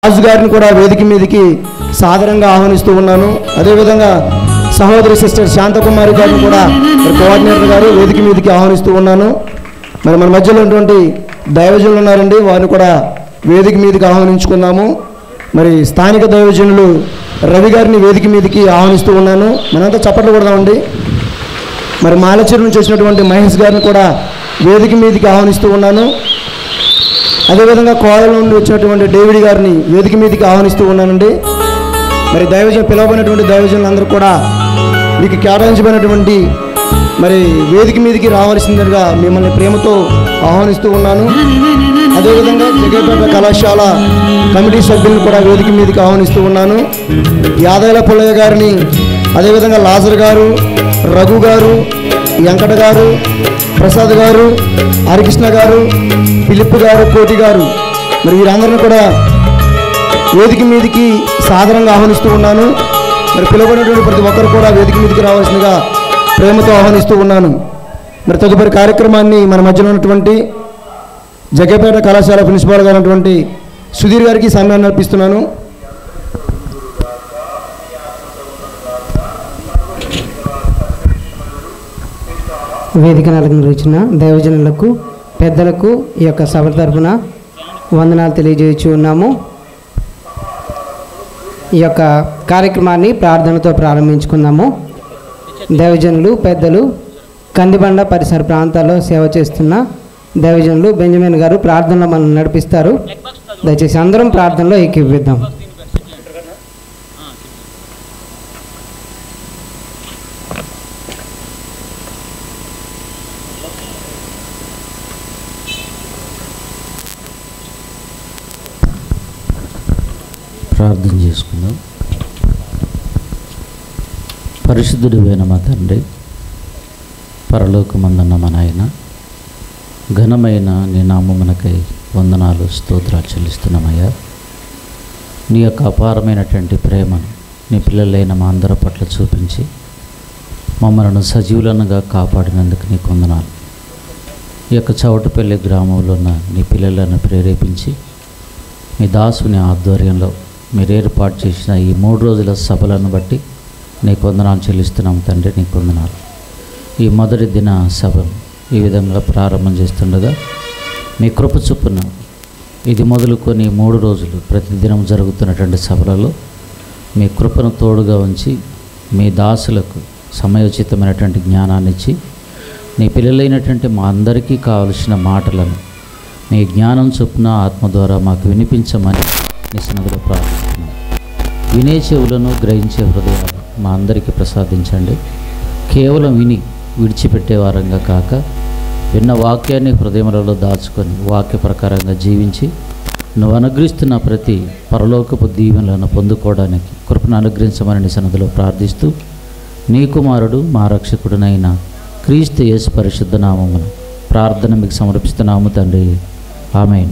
రాజు గారిని కూడా వేదిక మీదకి సాదరంగా ఆహ్వానిస్తూ ఉన్నాను. అదేవిధంగా సహోదరి సిస్టర్ శాంతకుమారి గారిని కూడా కోఆర్డినేటర్ గారు వేదిక మీదకి ఆహ్వానిస్తూ ఉన్నాను. మరి మన మధ్యలో ఉన్నటువంటి దైవజనులు ఉన్నారండి, వారిని కూడా వేదిక మీదకి ఆహ్వానించుకున్నాము. మరి స్థానిక దైవజనులు రవి గారిని వేదిక మీదకి ఆహ్వానిస్తూ ఉన్నాను. మనంతా చప్పట్లు కొడదామండి. మరి మాలచెరు నుంచి వచ్చినటువంటి మహేష్ గారిని కూడా వేదిక మీదకి ఆహ్వానిస్తూ ఉన్నాను. అదేవిధంగా కోడల నుండి వచ్చినటువంటి డేవిడ్ గారిని వేదిక మీదకి ఆహ్వానిస్తూ ఉన్నానండి. మరి పిలవబడినటువంటి దైవజనులందరూ కూడా మీకు కేటాయించబడినటువంటి మరి వేదిక మీదకి రావాల్సిందిగా మిమ్మల్ని ప్రేమతో ఆహ్వానిస్తూ ఉన్నాను. అదేవిధంగా జగేపేట కళాశాల కమిటీ సభ్యులను కూడా వేదిక మీదకి ఆహ్వానిస్తూ ఉన్నాను. యాదయ్య పుల్లయ్య గారిని, అదేవిధంగా లాజర్ గారు, రఘు గారు, వెంకట గారు, ప్రసాద్ గారు, హరికృష్ణ గారు, ఫిలిప్ గారు, కోటి గారు, మరి వీరందరినీ కూడా వేదిక మీదకి సాదరంగా ఆహ్వానిస్తూ ఉన్నాను. మరి పిలువబడినటువంటి ప్రతి ఒక్కరు కూడా వేదిక మీదకి రావాల్సిందిగా ప్రేమతో ఆహ్వానిస్తూ ఉన్నాను. మరి తదుపరి కార్యక్రమాన్ని మన మధ్యలో ఉన్నటువంటి జగేపేట కళాశాల ప్రిన్సిపాల్ గారు అయినటువంటి సుధీర్ గారికి సమయాన్ని అర్పిస్తున్నాను. వేదికను అలంకరించిన దైవజనులకు, పెద్దలకు ఈ యొక్క సభ తరఫున వందనాలు తెలియజేయచ్చు ఉన్నాము. ఈ యొక్క కార్యక్రమాన్ని ప్రార్థనతో ప్రారంభించుకుందాము. దైవజనులు, పెద్దలు, కందిబండ పరిసర ప్రాంతాల్లో సేవ చేస్తున్న దైవజనులు బెంజమిన్ గారు ప్రార్థనలో మనల్ని నడిపిస్తారు. దయచేసి అందరం ప్రార్థనలో ఏకీభవిద్దాం. ప్రార్థన చేసుకుందాం. పరిశుద్ధుడివైన మా తండ్రి, పరలోకమందున్న మా నాయన, ఘనమైన నీ నామమునకై వందనాలు, స్తోత్రాలు చెల్లిస్తున్నామయ్యా. నీ యొక్క అపారమైనటువంటి ప్రేమను నీ పిల్లలైన మా అందరి పట్ల చూపించి మమ్మల్ని సజీవులనుగా కాపాడినందుకు నీకు వందనాలు. ఈ యొక్క చౌటపల్లి గ్రామంలో ఉన్న నీ పిల్లలను ప్రేరేపించి మీ దాసుని ఆధ్వర్యంలో మీరు ఏర్పాటు చేసిన ఈ 3 రోజుల సభలను బట్టి నీకు వందనాలు చెల్లిస్తున్నాం తండ్రి. నీకు వందనాలు. ఈ మొదటి దిన సభను ఈ విధంగా ప్రారంభం చేస్తుండగా మీ కృప చొప్పున ఇది మొదలుకొని 3 రోజులు ప్రతిదినం జరుగుతున్నటువంటి సభలలో మీ కృపను తోడుగా ఉంచి మీ దాసులకు సమయోచితమైనటువంటి జ్ఞానాన్ని ఇచ్చి నీ పిల్లలైనటువంటి మా అందరికీ కావలసిన మాటలను మీ జ్ఞానం చొప్పున ఆత్మ ద్వారా మాకు వినిపించమని నీ సన్నిధిలో ప్రార్థిస్తున్నాం. వినే చెవులను, గ్రహించే హృదయాలు మా అందరికీ ప్రసాదించండి. కేవలం విని విడిచిపెట్టే వారంగా కాక విన్న వాక్యాన్ని హృదయములలో దాచుకొని వాక్య ప్రకారంగా జీవించి నువ్వు అనుగ్రహిస్తున్న ప్రతి పరలోకపు దీవెనలను పొందుకోవడానికి కృపను అనుగ్రహించమని నీ సన్నిధిలో ప్రార్థిస్తూ నీ కుమారుడు మా రక్షకుడునైన క్రీస్తు యేసు పరిశుద్ధ నామమున ప్రార్థన మీకు సమర్పిస్తున్నాము తండ్రి. ఆమేన్.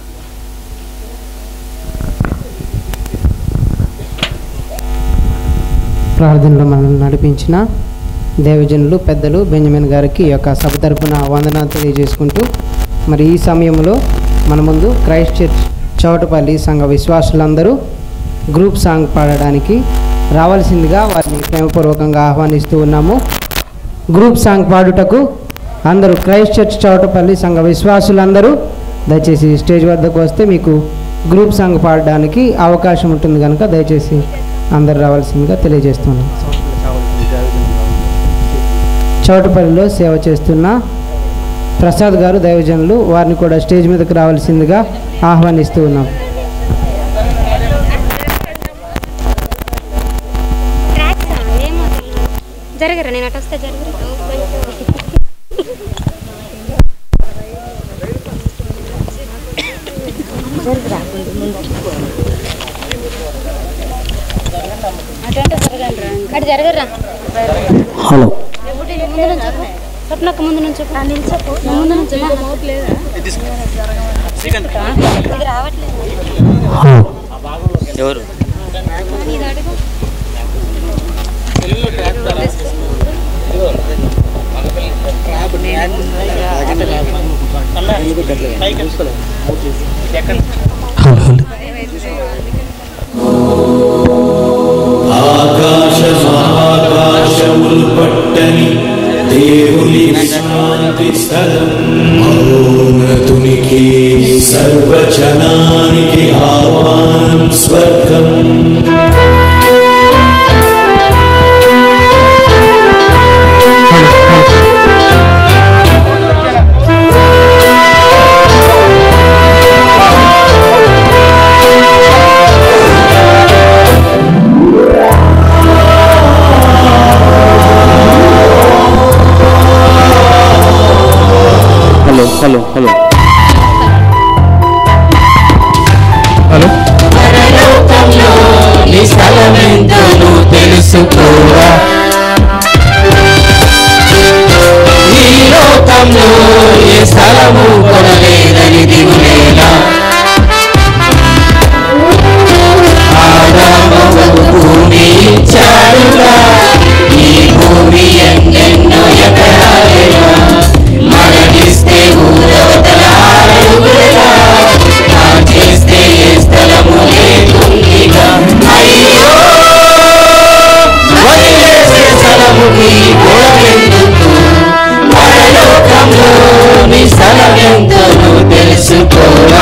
ప్రార్థనలో మనల్ని నడిపించిన దేవజనులు, పెద్దలు బెంజమిన్ గారికి ఈ యొక్క సభ తరపున వందనాలు తెలియజేసుకుంటూ, మరి ఈ సమయంలో మన ముందు క్రైస్ట్ చర్చ్ చౌటపల్లి సంఘ విశ్వాసులందరూ గ్రూప్ సాంగ్ పాడడానికి రావాల్సిందిగా వారిని ప్రేమపూర్వకంగా ఆహ్వానిస్తూ ఉన్నాము. గ్రూప్ సాంగ్ పాడుటకు అందరూ క్రైస్ట్ చర్చ్ చౌటపల్లి సంఘ విశ్వాసులందరూ దయచేసి స్టేజ్ వద్దకు వస్తే మీకు గ్రూప్ సాంగ్ పాడడానికి అవకాశం ఉంటుంది కనుక దయచేసి అందరు రావాల్సిందిగా తెలియజేస్తున్నాం. చౌటపల్లిలో సేవ చేస్తున్న ప్రసాద్ గారు దైవజనులు, వారిని కూడా స్టేజ్ మీదకి రావాల్సిందిగా ఆహ్వానిస్తూ ఉన్నాం. జరగరా, నేను అటు వస్తే జరగరా. అటు జరగరా. హలో, ముందు నుంచి స్వప్నకు ముందు నుంచి ముందు నుంచి రావట్లేదు. ఎవరు హలో స్థానం స్వర్గం. హలో హలో హలో పరలోకంలో నీ స్థలమెంతో నువ్వు తెలుసుకోరా. ఈ లోకంలో ఏ స్థలము కొనలేదని దిగులేలా. ఆదాముకు భూమి ఇచ్చాడుగా, ఈ భూమి ఎన్నెన్నో ఎకరాలేగా. మరణిస్తే ఊరవతల 6 అడుగులుగా, నా చేస్తే ఏ స్థలము లేకుందిగా. అయ్యో వదిలేసే స్థలముకి గోడెందుకు. పరలోకంలో నీ స్థలమెంతో నువ్వు తెలుసుకోరా.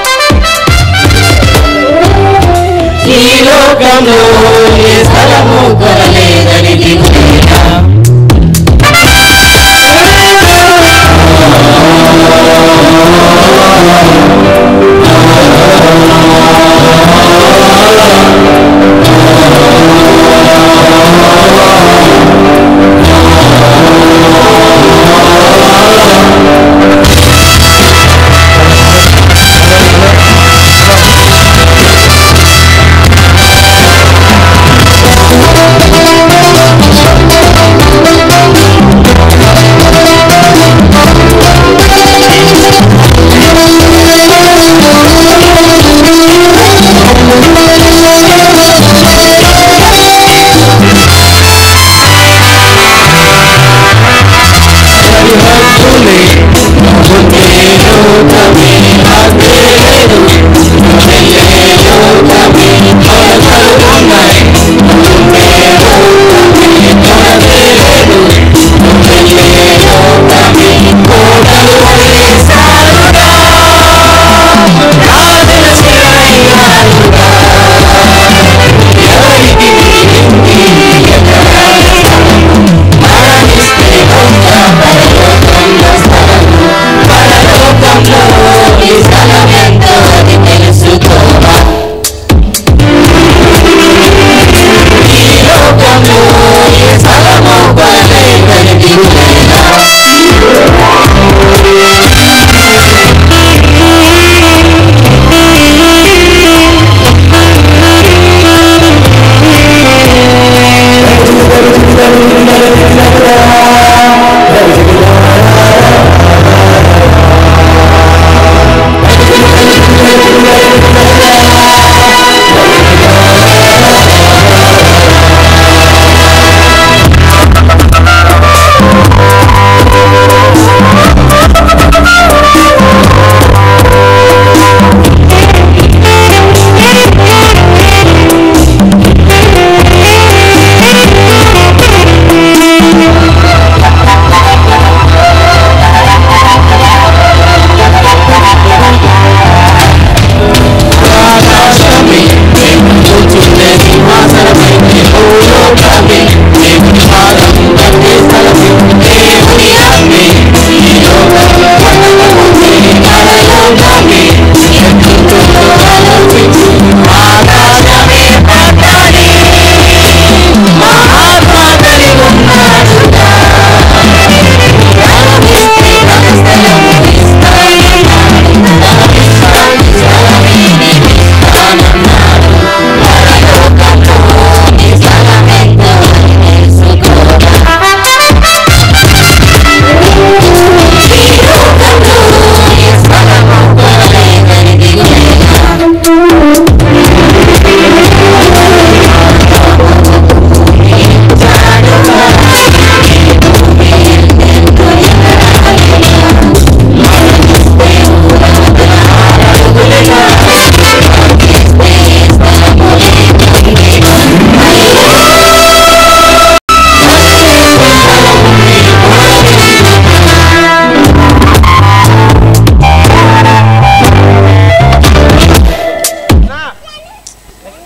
ఈ లోకంలో ఏ స్థలము కొనలేదని దిగులేదా.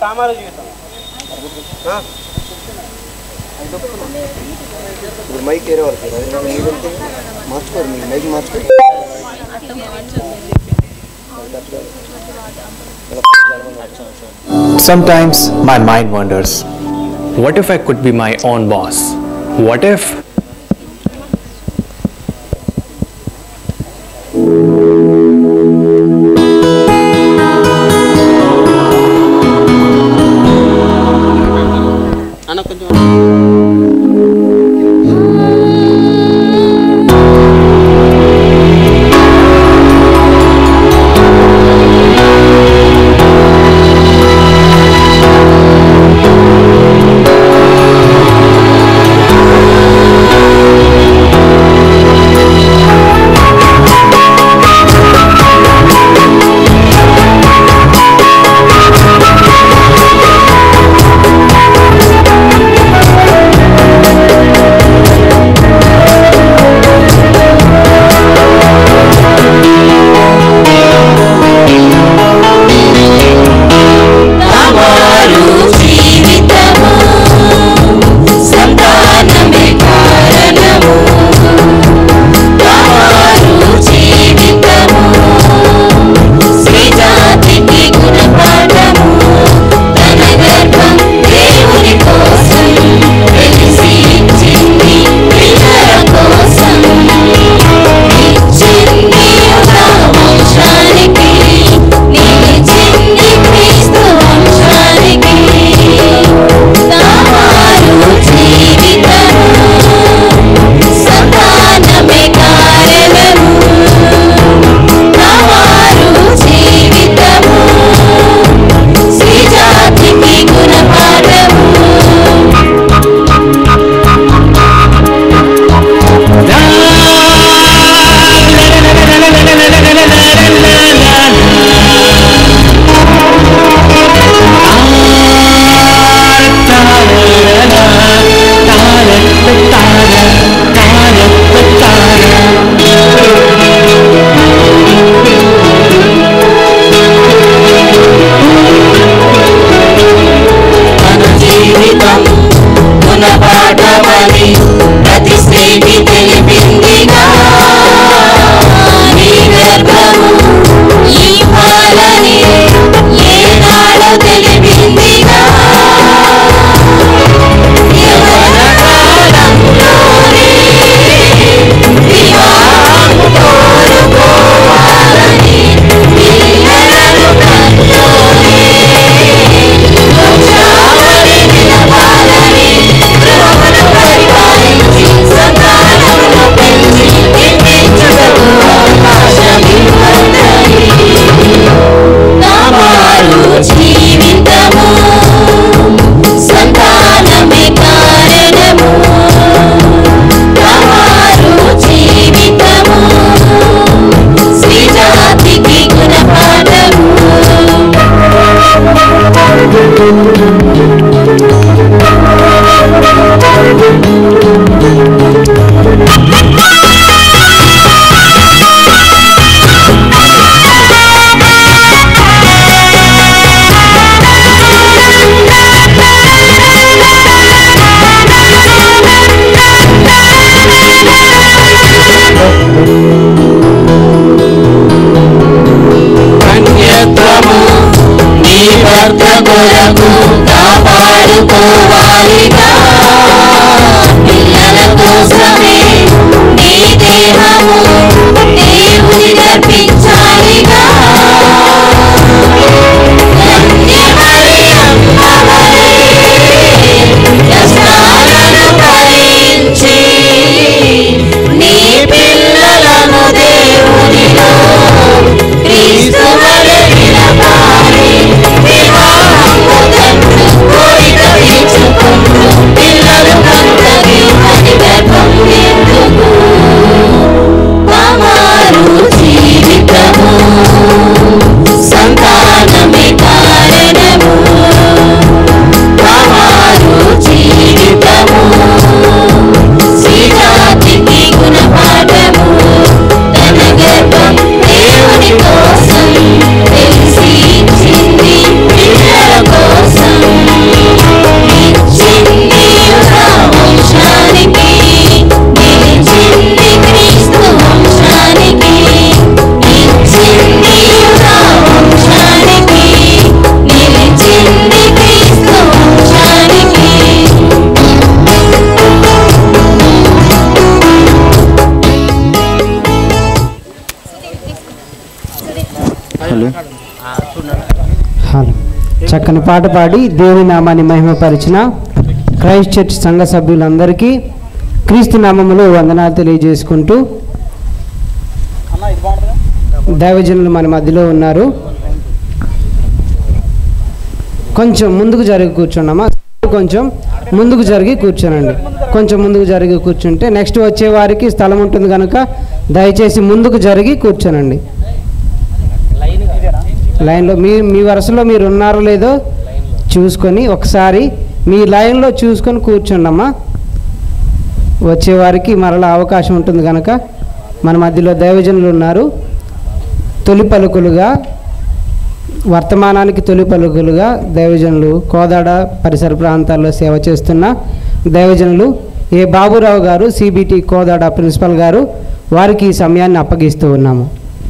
మైక్ వేరే వాళ్ళకి మార్చుకోరు, మీ మైక్ మార్చుకోరు. Sometimes my mind wanders, what if I could be my own boss? What if చక్కని పాట పాడి దేవుని నామాన్ని మహిమపరిచిన క్రైస్ట్ చర్చ్ సంఘ సభ్యులందరికీ క్రీస్తు నామములో వందనాలు తెలియజేసుకుంటూ దైవజనులు మన మధ్యలో ఉన్నారు. కొంచెం ముందుకు జరిగి కూర్చున్నామా? కొంచెం ముందుకు జరిగి కూర్చోనండి. కొంచెం ముందుకు జరిగి కూర్చుంటే నెక్స్ట్ వచ్చే వారికి స్థలం ఉంటుంది కనుక దయచేసి ముందుకు జరిగి కూర్చోనండి. లైన్లో మీ వరుసలో మీరు ఉన్నారో లేదో చూసుకొని ఒకసారి మీ లైన్లో చూసుకొని కూర్చోండమ్మా. వచ్చేవారికి మరలా అవకాశం ఉంటుంది కనుక మన మధ్యలో దైవజనులు ఉన్నారు. తొలి పలుకులుగా వర్తమానానికి తొలి పలుకులుగా దైవజనులు కోదాడ పరిసర ప్రాంతాల్లో సేవ చేస్తున్న దైవజనులు ఏ బాబురావు గారు, సిబిటి కోదాడ ప్రిన్సిపల్ గారు, వారికి ఈ సమయాన్ని అప్పగిస్తూ ఉన్నాము.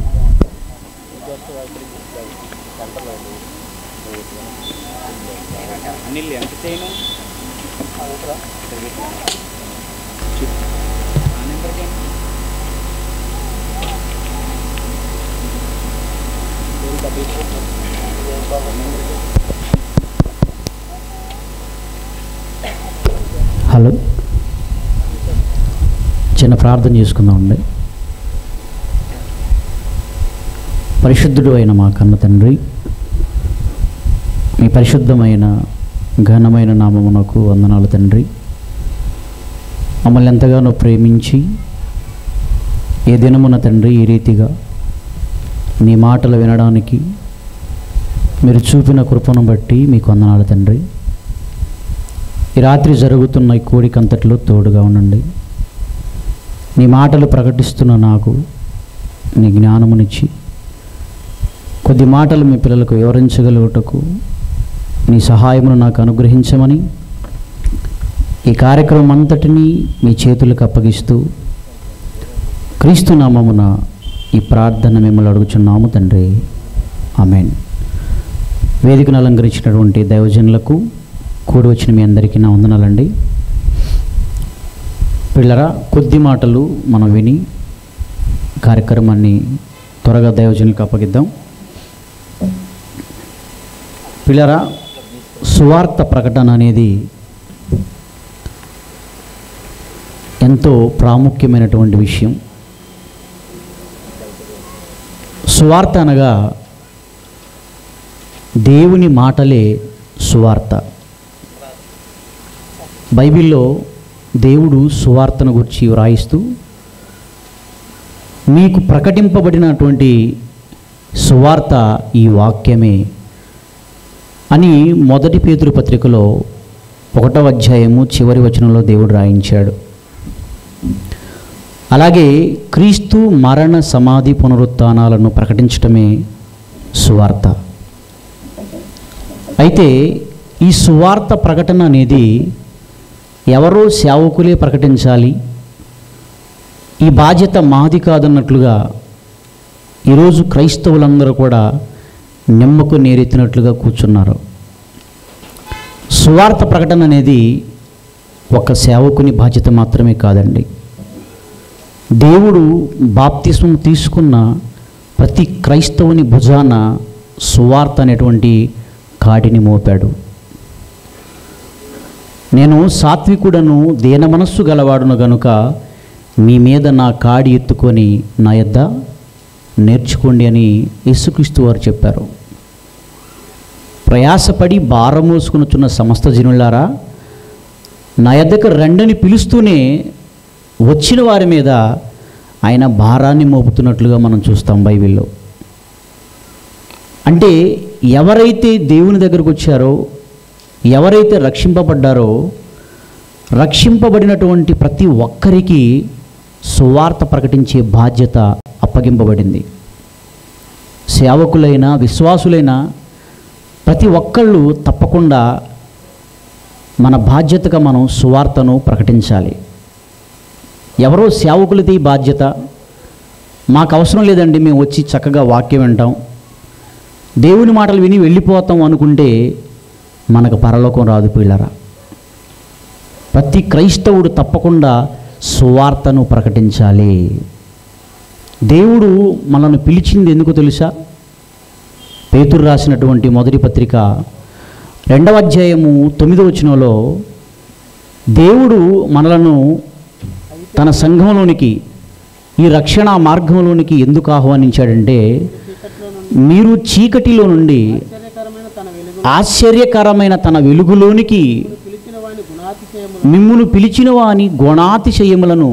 హలో, చిన్న ప్రార్థన చేసుకుందామండి. పరిశుద్ధుడు అయిన మా కన్న తండ్రి, మీ పరిశుద్ధమైన ఘనమైన నామమునకు వందనాలు తండ్రి. మమ్మల్ని ఎంతగానో ప్రేమించి ఏ దినమున తండ్రి ఈ రీతిగా నీ మాటలు వినడానికి మీరు చూపిన కృపను బట్టి మీకు వందనాలు తండ్రి. ఈ రాత్రి జరుగుతున్న ఈ కోడికంతటిలో తోడుగా ఉండండి. నీ మాటలు ప్రకటిస్తున్న నాకు నీ జ్ఞానమునిచ్చి కొద్ది మాటలు మీ పిల్లలకు వివరించగలుగుటకు నీ సహాయమును నాకు అనుగ్రహించమని ఈ కార్యక్రమం అంతటినీ మీ చేతులకు అప్పగిస్తూ క్రీస్తు నామమున ఈ ప్రార్థన మిమ్మల్ని అడుగుచున్నాము తండ్రి, ఆమేన్. వేదికను అలంకరించినటువంటి దైవజనులకు కూడి వచ్చిన మీ అందరికీ నా వందనాలండి. పిల్లరా, కొద్ది మాటలు మనం విని కార్యక్రమాన్ని త్వరగా దైవజనులకు అప్పగిద్దాం. పిల్లరా, సువార్త ప్రకటన అనేది ఎంతో ప్రాముఖ్యమైనటువంటి విషయం. సువార్త అనగా దేవుని మాటలే సువార్త. బైబిల్లో దేవుడు సువార్తను గురించి వ్రాయిస్తూ మీకు ప్రకటింపబడినటువంటి సువార్త ఈ వాక్యమే అని మొదటి పేతురు పత్రికలో 1వ అధ్యాయము చివరి వచనంలో దేవుడు రాయించాడు. అలాగే క్రీస్తు మరణ సమాధి పునరుత్థానాలను ప్రకటించటమే సువార్త. అయితే ఈ సువార్త ప్రకటన అనేది ఎవరో సేవకులే ప్రకటించాలి, ఈ బాధ్యత మాది కాదన్నట్లుగా ఈరోజు క్రైస్తవులందరూ కూడా నిమ్మకు నీరెత్తినట్లుగా కూర్చున్నారు. సువార్త ప్రకటన అనేది ఒక సేవకుని బాధ్యత మాత్రమే కాదండి. దేవుడు బాప్తిస్మం తీసుకున్న ప్రతి క్రైస్తవుని భుజాన సువార్త అనేటువంటి కాడిని మోపాడు. నేను సాత్వికుడను దీన మనస్సు గలవాడును గనుక మీ మీద నా కాడి ఎత్తుకొని నా యొద్ద నేర్చుకోండి అని యేసుక్రీస్తు వారు చెప్పారు. ప్రయాసపడి భారం మోసుకొనుచున్న సమస్త జనులారా నా యొద్దకు రండని పిలుస్తూనే వచ్చిన వారి మీద ఆయన భారాన్ని మోపుతున్నట్లుగా మనం చూస్తాం బైబిల్లో. అంటే ఎవరైతే దేవుని దగ్గరకు వచ్చారో, ఎవరైతే రక్షింపబడ్డారో, రక్షింపబడినటువంటి ప్రతి ఒక్కరికి సువార్త ప్రకటించే బాధ్యత అప్పగింపబడింది. సేవకులైన విశ్వాసులైన ప్రతి ఒక్కళ్ళు తప్పకుండా మన బాధ్యతగా మనం సువార్తను ప్రకటించాలి. ఎవరో సేవకులది బాధ్యత, మాకు అవసరం లేదండి, మేము వచ్చి చక్కగా వాక్యం వింటాం, దేవుని మాటలు విని వెళ్ళిపోతాం అనుకుంటే మనకు పరలోకం రాదు పిల్లరా. ప్రతి క్రైస్తవుడు తప్పకుండా సువార్తను ప్రకటించాలి. దేవుడు మనల్ని పిలిచింది ఎందుకు తెలుసా? పేతురు రాసినటువంటి మొదటి పత్రిక 2వ అధ్యాయము 9వ వచనంలో దేవుడు మనలను తన సంఘంలోనికి, ఈ రక్షణ మార్గంలోనికి ఎందుకు ఆహ్వానించాడంటే, మీరు చీకటిలో నుండి ఆశ్చర్యకరమైన తన వెలుగులోనికి మిమ్మును పిలిచిన వాని గుణాతిశయములను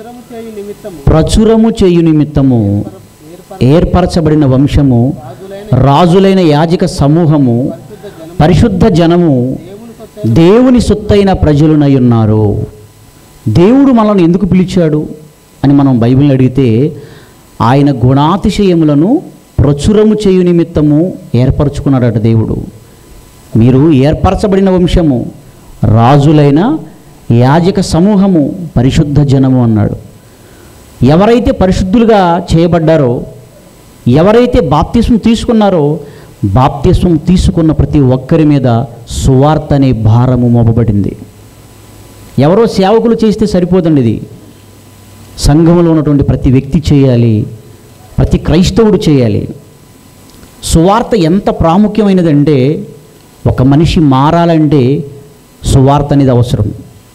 ప్రచురము చేయు నిమిత్తము ఏర్పరచబడిన వంశము, రాజులైన యాజక సమూహము, పరిశుద్ధ జనము, దేవుని సొత్తైన ప్రజలునై ఉన్నారు. దేవుడు మనల్ని ఎందుకు పిలిచాడు అని మనం బైబిల్ని అడిగితే, ఆయన గుణాతిశయములను ప్రచురము చేయు నిమిత్తము ఏర్పరచుకున్నాడట దేవుడు. మీరు ఏర్పరచబడిన వంశము, రాజులైన యాజక సమూహము, పరిశుద్ధ జనము అన్నాడు. ఎవరైతే పరిశుద్ధులుగా చేయబడ్డారో, ఎవరైతే బాప్తిస్మం తీసుకున్నారో, బాప్తిస్మం తీసుకున్న ప్రతి ఒక్కరి మీద సువార్త అనే భారము మోపబడింది. ఎవరో సేవకులు చేస్తే సరిపోదండి. ఇది సంఘంలో ఉన్నటువంటి ప్రతి వ్యక్తి చేయాలి, ప్రతి క్రైస్తవుడు చేయాలి. సువార్త ఎంత ప్రాముఖ్యమైనదంటే, ఒక మనిషి మారాలంటే సువార్త అనేది అవసరం.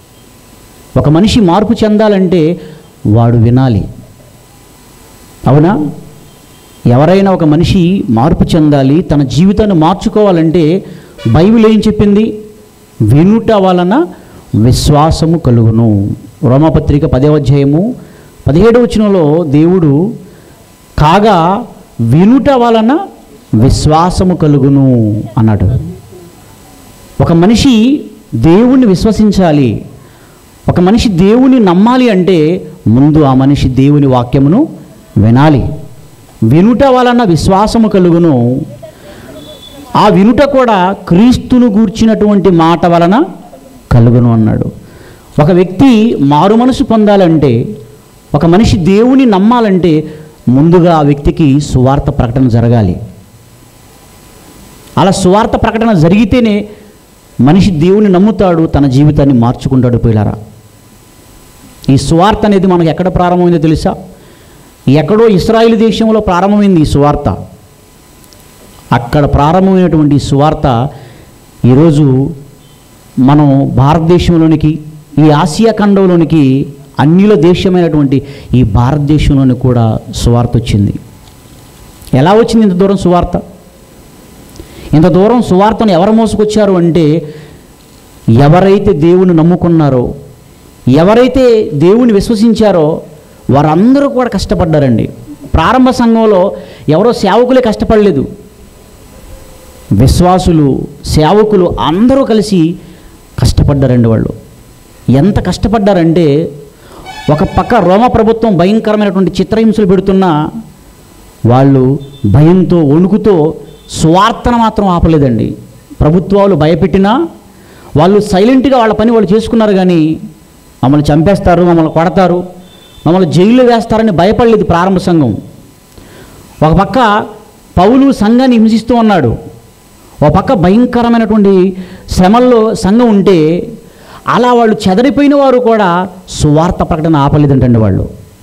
ఒక మనిషి మార్పు చెందాలంటే వాడు వినాలి. అవునా? ఎవరైనా ఒక మనిషి మార్పు చెందాలి, తన జీవితాన్ని మార్చుకోవాలంటే బైబిల్ ఏం చెప్పింది? వినుట వలన విశ్వాసము కలుగును. రోమాపత్రిక 10వ అధ్యాయము 17వ వచనంలో దేవుడు కాగా వినుట వలన విశ్వాసము కలుగును అన్నాడు. ఒక మనిషి దేవుణ్ణి విశ్వసించాలి, ఒక మనిషి దేవుని నమ్మాలి అంటే ముందు ఆ మనిషి దేవుని వాక్యమును వినాలి. వినుట వలన విశ్వాసము కలుగును. ఆ వినుట కూడా క్రీస్తును గూర్చినటువంటి మాట వలన కలుగును అన్నాడు. ఒక వ్యక్తి మారు మనసు పొందాలంటే, ఒక మనిషి దేవుని నమ్మాలంటే ముందుగా ఆ వ్యక్తికి సువార్త ప్రకటన జరగాలి. అలా సువార్త ప్రకటన జరిగితేనే మనిషి దేవుని నమ్ముతాడు, తన జీవితాన్ని మార్చుకుంటాడు. పిల్లరా, ఈ సువార్త అనేది మనకు ఎక్కడ ప్రారంభమైందో తెలుసా? ఎక్కడో ఇశ్రాయేలు దేశంలో ప్రారంభమైంది ఈ సువార్త. అక్కడ ప్రారంభమైనటువంటి ఈ సువార్త ఈరోజు మనం భారతదేశంలోనికి, ఈ ఆసియా ఖండంలోనికి, అన్యుల దేశమైనటువంటి ఈ భారతదేశంలోని కూడా సువార్త వచ్చింది. ఎలా వచ్చింది ఇంత దూరం సువార్త? ఇంత దూరం సువార్తను ఎవరు మోసుకొచ్చారు అంటే, ఎవరైతే దేవుని నమ్ముకున్నారో, ఎవరైతే దేవుని విశ్వసించారో వారందరూ కూడా కష్టపడ్డారండి. ప్రారంభ సంఘంలో ఎవరో సేవకులే కష్టపడలేదు. విశ్వాసులు, సేవకులు అందరూ కలిసి కష్టపడ్డారండి. వాళ్ళు ఎంత కష్టపడ్డారంటే, ఒక పక్క రోమ ప్రభుత్వం భయంకరమైనటువంటి చిత్రహింసలు పెడుతున్నా వాళ్ళు భయంతో, వణుకుతో సువార్తను మాత్రం ఆపలేదండి. ప్రభుత్వాలు భయపెట్టినా వాళ్ళు సైలెంట్గా వాళ్ళ పని వాళ్ళు చేసుకున్నారు. కానీ మమ్మల్ని చంపేస్తారు, మమ్మల్ని కొడతారు, మమ్మల్ని జైల్లో వేస్తారని భయపడలేదు ప్రారంభ సంఘం. ఒక పక్క పౌలు సంఘాన్ని హింసిస్తూ ఉన్నాడు, ఒక పక్క భయంకరమైనటువంటి శ్రమల్లో సంఘం ఉంటే, అలా వాళ్ళు చెదరిపోయిన వారు కూడా సువార్త ప్రకటన ఆపలేదంటండి. వాళ్ళు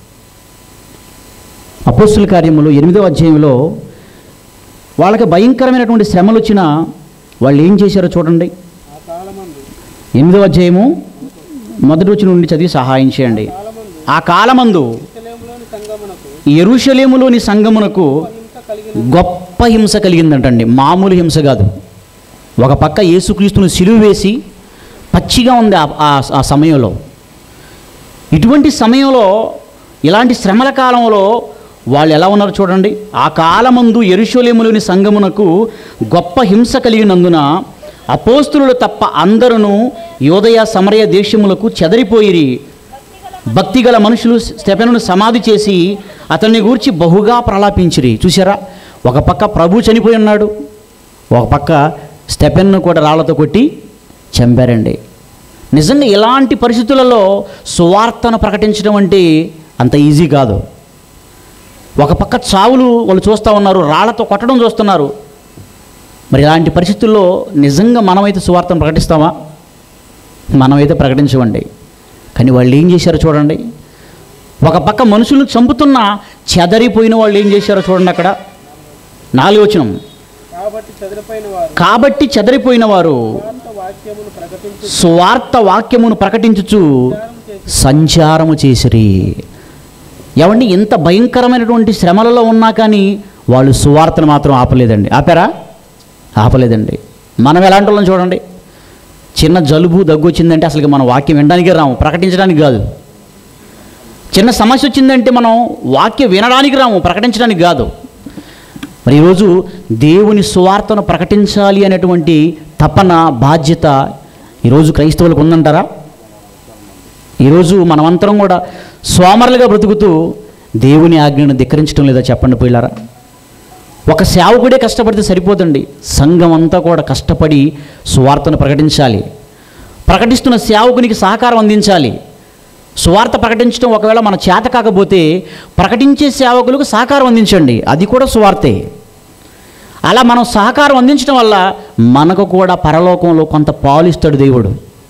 అపోస్తుల కార్యములు 8వ అధ్యాయంలో వాళ్ళకి భయంకరమైనటువంటి శ్రమలు వచ్చినా వాళ్ళు ఏం చేశారో చూడండి. 8వ అధ్యాయము 1వ వచనం నుండి చదివి సహాయం చేయండి. ఆ కాలమందు యెరూషలేములోని సంఘమునకు గొప్ప హింస కలిగిందంటండి. మామూలు హింస కాదు. ఒక పక్క యేసుక్రీస్తును సిలువ వేసి పచ్చిగా ఉంది ఆ సమయంలో. ఇటువంటి సమయంలో, ఇలాంటి శ్రమల కాలంలో వాళ్ళు ఎలా ఉన్నారు చూడండి. ఆ కాలమందు యెరూషలేములోని సంఘమునకు గొప్ప హింస కలిగినందున అపోస్తులు తప్ప అందరూ యోదయ సమరయ దేశములకు చెదరిపోయిరి. భక్తిగల మనుషులు స్టెఫెనును సమాధి చేసి అతన్ని గూర్చి బహుగా ప్రలాపించిరి. చూసారా, ఒక పక్క ప్రభు చనిపోయి ఉన్నాడు, ఒక పక్క స్టెఫెన్ను కూడా రాళ్లతో కొట్టి చంపారండి. నిజంగా ఇలాంటి పరిస్థితులలో సువార్తను ప్రకటించడం అంటే అంత ఈజీ కాదు. ఒక పక్క చావులు వాళ్ళు చూస్తూ ఉన్నారు, రాళ్లతో కొట్టడం చూస్తున్నారు. మరి ఇలాంటి పరిస్థితుల్లో నిజంగా మనమైతే సువార్తను ప్రకటిస్తామా? మనమైతే ప్రకటించమండి. కానీ వాళ్ళు ఏం చేశారో చూడండి. ఒక పక్క మనుషులను చంపుతున్నా చెదరిపోయిన వాళ్ళు ఏం చేశారో చూడండి. అక్కడ 4వ వచనం, కాబట్టి చెదరిపోయిన వారు సువార్త వాక్యమును ప్రకటించుచు సంచారము చేసిరి. ఏమండి, ఇంత భయంకరమైనటువంటి శ్రమలలో ఉన్నా కానీ వాళ్ళు సువార్తను మాత్రం ఆపలేదండి. ఆపారా? ఆపలేదండి. మనం ఎలాంటి వాళ్ళని చూడండి, చిన్న జలుబు దగ్గు వచ్చిందంటే అసలు మనం వాక్యం వినడానికే రాము, ప్రకటించడానికి కాదు. చిన్న సమస్య వచ్చిందంటే మనం వాక్యం వినడానికి రాము, ప్రకటించడానికి కాదు. మరి ఈరోజు దేవుని సువార్తను ప్రకటించాలి అనేటువంటి తపన, బాధ్యత ఈరోజు క్రైస్తవులకు ఉందంటారా? ఈరోజు మనమంతరం కూడా సోమరులుగా బ్రతుకుతూ దేవుని ఆజ్ఞను ధిక్కరించడం లేదా చెప్పండి పిల్లారా? ఒక సేవకుడే కష్టపడితే సరిపోతుంది, సంఘం అంతా కూడా కష్టపడి సువార్తను ప్రకటించాలి. ప్రకటిస్తున్న సేవకునికి సహకారం అందించాలి. సువార్త ప్రకటించడం ఒకవేళ మన చేత కాకపోతే ప్రకటించే సేవకులకు సహకారం అందించండి, అది కూడా సువార్తే. అలా మనం సహకారం అందించడం వల్ల మనకు కూడా పరలోకంలో కొంత పాలిస్తాడు దేవుడు.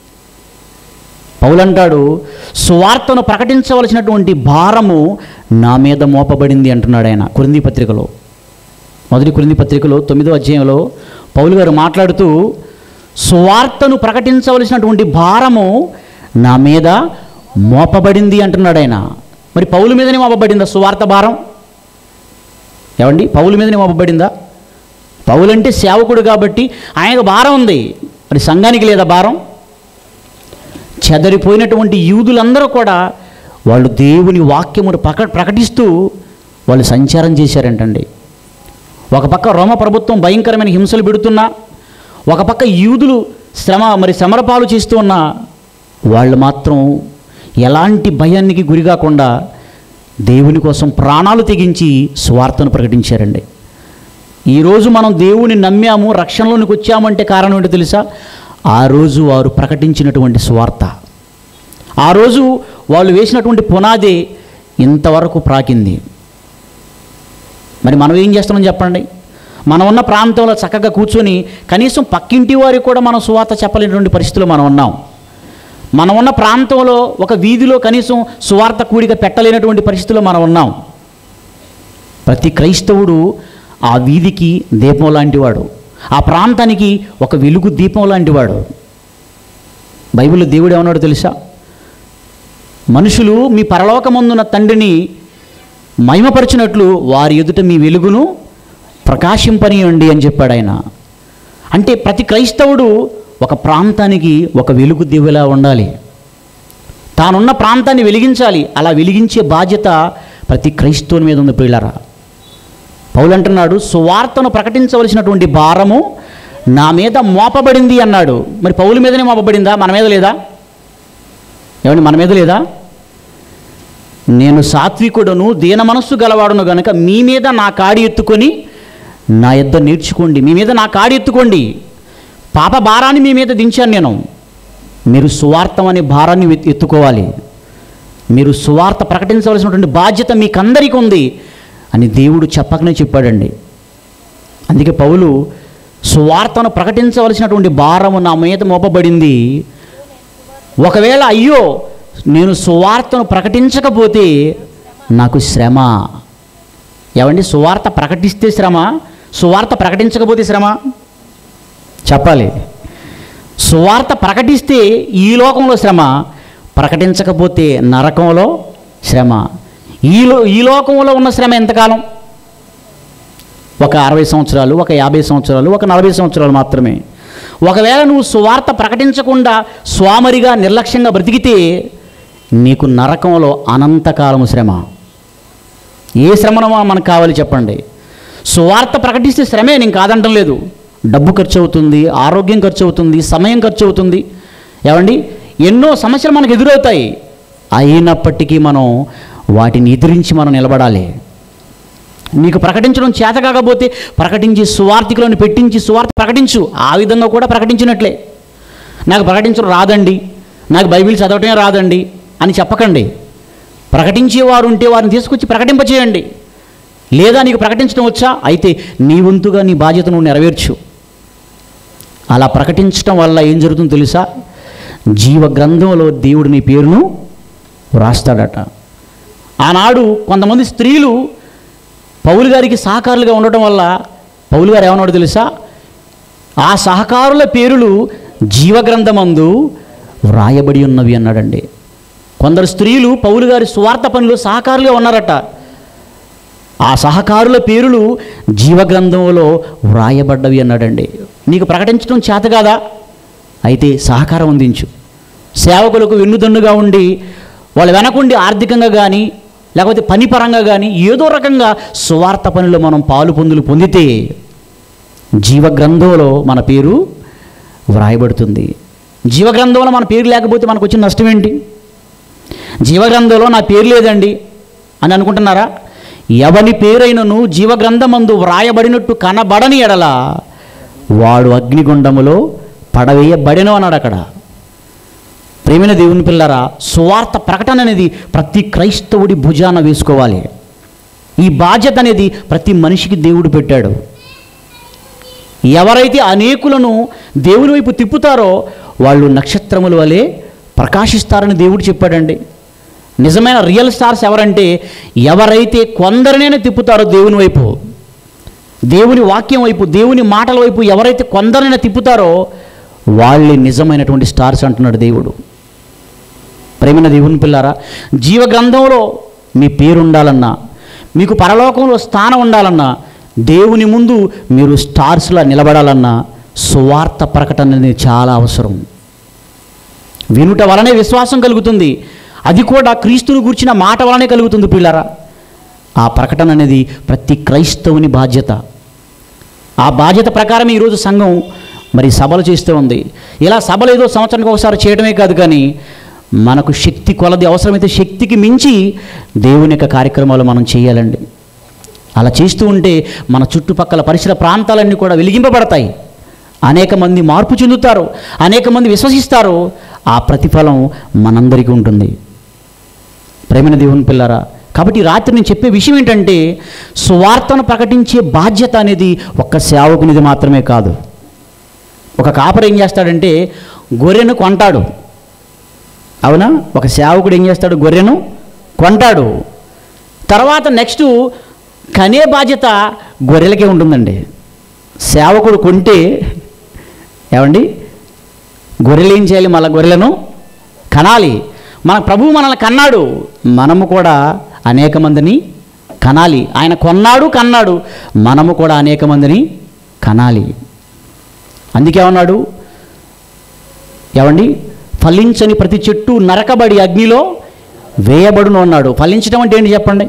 పౌలంటాడు, సువార్తను ప్రకటించవలసినటువంటి భారము నా మీద మోపబడింది అంటున్నాడు ఆయన కొరింథీ పత్రికలో. మొదటి కొరింథీ పత్రికలో 9వ అధ్యాయంలో పౌలు గారు మాట్లాడుతూ సువార్తను ప్రకటించవలసినటువంటి భారము నా మీద మోపబడింది అంటున్నాడు ఆయన. మరి పౌలు మీదనే మోపబడిందా సువార్త భారం? ఏమండి, పౌలు మీదనే మోపబడిందా? పౌలు అంటే సేవకుడు కాబట్టి ఆయనకు భారం ఉంది, మరి సంఘానికి లేదా భారం? చెదరిపోయినటువంటి యూదులందరూ కూడా వాళ్ళు దేవుని వాక్యమును ప్రకటిస్తూ వాళ్ళు సంచారం చేశారంటండి. ఒక పక్క రోమ ప్రభుత్వం భయంకరమైన హింసలు పెడుతున్నా, ఒక పక్క యూదులు శ్రమరపాలు చేస్తూ ఉన్నా వాళ్ళు మాత్రం ఎలాంటి భయానికి గురి కాకుండా దేవుని కోసం ప్రాణాలు తెగించి సువార్తను ప్రకటించారండి. ఈరోజు మనం దేవుని నమ్మాము, రక్షణలోనికి వచ్చామంటే కారణం ఏంటో తెలుసా? ఆ రోజు వారు ప్రకటించినటువంటి సువార్త, ఆ రోజు వాళ్ళు వేసినటువంటి పునాది ఇంతవరకు ప్రాకింది. మరి మనం ఏం చేస్తామని చెప్పండి? మనం ఉన్న ప్రాంతంలో చక్కగా కూర్చొని కనీసం పక్కింటి వారికి కూడా మనం సువార్త చెప్పలేనటువంటి పరిస్థితుల్లో మనం ఉన్నాం. మనం ఉన్న ప్రాంతంలో ఒక వీధిలో కనీసం సువార్త కూడిక పెట్టలేనటువంటి పరిస్థితుల్లో మనం ఉన్నాం. ప్రతి క్రైస్తవుడు ఆ వీధికి దీపం లాంటివాడు, ఆ ప్రాంతానికి ఒక వెలుగు దీపం లాంటివాడు. బైబిల్లో దేవుడు ఏమన్నాడు తెలుసా? మనుషులు మీ పరలోకమందున్న తండ్రిని మహిమపరచినట్లు వారి ఎదుట మీ వెలుగును ప్రకాశింపనీయండి అని చెప్పాడు ఆయన. అంటే ప్రతి క్రైస్తవుడు ఒక ప్రాంతానికి ఒక వెలుగు దివ్వెలా ఉండాలి, తానున్న ప్రాంతాన్ని వెలిగించాలి. అలా వెలిగించే బాధ్యత ప్రతి క్రైస్తవుని మీద ఉంది ప్రియులారా. పౌలు అంటున్నాడు, సువార్తను ప్రకటించవలసినటువంటి భారము నా మీద మోపబడింది అన్నాడు. మరి పౌలు మీదనే మోపబడిందా? మన మీద లేదా? ఏమండి, మన మీద లేదా? నేను సాత్వికుడను దీన మనస్సు గలవాడును గనుక మీ మీద నా కాడి ఎత్తుకొని నా యొద్ద నేర్చుకోండి. మీ మీద నా కాడి ఎత్తుకోండి. పాప భారాన్ని మీ మీద దించాను నేను. మీరు సువార్తం అనే భారాన్ని ఎత్తుకోవాలి. మీరు సువార్త ప్రకటించవలసినటువంటి బాధ్యత మీకందరికీ ఉంది అని దేవుడు చెప్పకనే చెప్పాడండి. అందుకే పౌలు సువార్తను ప్రకటించవలసినటువంటి భారము నా మీద మోపబడింది. ఒకవేళ అయ్యో నేను సువార్తను ప్రకటించకపోతే నాకు శ్రమ. ఏమండి, సువార్త ప్రకటిస్తే శ్రమ, సువార్త ప్రకటించకపోతే శ్రమ? చెప్పాలి. సువార్త ప్రకటిస్తే ఈ లోకంలో శ్రమ, ప్రకటించకపోతే నరకంలో శ్రమ. ఈ లోకంలో ఉన్న శ్రమ ఎంతకాలం? ఒక 60 సంవత్సరాలు, ఒక 50 సంవత్సరాలు, ఒక 40 సంవత్సరాలు మాత్రమే. ఒకవేళ నువ్వు సువార్త ప్రకటించకుండా స్వామరిగా నిర్లక్ష్యంగా బ్రతికితే నీకు నరకంలో అనంతకాలము శ్రమ. ఏ శ్రమను మనకు కావాలి చెప్పండి? సువార్త ప్రకటిస్తే శ్రమే, నేను కాదంటం లేదు. డబ్బు ఖర్చు అవుతుంది, ఆరోగ్యం ఖర్చు అవుతుంది, సమయం ఖర్చు అవుతుంది. ఏమండి, ఎన్నో సమస్యలు మనకు ఎదురవుతాయి. అయినప్పటికీ మనం వాటిని ఎదిరించి మనం నిలబడాలి. నీకు ప్రకటించడం చేత కాకపోతే ప్రకటించి సువార్థికులను పెట్టించి సువార్త ప్రకటించు. ఆ విధంగా కూడా ప్రకటించినట్లే. నాకు ప్రకటించడం రాదండి, నాకు బైబిల్ చదవటమే రాదండి అని చెప్పకండి. ప్రకటించేవారు ఉంటే వారిని తీసుకొచ్చి ప్రకటింపచేయండి. లేదా నీకు ప్రకటించడం వచ్చా? అయితే నీ వంతుగా నీ బాధ్యత నువ్వు నెరవేర్చు. అలా ప్రకటించడం వల్ల ఏం జరుగుతుందో తెలుసా? జీవ గ్రంథంలో దేవుడు నీ పేరును వ్రాస్తాడట. ఆనాడు కొంతమంది స్త్రీలు పౌలు గారికి సహకారులుగా ఉండటం వల్ల పౌలు గారు ఏమన్నాడు తెలుసా? ఆ సహకారుల పేరులు జీవగ్రంథమందు వ్రాయబడి ఉన్నవి అన్నాడండి. కొందరు స్త్రీలు పౌలు గారి సువార్త పనిలో సహకారులుగా ఉన్నారట. ఆ సహకారుల పేరులు జీవగ్రంథంలో వ్రాయబడ్డవి అన్నాడండి. నీకు ప్రకటించడం చేత కాదా? అయితే సహకారం అందించు. సేవకులకు వెన్నుదన్నుగా ఉండి వాళ్ళ వెనకుండి ఆర్థికంగా కానీ లేకపోతే పని పరంగా కానీ ఏదో రకంగా సువార్త పనిలో మనం పాలు పొందితే జీవగ్రంథంలో మన పేరు వ్రాయబడుతుంది. జీవగ్రంథంలో మన పేరు లేకపోతే మనకు వచ్చిన నష్టం ఏంటి? జీవగ్రంథంలో నా పేరు లేదండి అని అనుకుంటున్నారా? ఎవని పేరైనను జీవగ్రంథమందు వ్రాయబడినట్టు కనబడని ఎడల వాడు అగ్నిగుండములో పడవేయబడెను అన్నాడు అక్కడ. ప్రేమైన దేవుని పిల్లరా, సువార్త ప్రకటన అనేది ప్రతి క్రైస్తవుడి భుజాన వేసుకోవాలి. ఈ బాధ్యత అనేది ప్రతి మనిషికి దేవుడు పెట్టాడు. ఎవరైతే అనేకులను దేవుని వైపు తిప్పుతారో వాళ్ళు నక్షత్రముల వలె ప్రకాశిస్తారని దేవుడు చెప్పాడండి. నిజమైన రియల్ స్టార్స్ ఎవరంటే ఎవరైతే కొందరినైనా తిప్పుతారో దేవుని వైపు, దేవుని వాక్యం వైపు, దేవుని మాటల వైపు ఎవరైతే కొందరినైనా తిప్పుతారో వాళ్ళే నిజమైనటువంటి స్టార్స్ అంటున్నాడు దేవుడు. ప్రేమైన దేవుని పిల్లారా, జీవగ్రంథంలో మీ పేరు ఉండాలన్నా, మీకు పరలోకంలో స్థానం ఉండాలన్నా, దేవుని ముందు మీరు స్టార్స్లా నిలబడాలన్నా సువార్త ప్రకటన అనేది చాలా అవసరం. వినుట వలనే విశ్వాసం కలుగుతుంది. అది కూడా క్రీస్తుని గూర్చిన మాట వలనే కలుగుతుంది పిల్లారా. ఆ ప్రకటన అనేది ప్రతి క్రైస్తవుని బాధ్యత. ఆ బాధ్యత ప్రకారం ఈరోజు సంఘం మరి సభలు చేస్తూ ఉంది. ఇలా సభలు ఏదో సంవత్సరానికి ఒకసారి చేయడమే కాదు, కానీ మనకు శక్తి కొలది అవసరమైతే శక్తికి మించి దేవుని యొక్క కార్యక్రమాలు మనం చేయాలండి. అలా చేస్తూ ఉంటే మన చుట్టుపక్కల పరిసర ప్రాంతాలన్నీ కూడా వెలిగింపబడతాయి. అనేక మంది మార్పు చెందుతారు, అనేక మంది విశ్వసిస్తారు. ఆ ప్రతిఫలం మనందరికీ ఉంటుంది. ప్రేమైన దేవుని పిల్లారా, కాబట్టి రాత్రి నేను చెప్పే విషయం ఏంటంటే సువార్తను ప్రకటించే బాధ్యత అనేది ఒక్క సేవకునిది మాత్రమే కాదు. ఒక కాపరి ఏం చేస్తాడంటే గొర్రెను కొంటాడు, అవునా? ఒక సేవకుడు ఏం చేస్తాడు? గొర్రెను కొంటాడు. తర్వాత నెక్స్ట్ కనే బాధ్యత గొర్రెలకే ఉంటుందండి. సేవకుడు కొంటే ఏమండి గొర్రెలు ఏం చేయాలి? మళ్ళీ గొర్రెలను కనాలి. మన ప్రభువు మనల్ని కన్నాడు, మనము కూడా అనేక మందిని కనాలి. ఆయన కన్నాడు, మనము కూడా అనేక మందిని కనాలి. అందుకే ఏమన్నాడు? ఏమండి, ఫలించని ప్రతి చెట్టు నరకబడి అగ్నిలో వేయబడును అన్నాడు. ఫలించడం అంటే ఏంటి చెప్పండి?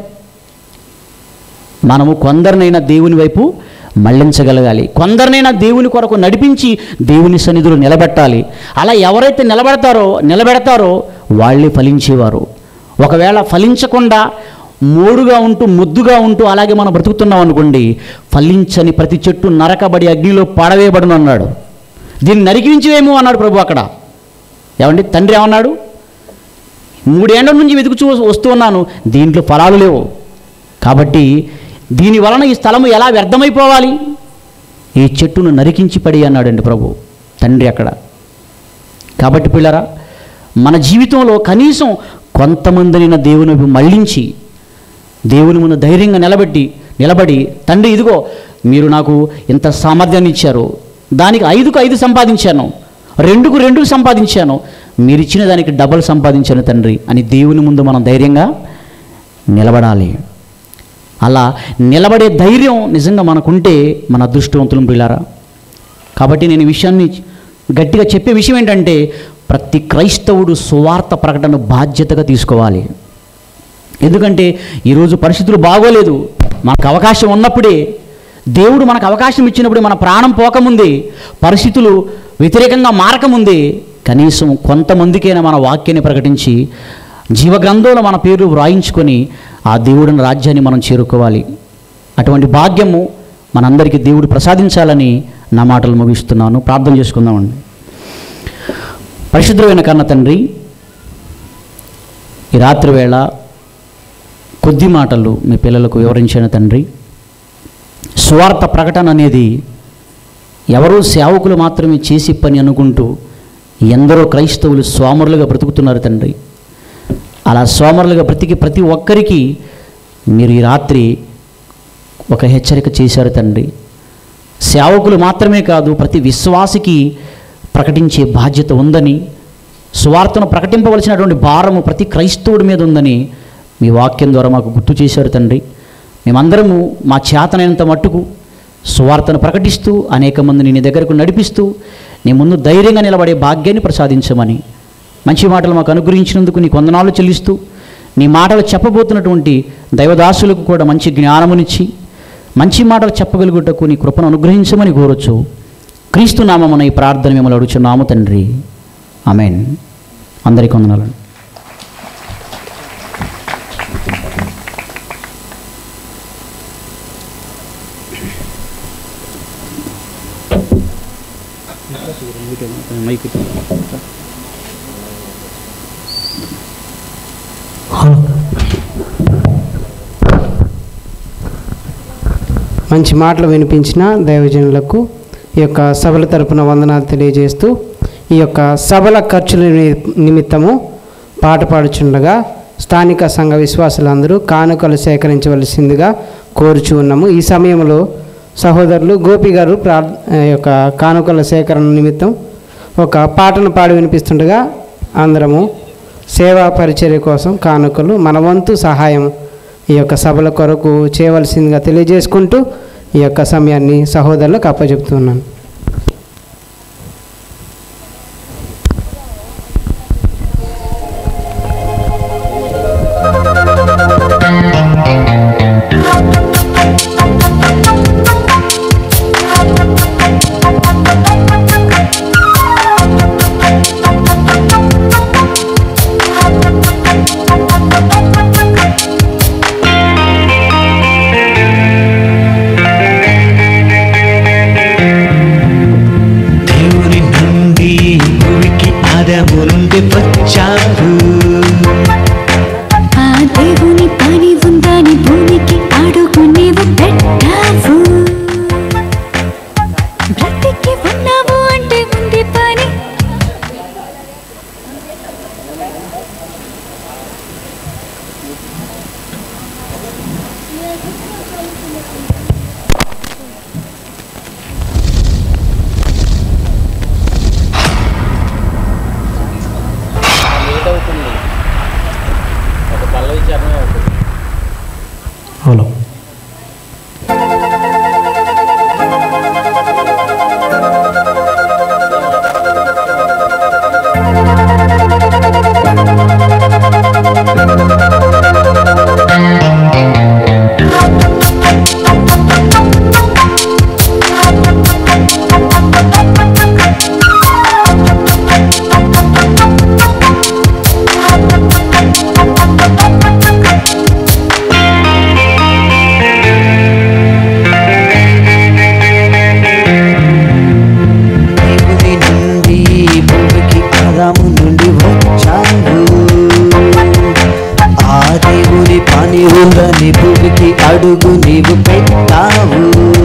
మనము కొందరినైనా దేవుని వైపు మళ్ళించగలగాలి, కొందరినైనా దేవుని కొరకు నడిపించి దేవుని సన్నిధిలో నిలబెట్టాలి. అలా ఎవరైతే నిలబెడతారో వాళ్ళే ఫలించేవారు. ఒకవేళ ఫలించకుండా మోడుగా ఉంటూ ముద్దుగా ఉంటూ అలాగే మనం బ్రతుకుతున్నాం అనుకోండి, ఫలించని ప్రతి చెట్టు నరకబడి అగ్నిలో పడవేయబడును అన్నాడు. దీన్ని నరికించేమో అన్నాడు ప్రభు అక్కడ. ఏమండి, తండ్రి ఏమన్నాడు? 3 ఏళ్ల నుంచి వెతుకుచూ వస్తూ ఉన్నాను, దీంట్లో ఫలాలు లేవు. కాబట్టి దీని వలన ఈ స్థలము ఎలా వ్యర్థమైపోవాలి? ఈ చెట్టును నరికించి పడి అన్నాడండి ప్రభు తండ్రి అక్కడ. కాబట్టి పిల్లరా, మన జీవితంలో కనీసం కొంతమందినైనా దేవుని వైపు మళ్ళించి దేవుని ముందు ధైర్యంగా నిలబడి తండ్రి ఇదిగో మీరు నాకు ఇంత సామర్థ్యాన్ని ఇచ్చారు, దానికి 5కు 5 సంపాదించాను, 2కు 2 సంపాదించాను, మీరు ఇచ్చిన దానికి డబల్ సంపాదించాను తండ్రి అని దేవుని ముందు మనం ధైర్యంగా నిలబడాలి. అలా నిలబడే ధైర్యం నిజంగా మనకుంటే మన అదృష్టవంతులం పిల్లారా. కాబట్టి నేను ఈ విషయాన్ని గట్టిగా చెప్పే విషయం ఏంటంటే ప్రతి క్రైస్తవుడు సువార్త ప్రకటన బాధ్యతగా తీసుకోవాలి. ఎందుకంటే ఈరోజు పరిస్థితులు బాగోలేదు. మనకు అవకాశం ఉన్నప్పుడే, దేవుడు మనకు అవకాశం ఇచ్చినప్పుడు, మన ప్రాణం పోకముందే, పరిస్థితులు వ్యతిరేకంగా మారకముందే కనీసం కొంతమందికైనా మన వాక్యాన్ని ప్రకటించి జీవగ్రంథంలో మన పేరు వ్రాయించుకొని ఆ దేవుడిని రాజ్యాన్ని మనం చేరుకోవాలి. అటువంటి భాగ్యము మనందరికీ దేవుడు ప్రసాదించాలని నా మాటలు ముగిస్తున్నాను. ప్రార్థన చేసుకుందామండి. పరిశుద్ధమైన కన్న తండ్రి, ఈ రాత్రి వేళ కొద్ది మాటలు మీ పిల్లలకు వివరించిన తండ్రి, సువార్త ప్రకటన అనేది ఎవరో సేవకులు మాత్రమే చేసి పని అనుకుంటూ ఎందరో క్రైస్తవులు సోమరులుగా బ్రతుకుతున్నారు తండ్రి. అలా సోమరులుగా బ్రతికి ప్రతి ఒక్కరికి మీరు ఈ రాత్రి ఒక హెచ్చరిక చేశారు తండ్రి. సేవకులు మాత్రమే కాదు, ప్రతి విశ్వాసికి ప్రకటించే బాధ్యత ఉందని, సువార్తను ప్రకటింపవలసినటువంటి భారము ప్రతి క్రైస్తవుడి మీద ఉందని మీ వాక్యం ద్వారా మాకు గుర్తు చేశారు తండ్రి. మేమందరము మా చేతనైనంత మట్టుకు సువార్తను ప్రకటిస్తూ అనేక మందిని నీ దగ్గరకు నడిపిస్తూ నీ ముందు ధైర్యంగా నిలబడే భాగ్యాన్ని ప్రసాదించమని, మంచి మాటలు మాకు అనుగ్రహించినందుకు నీకు వందనాలు చెల్లిస్తూ, నీ మాటలు చెప్పబోతున్నటువంటి దైవదాసులకు కూడా మంచి జ్ఞానమునిచ్చి మంచి మాటలు చెప్పగలుగుటకు నీ కృపను అనుగ్రహించమని కోరొచ్చు. క్రీస్తు నామమున ఈ ప్రార్థన మిమ్మల్ని అడుగుచున్నాము తండ్రి, ఆమేన్. అందరికీ వందనాలు. మంచి మాటలు వినిపించిన దైవజనులకు ఈ యొక్క సభల తరపున వందనాలు తెలియజేస్తూ, ఈ యొక్క సభల ఖర్చుల నిమిత్తము పాట పాడుచుండగా స్థానిక సంఘ విశ్వాసులందరూ కానుకలు సేకరించవలసిందిగా కోరుచు ఉన్నాము. ఈ సమయంలో సహోదరులు గోపి గారు యొక్క కానుకల సేకరణ నిమిత్తం ఒక పాటను పాడి వినిపిస్తుండగా అందరము సేవా పరిచర్య కోసం కానుకలు మన వంతు సహాయం ఈ యొక్క సభల కొరకు చేయవలసిందిగా తెలియజేసుకుంటూ ఈ యొక్క సమయాన్ని సహోదరులకు అప్పచెప్తున్నాను. హలో అడుగు నీవు పెట్టావు,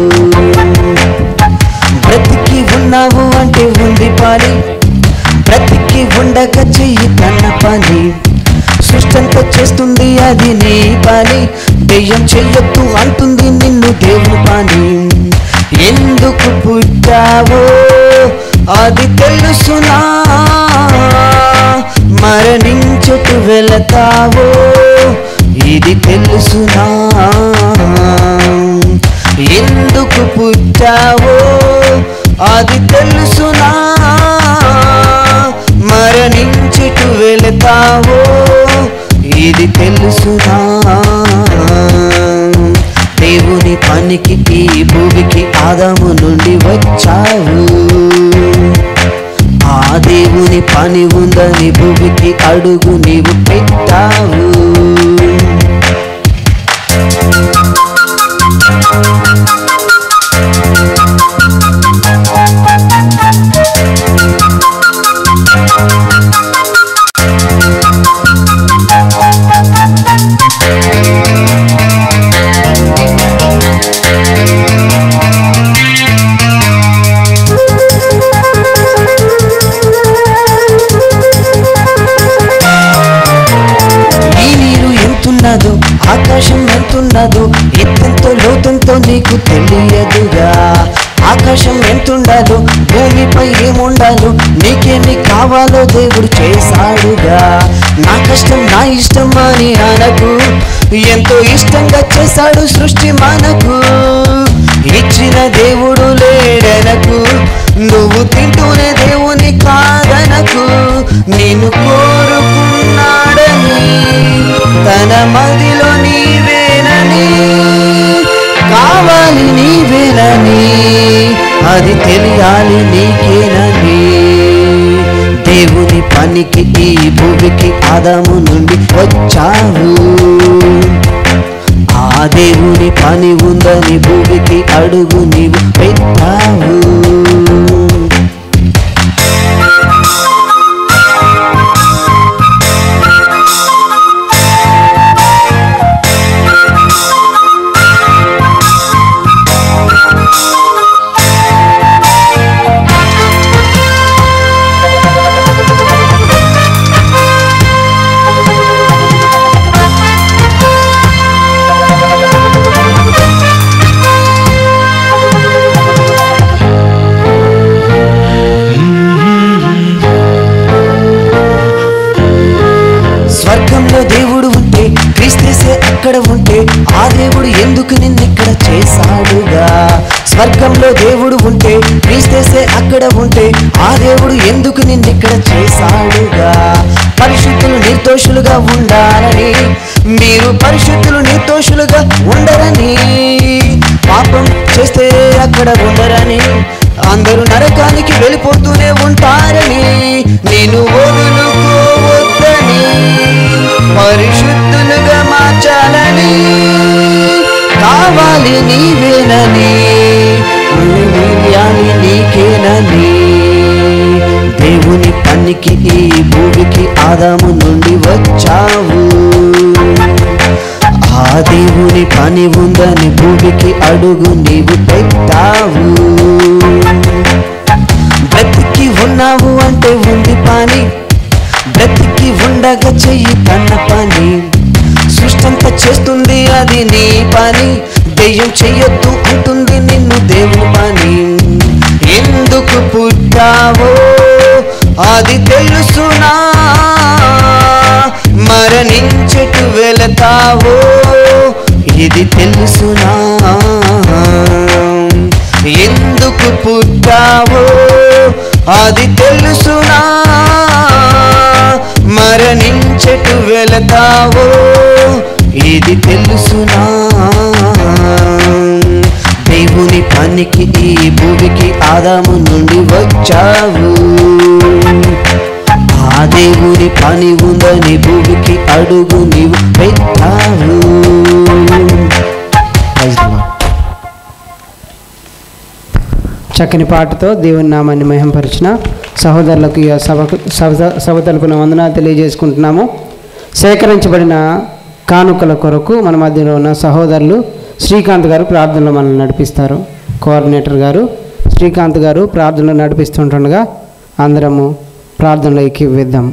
బ్రతికి ఉన్నావు అంటే ఉంది పని, బ్రతికి ఉండక చెయ్యి తన పని, సృష్టంతో చేస్తుంది అది నీ పని, దెయ్యం చెయ్యొద్దు అంటుంది నిన్ను దేవుని పని. ఎందుకు పుట్టావో అది తెలుసునా, మరణించుకు వెళతావో ఇది తెలుసునా, ఎందుకు పుట్టావో అది తెలుసునా, మరణించుకు వెళతావో ఇది తెలుసునా. దేవుని పనికి ఈ భూమికి ఆదాము నుండి వచ్చావు, ఆ దేవుని పని ఉందని భూమికి అడుగు నీవు పెట్టావు. ఆకాశం ఎంతున్నదో ఎత్తెంతో లోతంతో నీకు తెలియదుగా, ఆకాశం ఎంతుండాలో భూమిపై ఏముండాలో నీకేమి కావాలో దేవుడు చేశాడుగా. నా కష్టం నా ఇష్టం అని అనకు, ఎంతో ఇష్టంగా చేశాడు సృష్టి మనకు. ఇచ్చిన దేవుడు లేడనకు, నువ్వు తింటూనే దేవుని కాదనకు. నేను కోరుకున్నాడని తన మదిలో నీవేనని, కావాలి నీవేనని, అది తెలియాలి నీకేనని. దేవుని పనికి ఈ భూమికి ఆదాము నుండి వచ్చావు. ఆ దేవుని పని ఉందని భూమికి అడుగు నీవు పెట్టావు. స్వర్గంలో దేవుడు ఉంటే క్రీస్తుసే అక్కడ ఉంటే ఆ దేవుడు ఎందుకు నిన్నిక్కడ చేశాడుగా. స్వర్గంలో దేవుడు ఉంటే క్రీస్తుసే అక్కడ ఉంటే ఆ దేవుడు ఎందుకు నిన్నిక్కడ చేశాడుగా. పరిశుద్ధులు నిర్దోషులుగా ఉండాలని, మీరు పరిశుద్ధులు నిర్దోషులుగా ఉండరని, పాపం చేస్తే అక్కడ ఉండరని, అందరూ నరకానికి వెళ్ళిపోతూనే ఉంటారని, నేను వదులుకోవద్దని, పరిశుద్ధులుగా మార్చాలని, కావాలి నీవేనని, తెలియాలి నీకేనని. దేవుని పనికి ఈ భూమికి ఆదాము నుండి వచ్చావు. ఆ దేవుని పని ఉందని భూమికి అడుగు నీవు పెట్టావు. బ్రతికి ఉన్నావు అంటే ఉంది పని, బ్రతికి ఉండగా చెయ్యి తన పని. సృష్టంతా చేస్తుంది అది నీ పని, దెయ్యం చెయ్యొద్దు అంటుంది నిన్ను దేవుని పని. ఎందుకు పుట్టావో అది తెలుసునా, మరణించెటు వెళతావో ఇది తెలుసునా. ఎందుకు పుట్టావో అది తెలుసునా, మరణించెటు వెళతావో ఇది తెలుసునా. దేవుని పనికి ఈ భూమికి ఆదాము నుండి వచ్చావు. ఆ దేవుని పని ఉందని భూమికి అడుగు నీవు పెట్టావు. చక్కని పాటతో దేవుని నామాన్ని మహింపరిచిన సహోదరులకు ఈ సభ తరపున వందనాలు తెలియజేసుకుంటున్నాము. సేకరించబడిన కానుకల కొరకు మన మధ్యలో ఉన్న సహోదరులు శ్రీకాంత్ గారు ప్రార్థనలో మనల్ని నడిపిస్తారు. కోఆర్డినేటర్ గారు శ్రీకాంత్ గారు ప్రార్థనలో నడిపిస్తుండగా అందరము ప్రార్థనలో ఎక్కివిద్దాం.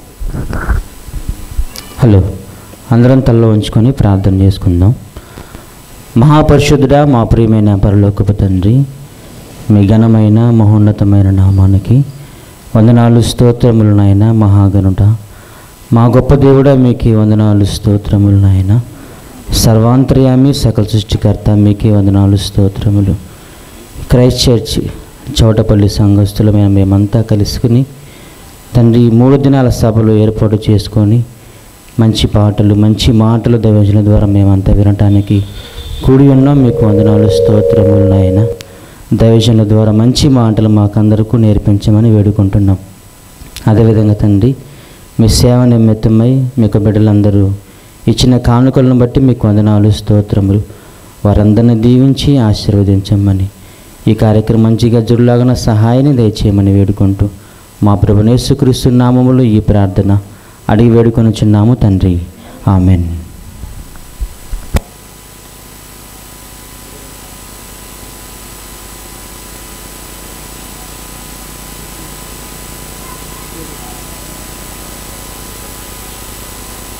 హలో, అందరం తలలో ఉంచుకొని ప్రార్థన చేసుకుందాం. మహాపరిశుద్ధుడా, మా ప్రియమైన పరలోకపు తండ్రి, మీ ఘనమైన మహోన్నతమైన నామానికి వందనాలు స్తోత్రములు నాయన. మహాగణుడ, మా గొప్ప దేవుడా, మీకే వందనాలు స్తోత్రములు నాయన. సర్వాంతర్యామి సకల సృష్టికర్త, మీకే వందనాలు స్తోత్రములు. క్రైస్ట్ చర్చ్ చౌటపల్లి సంఘస్థులమైన మేమంతా కలుసుకుని తండ్రి 3 దినాల సభలు ఏర్పాటు చేసుకొని మంచి పాటలు మంచి మాటలు దైవజనుల ద్వారా మేమంతా వినటానికి కూడి ఉన్నాం. మీకు వందనాలు స్తోత్రములు నాయన. దైవజనుల ద్వారా మంచి మాటలు మాకందరికీ నేర్పించమని వేడుకుంటున్నాం. అదేవిధంగా తండ్రి, మీ సేవ నిమిత్తమై మీకు బిడ్డలందరూ ఇచ్చిన కానుకలను బట్టి మీకు వందనాలు స్తోత్రములు. వారందరిని దీవించి ఆశీర్వదించమని, ఈ కార్యక్రమం మంచిగా జరుగులాగా సహాయాన్ని దయచేయమని వేడుకుంటూ మా ప్రభువైన యేసుక్రీస్తు నామములో ఈ ప్రార్థన అడిగి వేడుకొనుచున్నాము తండ్రి. ఆమెన్.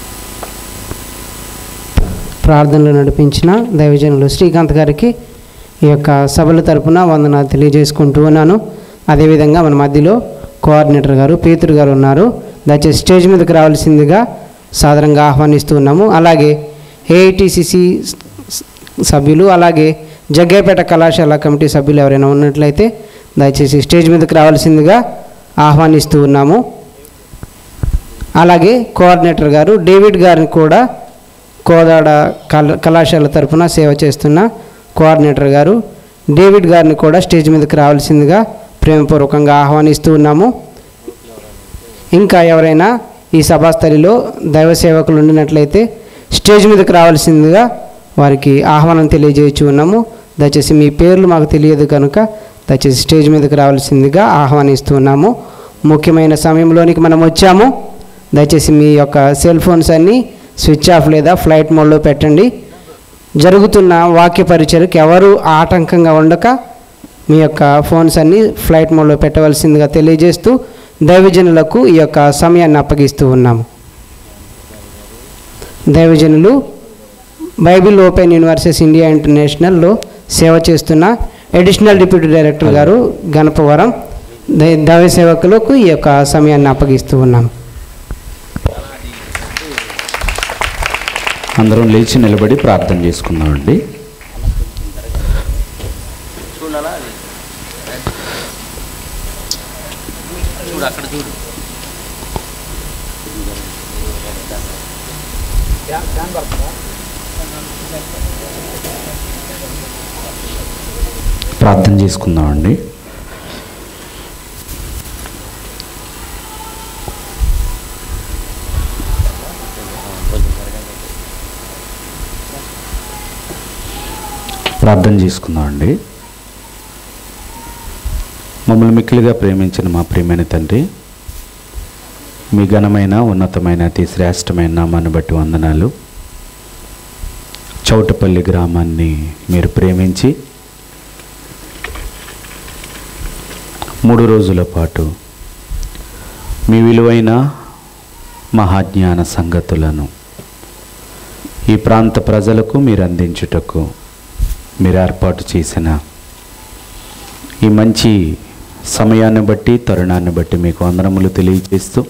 ప్రార్థనలు నడిపించిన దైవజనులు శ్రీకాంత్ గారికి ఈ యొక్క సభల తరపున వందనాలు తెలియజేసుకుంటూ ఉన్నాను. అదేవిధంగా మన మధ్యలో కోఆర్డినేటర్ గారు పేతురు గారు ఉన్నారు. దయచేసి స్టేజ్ మీదకి రావాల్సిందిగా సాదరంగా ఆహ్వానిస్తూ ఉన్నాము. అలాగే ఏఐటిసిసి సభ్యులు, అలాగే జగ్గయ్యపేట కళాశాల కమిటీ సభ్యులు ఎవరైనా ఉన్నట్లయితే దయచేసి స్టేజ్ మీదకి రావాల్సిందిగా ఆహ్వానిస్తూ ఉన్నాము. అలాగే కోఆర్డినేటర్ గారు డేవిడ్ గారిని కూడా కోదాడ కళాశాల తరపున సేవ చేస్తున్న కోఆర్డినేటర్ గారు డేవిడ్ గారిని కూడా స్టేజ్ మీదకి రావాల్సిందిగా ప్రేమపూర్వకంగా ఆహ్వానిస్తూ ఉన్నాము. ఇంకా ఎవరైనా ఈ సభాస్థలిలో దైవ సేవకులు ఉండినట్లయితే స్టేజ్ మీదకి రావాల్సిందిగా వారికి ఆహ్వానం తెలియజేయచ్చు ఉన్నాము. దయచేసి మీ పేర్లు మాకు తెలియదు కనుక దయచేసి స్టేజ్ మీదకి రావాల్సిందిగా ఆహ్వానిస్తూ ఉన్నాము. ముఖ్యమైన సమయంలోనికి మనం వచ్చాము. దయచేసి మీ యొక్క సెల్ ఫోన్స్ అన్నీ స్విచ్ ఆఫ్ లేదా ఫ్లైట్ మోడ్లో పెట్టండి. జరుగుతున్న వాక్య పరిచయకు ఎవరు ఆటంకంగా ఉండక మీ యొక్క ఫోన్స్ అన్నీ ఫ్లైట్ మోడ్లో పెట్టవలసిందిగా తెలియజేస్తూ దైవజనులకు ఈ యొక్క సమయాన్ని అప్పగిస్తూ ఉన్నాము. దైవజనులు బైబిల్ ఓపెన్ యూనివర్సిటీస్ ఇండియా ఇంటర్నేషనల్లో సేవ చేస్తున్న అడిషనల్ డిప్యూటీ డైరెక్టర్ గారు గణపవరం దైవ సేవకులకు ఈ యొక్క సమయాన్ని అప్పగిస్తూ ఉన్నాము. అందరం లేచి నిలబడి ప్రార్థన చేసుకుందామండి. ప్రార్థన చేసుకుందామండి. ప్రార్థన చేసుకుందామండి. మమ్మల్ని మిక్కిలిగా ప్రేమించిన మా ప్రియమైన తండ్రి, మీ ఘనమైన ఉన్నతమైన అతి శ్రేష్టమైన నామాన్ని బట్టి వందనాలు. చౌటపల్లి గ్రామాన్ని మీరు ప్రేమించి 3 రోజుల పాటు మీ విలువైన మహాజ్ఞాన సంగతులను ఈ ప్రాంత ప్రజలకు మీరు అందించుటకు మీరు ఏర్పాటు చేసిన ఈ మంచి సమయాన్ని బట్టి తరుణాన్ని బట్టి మీకు వందనములు తెలియజేస్తూ,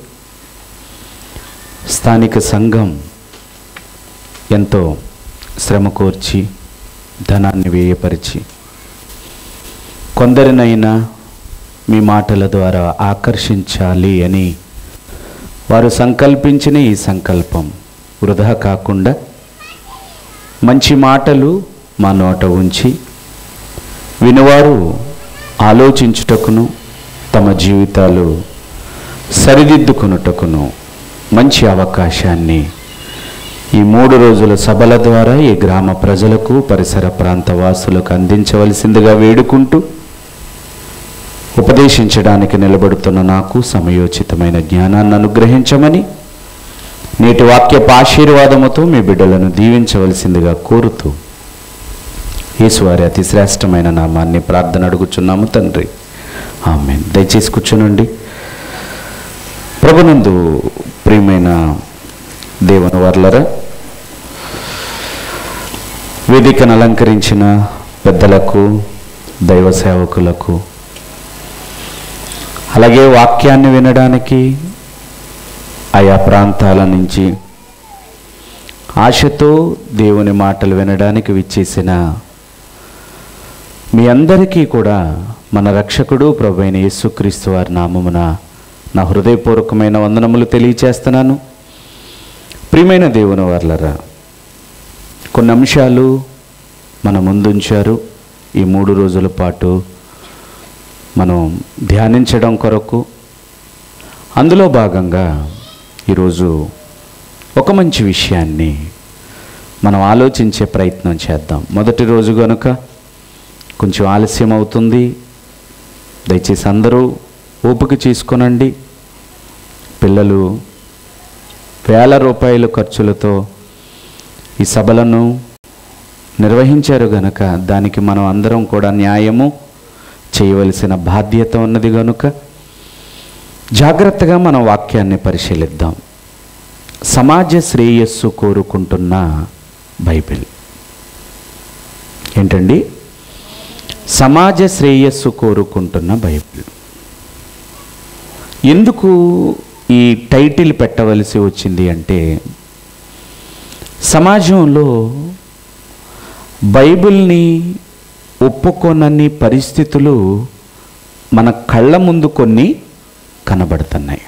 స్థానిక సంఘం ఎంతో శ్రమ కోర్చి ధనాన్ని వ్యయపరిచి కొందరినైనా మీ మాటల ద్వారా ఆకర్షించాలి అని వారు సంకల్పించిన ఈ సంకల్పం వృధా కాకుండా మంచి మాటలు మా నోట ఉంచి వినువారు ఆలోచించుటకును తమ జీవితాలు సరిదిద్దుకునుటకును మంచి అవకాశాన్ని ఈ 3 రోజుల సభల ద్వారా ఈ గ్రామ ప్రజలకు పరిసర ప్రాంత వాసులకు అందించవలసిందిగా వేడుకుంటూ, ఉపదేశించడానికి నిలబడుతున్న నాకు సమయోచితమైన జ్ఞానాన్ని అనుగ్రహించమని నేటి వాక్యపు ఆశీర్వాదముతో మీ బిడ్డలను దీవించవలసిందిగా కోరుతూ యేసువారి అతి శ్రేష్టమైన నామాన్ని ప్రార్థన అడుగుచున్నాము తండ్రి, ఆమేన్. దయచేసి కూర్చోనండి. ప్రభునందు ప్రియమైన దేవుని వర్లరా, వేదికను అలంకరించిన పెద్దలకు, దైవ సేవకులకు, అలాగే వాక్యాన్ని వినడానికి ఆయా ప్రాంతాల నుంచి ఆశతో దేవుని మాటలు వినడానికి విచ్చేసిన మీ అందరికీ కూడా మన రక్షకుడు ప్రభువైన యేసుక్రీస్తు వారి నామమున నా హృదయపూర్వకమైన వందనములు తెలియచేస్తున్నాను. ప్రియమైన దేవుని వర్లరా, కొన్ని అంశాలు మన ముందుంచారు. ఈ 3 రోజుల పాటు మనం ధ్యానించడం కొరకు అందులో భాగంగా ఈరోజు ఒక మంచి విషయాన్ని మనం ఆలోచించే ప్రయత్నం చేద్దాం. మొదటి రోజు కనుక కొంచెం ఆలస్యం అవుతుంది. దయచేసి అందరూ ఓపిక చేసుకొనండి. పిల్లలు వేల రూపాయల ఖర్చులతో ఈ సభలను నిర్వహించారు గనుక దానికి మనం అందరం కూడా న్యాయము చేయవలసిన బాధ్యత ఉన్నది గనుక జాగ్రత్తగా మన వాక్యాన్ని పరిశీలిద్దాం. సమాజ శ్రేయస్సు కోరుకుంటున్న బైబిల్ ఏంటండి? సమాజ శ్రేయస్సు కోరుకుంటున్న బైబిల్. ఎందుకు ఈ టైటిల్ పెట్టవలసి వచ్చింది అంటే, సమాజంలో బైబిల్ని ఒప్పుకోనన్ని పరిస్థితులు మన కళ్ళ ముందు కొన్ని కనబడుతున్నాయి.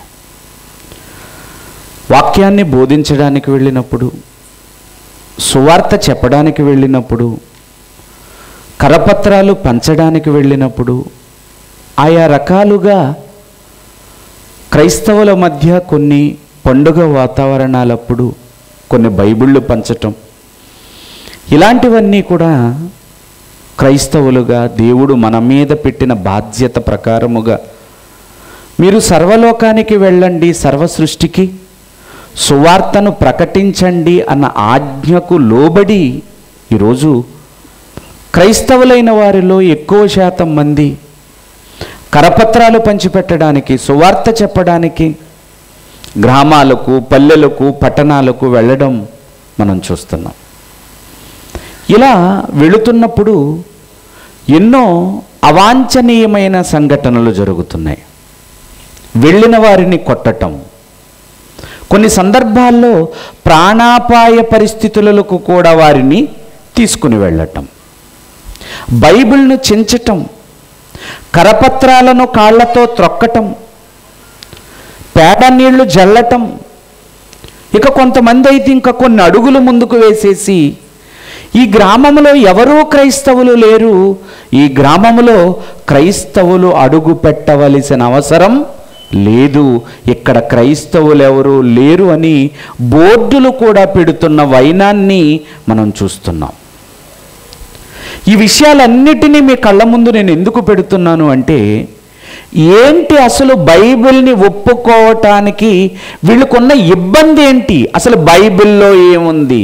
వాక్యాన్ని బోధించడానికి వెళ్ళినప్పుడు, సువార్త చెప్పడానికి వెళ్ళినప్పుడు, కరపత్రాలు పంచడానికి వెళ్ళినప్పుడు, ఆయా రకాలుగా క్రైస్తవుల మధ్య కొన్ని పండుగ వాతావరణాలప్పుడు కొన్ని బైబిళ్ళు పంచటం, ఇలాంటివన్నీ కూడా క్రైస్తవులుగా దేవుడు మన మీద పెట్టిన బాధ్యత ప్రకారముగా మీరు సర్వలోకానికి వెళ్ళండి, సర్వ సృష్టికి సువార్తను ప్రకటించండి అన్న ఆజ్ఞకు లోబడి ఈరోజు క్రైస్తవులైన వారిలో ఎక్కువ శాతం మంది కరపత్రాలు పంచిపెట్టడానికి, సువార్త చెప్పడానికి గ్రామాలకు, పల్లెలకు, పట్టణాలకు వెళ్ళడం మనం చూస్తున్నాం. ఇలా వెళుతున్నప్పుడు ఎన్నో అవాంఛనీయమైన సంఘటనలు జరుగుతున్నాయి. వెళ్ళిన వారిని కొట్టటం, కొన్ని సందర్భాల్లో ప్రాణాపాయ పరిస్థితులకు కూడా వారిని తీసుకుని వెళ్ళటం, బైబిల్ను చించటం, కరపత్రాలను కాళ్లతో త్రొక్కటం, పేడ నీళ్లు జల్లటం, ఇక కొంతమంది అయితే ఇంకా కొన్ని అడుగులు ముందుకు వేసేసి, ఈ గ్రామంలో ఎవరూ క్రైస్తవులు లేరు, ఈ గ్రామంలో క్రైస్తవులు అడుగు పెట్టవలసిన అవసరం లేదు, ఇక్కడ క్రైస్తవులు ఎవరు లేరు అని బోర్డులు కూడా పెడుతున్న వైనాన్ని మనం చూస్తున్నాం. ఈ విషయాలన్నిటినీ మీ కళ్ళ ముందు నేను ఎందుకు పెడుతున్నాను అంటే, ఏంటి అసలు బైబిల్ని ఒప్పుకోవటానికి వీళ్ళకున్న ఇబ్బంది ఏంటి, అసలు బైబిల్లో ఏముంది,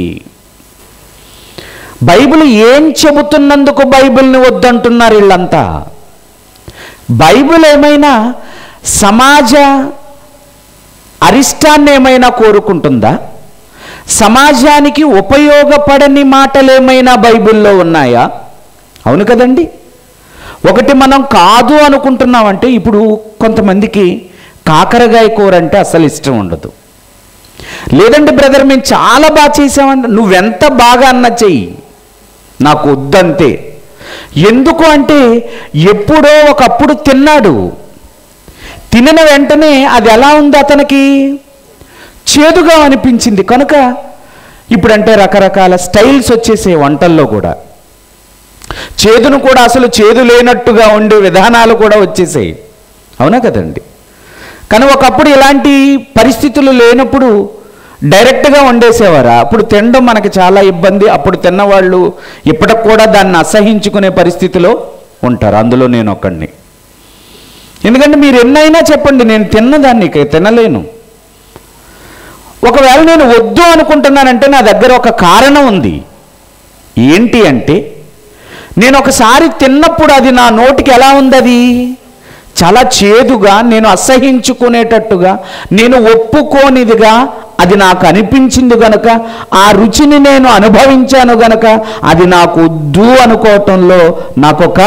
బైబిల్ ఏం చెబుతున్నందుకు బైబిల్ని వద్దంటున్నారు వీళ్ళంతా. బైబిల్ ఏమైనా సమాజ అరిష్టాన్ని ఏమైనా కోరుకుంటుందా? సమాజానికి ఉపయోగపడని మాటలు ఏమైనా బైబిల్లో ఉన్నాయా? అవును కదండి. ఒకటి మనం కాదు అనుకుంటున్నామంటే, ఇప్పుడు కొంతమందికి కాకరకాయ కూర అంటే అసలు ఇష్టం ఉండదు. లేదంటే బ్రదర్ మేము చాలా బాగా చేసామంటే, నువ్వెంత బాగా అన్న చెయ్యి, నాకు వద్దంతే. ఎందుకు అంటే ఎప్పుడో ఒకప్పుడు తిన్నాడు, తినిన వెంటనే అది ఎలా ఉంది, అతనికి చేదుగా అనిపించింది కనుక ఇప్పుడంటే రకరకాల స్టైల్స్ వచ్చేసే వంటల్లో కూడా, చేదును కూడా అసలు చేదు లేనట్టుగా ఉండే విధానాలు కూడా వచ్చేసాయి. అవునా కదండి. కానీ ఒకప్పుడు ఇలాంటి పరిస్థితులు లేనప్పుడు డైరెక్ట్గా వండేసేవారు. అప్పుడు తినడం మనకి చాలా ఇబ్బంది. అప్పుడు తిన్నవాళ్ళు ఇప్పటికి కూడా దాన్ని అసహించుకునే పరిస్థితిలో ఉంటారు. అందులో నేను ఒకడిని. ఎందుకంటే మీరు ఎన్నైనా చెప్పండి, నేను తిన్నదాన్ని తినలేను. ఒకవేళ నేను వద్దు అనుకుంటున్నానంటే నా దగ్గర ఒక కారణం ఉంది. ఏంటి అంటే, నేను ఒకసారి తిన్నప్పుడు అది నా నోటికి ఎలా ఉంది, అది చాలా చేదుగా, నేను అసహించుకునేటట్టుగా, నేను ఒప్పుకోనిదిగా అది నాకు అనిపించింది గనుక, ఆ రుచిని నేను అనుభవించాను గనుక అది నాకు వద్దు అనుకోవటంలో నాకొక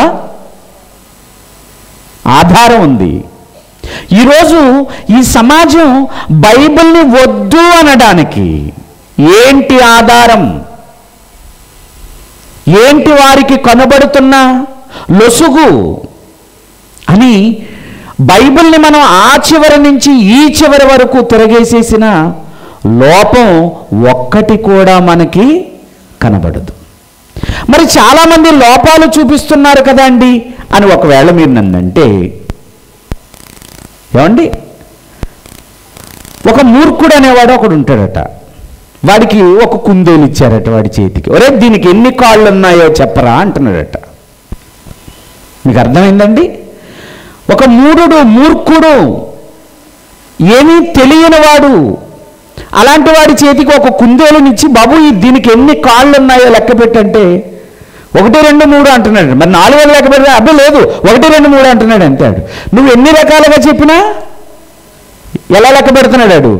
ఆధారం ఉంది. ఈరోజు ఈ సమాజం బైబిల్ని వద్దు అనడానికి ఏంటి ఆధారం? ఏంటి వారికి కనబడుతున్న లొసుగు అని బైబిల్ని మనం ఆ చివరి నుంచి ఈ చివరి వరకు తిరగేసేసిన లోపం ఒక్కటి కూడా మనకి కనబడదు. మరి చాలామంది లోపాలు చూపిస్తున్నారు కదండి అని ఒకవేళ మీరు నన్నంటే, ఏమండి, ఒక మూర్ఖుడు అనేవాడు ఒకడు ఉంటాడట. వాడికి ఒక కుందేలు ఇచ్చారట వాడి చేతికి. ఒరే దీనికి ఎన్ని కాళ్ళు ఉన్నాయో చెప్పరా అంటున్నాడట. మీకు అర్థమైందండి? ఒక మూర్ఖుడు, ఏమీ తెలియనివాడు అలాంటి వాడి చేతికి ఒక కుందేలునిచ్చి, బాబు దీనికి ఎన్ని కాళ్ళు ఉన్నాయో లెక్క పెట్టంటే 1, 2, 3 అంటున్నాడు. మరి 4 లెక్క పెడితే అబ్బే లేదు 1, 2, 3 అంటున్నాడు అంటాడు. నువ్వు ఎన్ని రకాలుగా చెప్పినా ఎలా లెక్క పెడుతున్నాడు?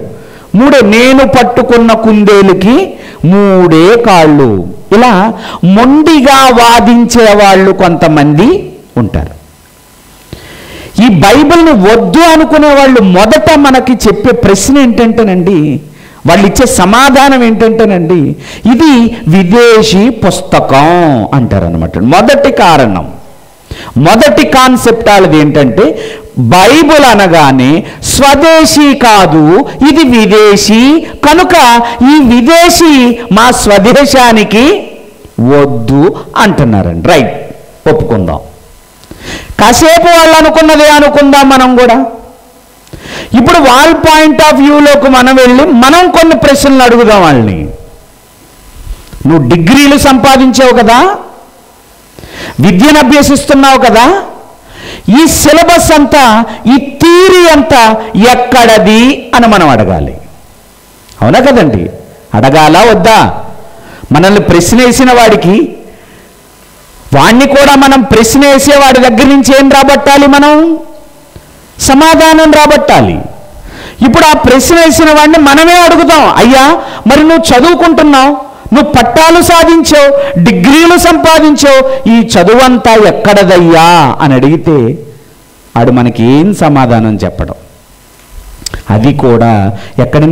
నేను పట్టుకున్న కుందేలుకి 3 కాళ్ళు. ఇలా మొండిగా వాదించే వాళ్ళు కొంతమంది ఉంటారు. ఈ బైబిల్ని వద్దు అనుకునే వాళ్ళు మొదట మనకి చెప్పే ప్రశ్న ఏంటంటేనండి, వాళ్ళు ఇచ్చే సమాధానం ఏంటంటేనండి, ఇది విదేశీ పుస్తకం అంటారనమాట. మొదటి కారణం, మొదటి కాన్సెప్ట్ వాళ్ళది ఏంటంటే, బైబిల్ అనగానే స్వదేశీ కాదు, ఇది విదేశీ, కనుక ఈ విదేశీ మా స్వదేశానికి వద్దు అంటున్నారండి. రైట్, ఒప్పుకుందాం. కాసేపు వాళ్ళు అనుకున్నదే అనుకుందాం మనం కూడా. ఇప్పుడు వాళ్ళ పాయింట్ ఆఫ్ వ్యూలోకి మనం వెళ్ళి మనం కొన్ని ప్రశ్నలు అడుగుదాం వాళ్ళని. నువ్వు డిగ్రీలు సంపాదించావు కదా, విద్యను అభ్యసిస్తున్నావు కదా, ఈ సిలబస్ అంతా, ఈ థియరీ అంతా ఎక్కడది అని మనం అడగాలి. అవునా కదండి? అడగాలా వద్దా? మనల్ని ప్రశ్న వేసిన వాడికి, వాణ్ణి కూడా మనం ప్రశ్న వేసే వాడి దగ్గర నుంచి ఏం రాబట్టాలి? మనం సమాధానం రాబట్టాలి. ఇప్పుడు ఆ ప్రశ్న వేసిన వాడిని మనమే అడుగుతాం, అయ్యా మరి నువ్వు చదువుకుంటున్నావు, నువ్వు పట్టాలు సాధించావు, డిగ్రీలు సంపాదించావు, ఈ చదువంతా ఎక్కడదయ్యా అని అడిగితే ఆడు మనకి ఏం సమాధానం చెప్పడం? అది కూడా ఎక్కడి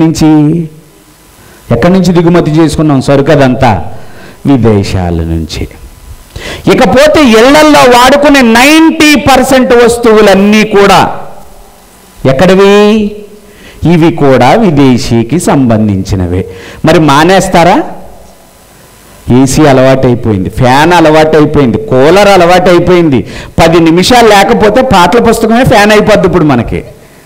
నుంచి దిగుమతి చేసుకున్నాం సరుకదంతా? విదేశాల నుంచి. ఇకపోతే ఇళ్లల్లో వాడుకునే 90% వస్తువులన్నీ కూడా ఎక్కడివి? ఇవి కూడా విదేశీకి సంబంధించినవే. మరి మానేస్తారా? ఏసీ అలవాటైపోయింది, ఫ్యాన్ అలవాటైపోయింది, కూలర్ అలవాటైపోయింది. 10 నిమిషాలు లేకపోతే పాటల పుస్తకమే ఫ్యాన్ అయిపోద్ది ఇప్పుడు మనకి.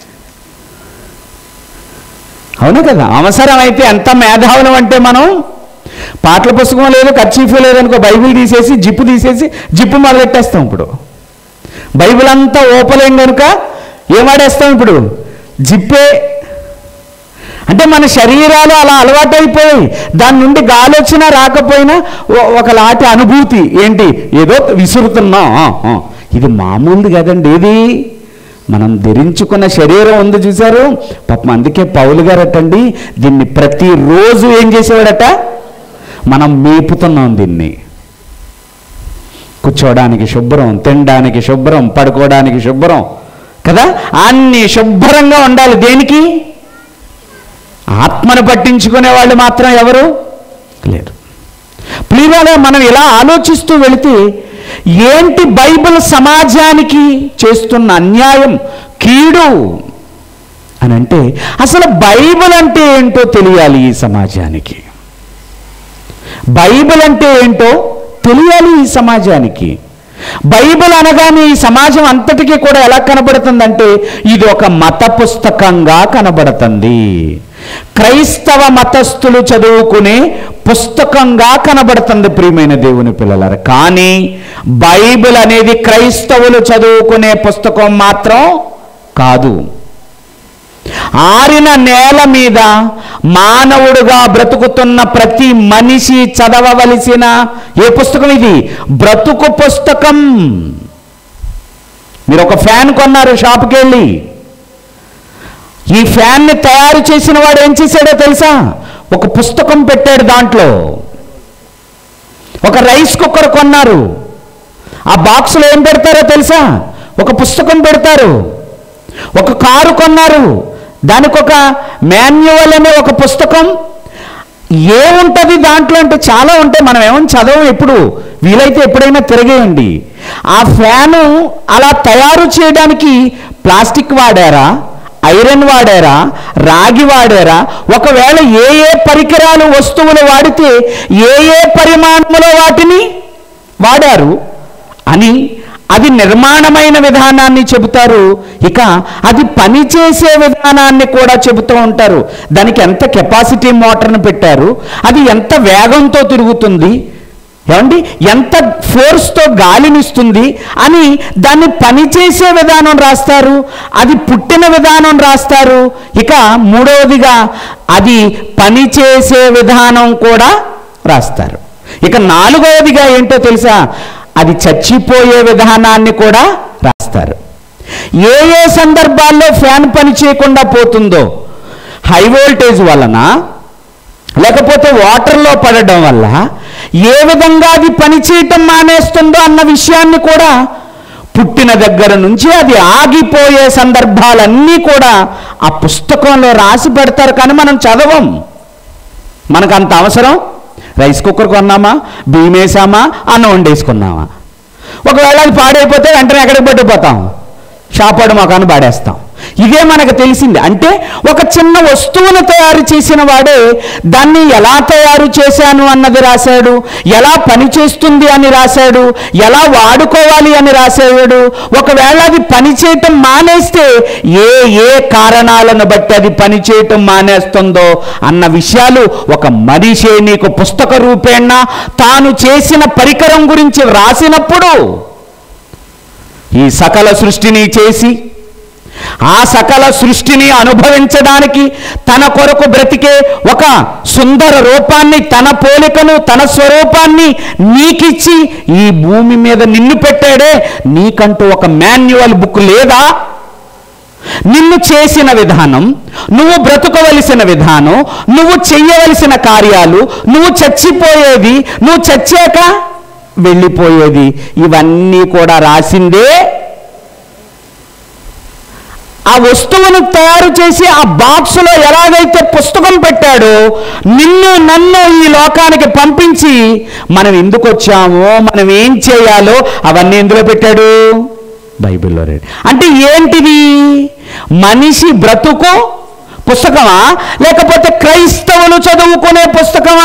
అవునా కదా? అవసరమైతే ఎంత మేధావులం అంటే మనం పాటల పుస్తకం లేదు, కర్చీఫ్ లేదనుకో, బైబిల్ తీసేసి జిప్పు మొదలెట్టేస్తాం. ఇప్పుడు బైబిల్ అంతా ఓపలేం కనుక ఏం వాడేస్తాం? ఇప్పుడు జిప్పే. అంటే మన శరీరాలు అలా అలవాటైపోయి దాని నుండి గాలి వచ్చినా రాకపోయినా ఒకలాంటి అనుభూతి. ఏంటి? ఏదో విసురుతున్నాం. ఇది మామూలుది కదండి. ఏది మనం ధరించుకున్న శరీరం ఉంది చూశారు పాపం. అందుకే పౌలు గారటండి దీన్ని ప్రతిరోజు ఏం చేసేవాడట? మనం మేపుతున్నాం దీన్ని. కూర్చోవడానికి శుభ్రం, తినడానికి శుభ్రం, పడుకోవడానికి శుభ్రం కదా, అన్నీ శుభ్రంగా ఉండాలి. దేనికి? ఆత్మను పట్టించుకునే వాళ్ళు మాత్రం ఎవరు లేరు. ప్రియులారా, మనం ఇలా ఆలోచిస్తూ వెళితే ఏంటి బైబిల్ సమాజానికి చేస్తున్న అన్యాయం, కీడు అని అంటే, అసలు బైబిల్ అంటే ఏంటో తెలియాలి ఈ సమాజానికి. బైబిల్ అంటే ఏంటో తెలియాలి ఈ సమాజానికి. బైబిల్ అనగానే ఈ సమాజం అంతటికీ కూడా ఎలా కనబడుతుందంటే, ఇది ఒక మత పుస్తకంగా కనబడుతుంది. క్రైస్తవ మతస్థులు చదువుకునే పుస్తకంగా కనబడుతుంది ప్రియమైన దేవుని పిల్లలారా. కానీ బైబిల్ అనేది క్రైస్తవులు చదువుకునే పుస్తకం మాత్రం కాదు. ఆరిన నేల మీద మానవుడుగా బ్రతుకుతున్న ప్రతి మనిషి చదవవలసిన ఏ పుస్తకం ఇది? బ్రతుకు పుస్తకం. మీరు ఒక ఫ్యాన్ కొన్నారు షాప్కి వెళ్ళి. ఈ ఫ్యాన్ని తయారు చేసిన వాడు ఏం చేశాడో తెలుసా? ఒక పుస్తకం పెట్టాడు దాంట్లో. ఒక రైస్ కుక్కర్ కొన్నారు, ఆ బాక్స్లో ఏం పెడతారో తెలుసా? ఒక పుస్తకం పెడతారు. ఒక కారు కొన్నారు, దానికి ఒక మాన్యువల్ అనే ఒక పుస్తకం. ఏముంటుంది దాంట్లో అంటే చాలా ఉంటాయి. మనం ఏమని చదవం. ఎప్పుడు వీలైతే ఎప్పుడైనా తిరగేయండి. ఆ ఫ్యాను అలా తయారు చేయడానికి ప్లాస్టిక్ వాడారా, ఐరన్ వాడారా, రాగి వాడారా, ఒకవేళ ఏ ఏ పరికరాలు వస్తువులు వాడితే ఏ ఏ పరిమాణంలో వాటిని వాడారు అని అది నిర్మాణమైన విధానాన్ని చెబుతారు. ఇక అది పనిచేసే విధానాన్ని కూడా చెబుతూ ఉంటారు. దానికి ఎంత కెపాసిటీ మోటార్ని పెట్టారు, అది ఎంత వేగంతో తిరుగుతుంది, ఏమండి ఎంత ఫోర్స్తో గాలినిస్తుంది అని దాన్ని పనిచేసే విధానం రాస్తారు, అది పుట్టిన విధానం రాస్తారు. ఇక మూడవదిగా అది పనిచేసే విధానం కూడా రాస్తారు. ఇక నాలుగవదిగా ఏంటో తెలుసా? అది చచ్చిపోయే విధానాన్ని కూడా రాస్తారు. ఏ ఏ సందర్భాల్లో ఫ్యాన్ పని చేయకుండా పోతుందో, హై వోల్టేజ్ వలన లేకపోతే వాటర్లో పడడం వల్ల ఏ విధంగా అది పనిచేయటం మానేస్తుందో అన్న విషయాన్ని కూడా పుట్టిన దగ్గర నుంచి అది ఆగిపోయే సందర్భాలన్నీ కూడా ఆ పుస్తకంలో రాసి పెడతారు, కానీ మనం చదవం. మనకు అంత అవసరం? రైస్ కుక్కర్ కొన్నామా, బియ్యం వేసామా, అన్నం వండేసుకున్నామా? ఒకవేళ అది పాడైపోతే వెంటనే ఎక్కడికి పట్టుకుపోతాం? షాపాడు మొఖాన్ని పాడేస్తాం. ఇదే మనకు తెలిసింది. అంటే ఒక చిన్న వస్తువును తయారు చేసిన వాడే దాన్ని ఎలా తయారు చేశాను అన్నది రాశాడు, ఎలా పనిచేస్తుంది అని రాశాడు, ఎలా వాడుకోవాలి అని రాశాడు. ఒకవేళ అది పనిచేయటం మానేస్తే ఏ ఏ కారణాలను బట్టి అది పనిచేయటం మానేస్తుందో అన్న విషయాలు ఒక మనిషి నీకు పుస్తక రూపేణ తాను చేసిన పరికరం గురించి రాసినప్పుడు, ఈ సకల సృష్టిని చేసి ఆ సకల సృష్టిని అనుభవించడానికి తన కొరకు బ్రతికే ఒక సుందర రూపాన్ని, తన పోలికను, తన స్వరూపాన్ని నీకిచ్చి ఈ భూమి మీద నిన్ను పెట్టాడే, నీకంటూ ఒక మాన్యువల్ బుక్ లేదా? నిన్ను చేసిన విధానం, నువ్వు బ్రతుకవలసిన విధానం, నువ్వు చెయ్యవలసిన కార్యాలు, నువ్వు చచ్చిపోయేది, నువ్వు చచ్చాక వెళ్ళిపోయేది, ఇవన్నీ కూడా రాసిందే ఆ వస్తువును తయారు చేసి ఆ బాక్సులో ఎలాగైతే పుస్తకం పెట్టాడో నిన్ను నన్ను ఈ లోకానికి పంపించి మనం ఎందుకు వచ్చామో, మనం ఏం చేయాలో అవన్నీ ఎందులో పెట్టాడు? బైబిల్లో రాడు. అంటే ఏంటిది? మనిషి బ్రతుకు పుస్తకమా, లేకపోతే క్రైస్తవులు చదువుకునే పుస్తకమా?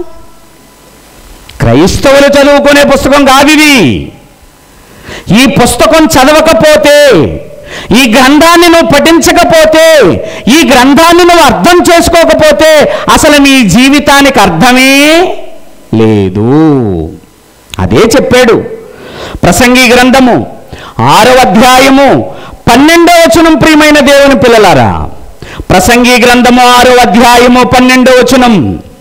క్రైస్తవులు చదువుకునే పుస్తకం కాదు ఇది. ఈ పుస్తకం చదవకపోతే, ఈ గ్రంథాన్ని నువ్వు పఠించకపోతే, ఈ గ్రంథాన్ని నువ్వు అర్థం చేసుకోకపోతే అసలు నీ జీవితానికి అర్థమే లేదు. అదే చెప్పాడు ప్రసంగి గ్రంథము 6వ అధ్యాయము 12వ వచనం. ప్రియమైన దేవుని పిల్లలారా, ప్రసంగి గ్రంథము 6వ అధ్యాయము 12వ వచనం.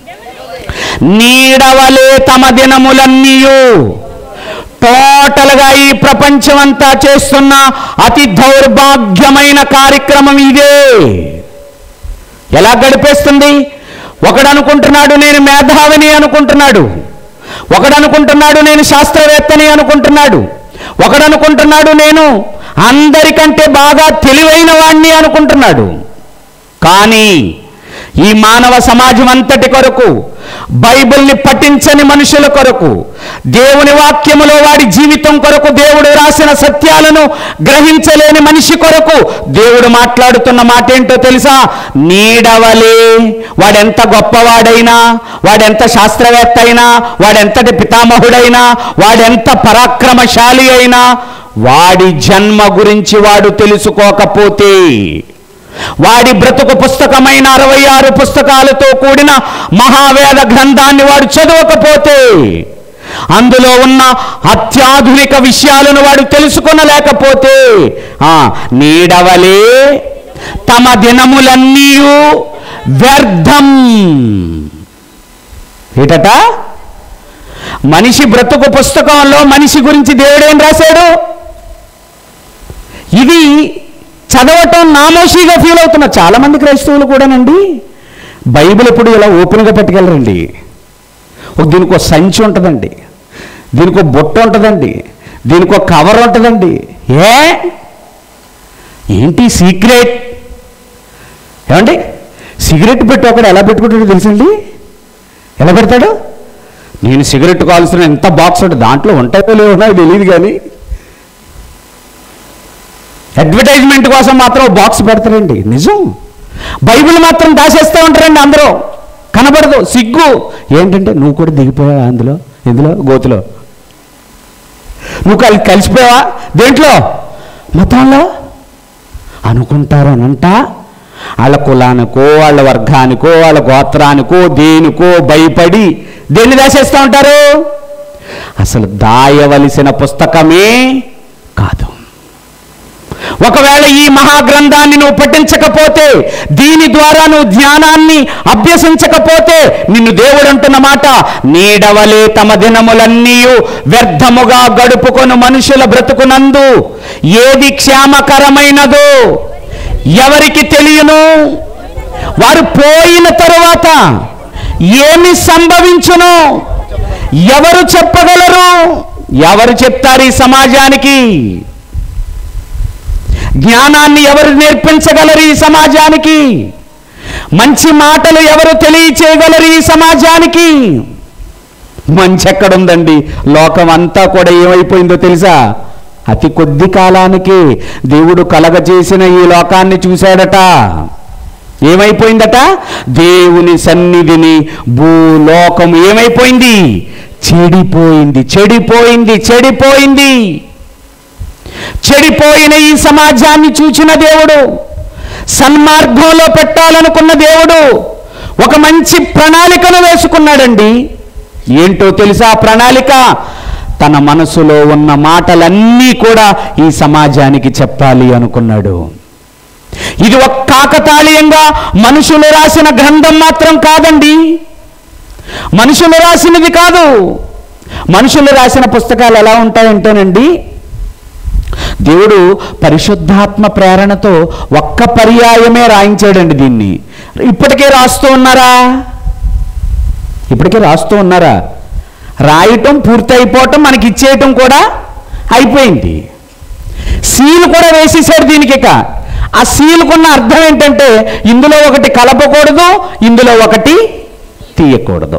నీడవలే తమ దినములన్నీయు, టోటల్గా ఈ ప్రపంచమంతా చేస్తున్న అతి దౌర్భాగ్యమైన కార్యక్రమం ఇదే. ఎలా గడిపేస్తుంది? ఒకడు అనుకుంటున్నాడు నేను మేధావిని అనుకుంటున్నాడు, ఒకడు అనుకుంటున్నాడు నేను శాస్త్రవేత్తని అనుకుంటున్నాడు, ఒకడు అనుకుంటున్నాడు నేను అందరికంటే బాగా తెలివైన వాణ్ణి అనుకుంటున్నాడు. కానీ ఈ మానవ సమాజం అంతటి కొరకు, బైబిల్ని పఠించని మనుషుల కొరకు, దేవుని వాక్యములో వాడి జీవితం కొరకు, దేవుడు రాసిన సత్యాలను గ్రహించలేని మనిషి కొరకు దేవుడు మాట్లాడుతున్న మాట ఏంటో తెలుసా? నీడవలే. వాడెంత గొప్పవాడైనా, వాడెంత శాస్త్రవేత్త అయినా, వాడెంతటి పితామహుడైనా, వాడెంత పరాక్రమశాలి అయినా, వాడి జన్మ గురించి వాడు తెలుసుకోకపోతే, వాడి బ్రతుకు పుస్తకమైన 66 పుస్తకాలతో కూడిన మహావేద గ్రంథాన్ని వాడు చదవకపోతే, అందులో ఉన్న అత్యాధునిక విషయాలను వాడు తెలుసుకొనలేకపోతే, నీడవలే తమ దినములన్నీ వ్యర్థం. ఏటట? మనిషి బ్రతుకు పుస్తకంలో మనిషి గురించి దేవుడేం రాశాడు? ఇది చదవటం నామోషిగా ఫీల్ అవుతున్నారు చాలామంది క్రైస్తవులు కూడానండి. బైబిల్ ఎప్పుడు ఇలా ఓపెన్గా పట్టుకెళ్ళరండి. దీనికి ఒక సంచి ఉంటుందండి, దీనికి ఒక బొట్ట ఉంటుందండి, దీనికి ఒక కవర్ ఉంటుందండి. ఏంటి సీక్రెట్? ఏమండి, సిగరెట్ పెట్టి ఒకడు ఎలా పెట్టుకుంటాడో తెలుసండి? ఎలా పెడతాడు? నేను సిగరెట్ కాల్సిన ఎంత బాక్స్ ఉంటుంది, దాంట్లో ఉంటాయో లేవో నాకు తెలియదు, కానీ అడ్వర్టైజ్మెంట్ కోసం మాత్రం బాక్స్ పెడతారండి. నిజం. బైబిల్ మాత్రం దాచేస్తూ ఉంటారండి అందరూ, కనబడదు. సిగ్గు ఏంటంటే నువ్వు కూడా దిగిపోయావా అందులో, ఇందులో గోతులో? నువ్వు కలిసిపోయావా దేంట్లో? మతంలో అనుకుంటారనంట. వాళ్ళ కులానికో, వాళ్ళ వర్గానికో, వాళ్ళ గోత్రానికో, దేనికో భయపడి దేన్ని దాచేస్తూ ఉంటారు? అసలు దాయవలసిన పుస్తకమే కాదు. ఒకవేళ ఈ మహాగ్రంథాన్ని నువ్వు పఠించకపోతే, దీని ద్వారా నువ్వు జ్ఞానాన్ని అభ్యసించకపోతే, నిన్ను దేవుడు అంటున్న మాట, నీడవలే తమ దినములన్నీ వ్యర్థముగా గడుపుకొను మనుషుల బ్రతుకునందు ఏది క్షేమకరమైనదో ఎవరికి తెలియను? వారు పోయిన తరువాత ఏమి సంభవించును ఎవరు చెప్పగలరు? ఎవరు చెప్తారు ఈ సమాజానికి? జ్ఞానాన్ని ఎవరు నేర్పించగలరు ఈ సమాజానికి? మంచి మాటలు ఎవరు తెలియచేయగలరు ఈ సమాజానికి? మంచి ఎక్కడుందండి? లోకం అంతా కూడా ఏమైపోయిందో తెలుసా? అతి కొద్ది కాలానికి దేవుడు కలగజేసిన ఈ లోకాన్ని చూశాడట. ఏమైపోయిందట? దేవుని సన్నిధిని భూలోకం ఏమైపోయింది? చెడిపోయింది, చెడిపోయింది, చెడిపోయింది. చెడిపోయిన ఈ సమాజాన్ని చూచిన దేవుడు, సన్మార్గంలో పెట్టాలనుకున్న దేవుడు ఒక మంచి ప్రణాళికను వేసుకున్నాడండి. ఏంటో తెలుసా ప్రణాళిక? తన మనసులో ఉన్న మాటలన్నీ కూడా ఈ సమాజానికి చెప్పాలి అనుకున్నాడు. ఇది ఒక కాకతాళీయంగా మనుషులు రాసిన గ్రంథం మాత్రం కాదండి. మనుషులు రాసినది కాదు. మనుషులు రాసిన పుస్తకాలు ఎలా ఉంటాయంటేనండి, దేవుడు పరిశుద్ధాత్మ ప్రేరణతో ఒక్క పర్యాయమే రాయించాడండి దీన్ని. ఇప్పటికే రాస్తూ ఉన్నారా? ఇప్పటికే రాస్తూ ఉన్నారా? రాయటం పూర్తయిపోవటం, మనకి ఇచ్చేయటం కూడా అయిపోయింది. సీల్ కూడా వేసేసాడు దీనికి. ఇక ఆ సీలుకున్న అర్థం ఏంటంటే, ఇందులో ఒకటి కలపకూడదు, ఇందులో ఒకటి తీయకూడదు.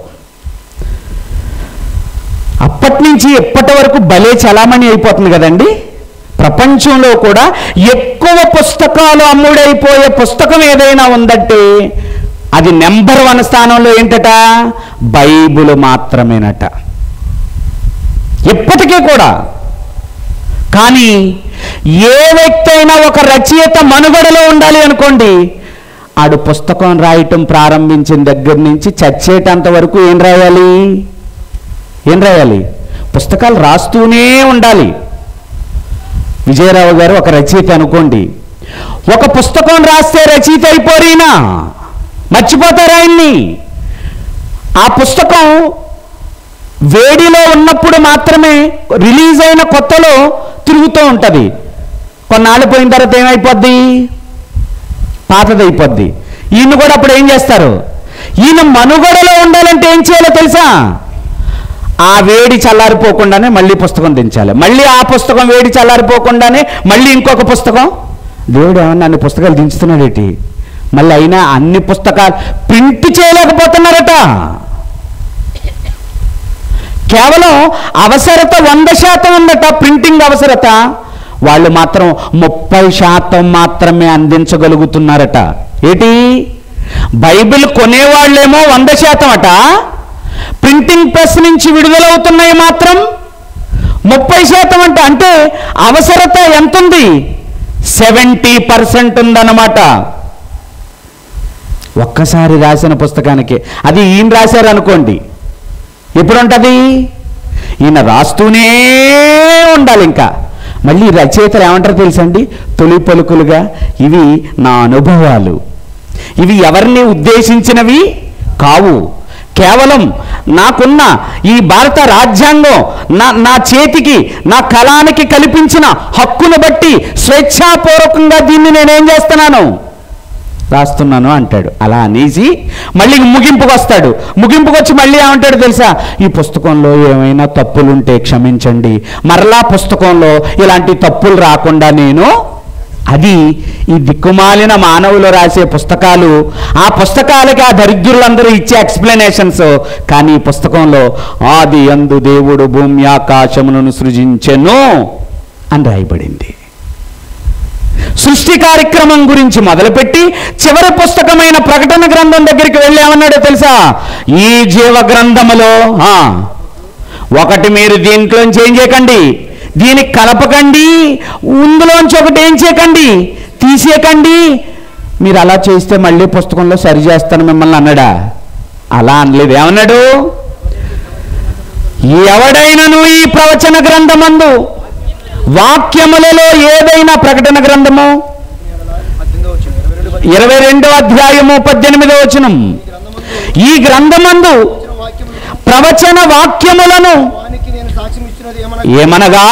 అప్పటి నుంచి ఎప్పటి వరకు భలే చలామణి అయిపోతుంది కదండి. ప్రపంచంలో కూడా ఎక్కువ పుస్తకాలు అమ్ముడైపోయే పుస్తకం ఏదైనా ఉందంటే అది నెంబర్ 1 స్థానంలో ఏంటట? బైబిల్ మాత్రమేనట, ఎప్పటికీ కూడా. కానీ ఏ వ్యక్తి అయినా ఒక రచయిత మనుగడలో ఉండాలి అనుకోండి, ఆడు పుస్తకం రాయటం ప్రారంభించిన దగ్గర నుంచి చచ్చేటంత వరకు ఏం రాయాలి? ఏం రాయాలి? పుస్తకాలు రాస్తూనే ఉండాలి. విజయరావు గారు ఒక రచయిత అనుకోండి, ఒక పుస్తకం రాస్తే రచయిత అయిపోరీనా? మర్చిపోతారు ఆయన్ని. ఆ పుస్తకం వేడిలో ఉన్నప్పుడు మాత్రమే, రిలీజ్ అయిన కొత్తలో తిరుగుతూ ఉంటుంది. కొన్నాళ్ళు పోయిన తర్వాత ఏమైపోద్ది? పాతదైపోద్ది. ఈయన కూడా అప్పుడు ఏం చేస్తారు? ఈయన మనుగడలో ఉండాలంటే ఏం చేయాలో తెలుసా? ఆ వేడి చల్లారిపోకుండానే మళ్ళీ పుస్తకం దించాలి. మళ్ళీ ఆ పుస్తకం వేడి చల్లారిపోకుండానే మళ్ళీ ఇంకొక పుస్తకం. దేవుడు ఏమన్నా అన్ని పుస్తకాలు దించుతున్నాడేటి? మళ్ళీ అయినా అన్ని పుస్తకాలు ప్రింట్ చేయలేకపోతున్నారట. కేవలం అవసరత 100% ఉందట, ప్రింటింగ్ అవసరత. వాళ్ళు మాత్రం 30% మాత్రమే అందించగలుగుతున్నారట. ఏంటి? బైబిల్ కొనేవాళ్ళేమో 100% అట, ప్రింటింగ్ ప్రెస్ నుంచి విడుదలవుతున్నాయి మాత్రం 30% అంట. అంటే అవసరత ఎంత ఉంది? 70% ఉందన్నమాట. ఒక్కసారి రాసిన పుస్తకానికి. అది ఈయన రాశారు అనుకోండి, ఎప్పుడు ఉంటుంది? ఈయన రాస్తూనే ఉండాలి. ఇంకా మళ్ళీ రచయితలు ఏమంటారు తెలుసండి? తొలి పలుకులుగా, ఇవి నా అనుభవాలు, ఇవి ఎవరిని ఉద్దేశించినవి కావు, కేవలం నాకున్న ఈ భారత రాజ్యాంగం నా చేతికి, నా కళానికి కల్పించిన హక్కును బట్టి స్వేచ్ఛాపూర్వకంగా దీన్ని నేనేం చేస్తున్నాను? రాస్తున్నాను అంటాడు. అలా అనేసి మళ్ళీ ముగింపుకు వస్తాడు. ముగింపుకు వచ్చి మళ్ళీ ఏమంటాడు తెలుసా? ఈ పుస్తకంలో ఏమైనా తప్పులుంటే క్షమించండి, మరలా పుస్తకంలో ఇలాంటి తప్పులు రాకుండా నేను. అది ఈ దిక్కుమాలిన మానవులు రాసే పుస్తకాలు. ఆ పుస్తకాలకి ఆ దరిద్రులందరూ ఇచ్చే ఎక్స్ప్లెనేషన్స్. కానీ ఈ పుస్తకంలో ఆది యందు దేవుడు భూమి ఆకాశములను సృజించెను అని రాయబడింది. సృష్టి కార్యక్రమం గురించి మొదలుపెట్టి చివరి పుస్తకమైన ప్రకటన గ్రంథం దగ్గరికి వెళ్ళి ఏమన్నాడో తెలుసా? ఈ జీవ గ్రంథములో ఒకటి మీరు దీంట్లోంచి ఏం చేయకండి, దీనికి కలపకండి, ఇందులోంచి ఒకటి ఏం చేయకండి, తీసేయకండి. మీరు అలా చేస్తే మళ్ళీ పుస్తకంలో సరి చేస్తాను మిమ్మల్ని అన్నాడా? అలా అనలేదు. ఏమన్నాడు? ఎవడైనను ఈ ప్రవచన గ్రంథమందు వాక్యములలో ఏదైనా, ప్రకటన గ్రంథము 22వ అధ్యాయము 18వ వచనం, ఈ గ్రంథమందు ప్రవచన వాక్యములను ఏమనగా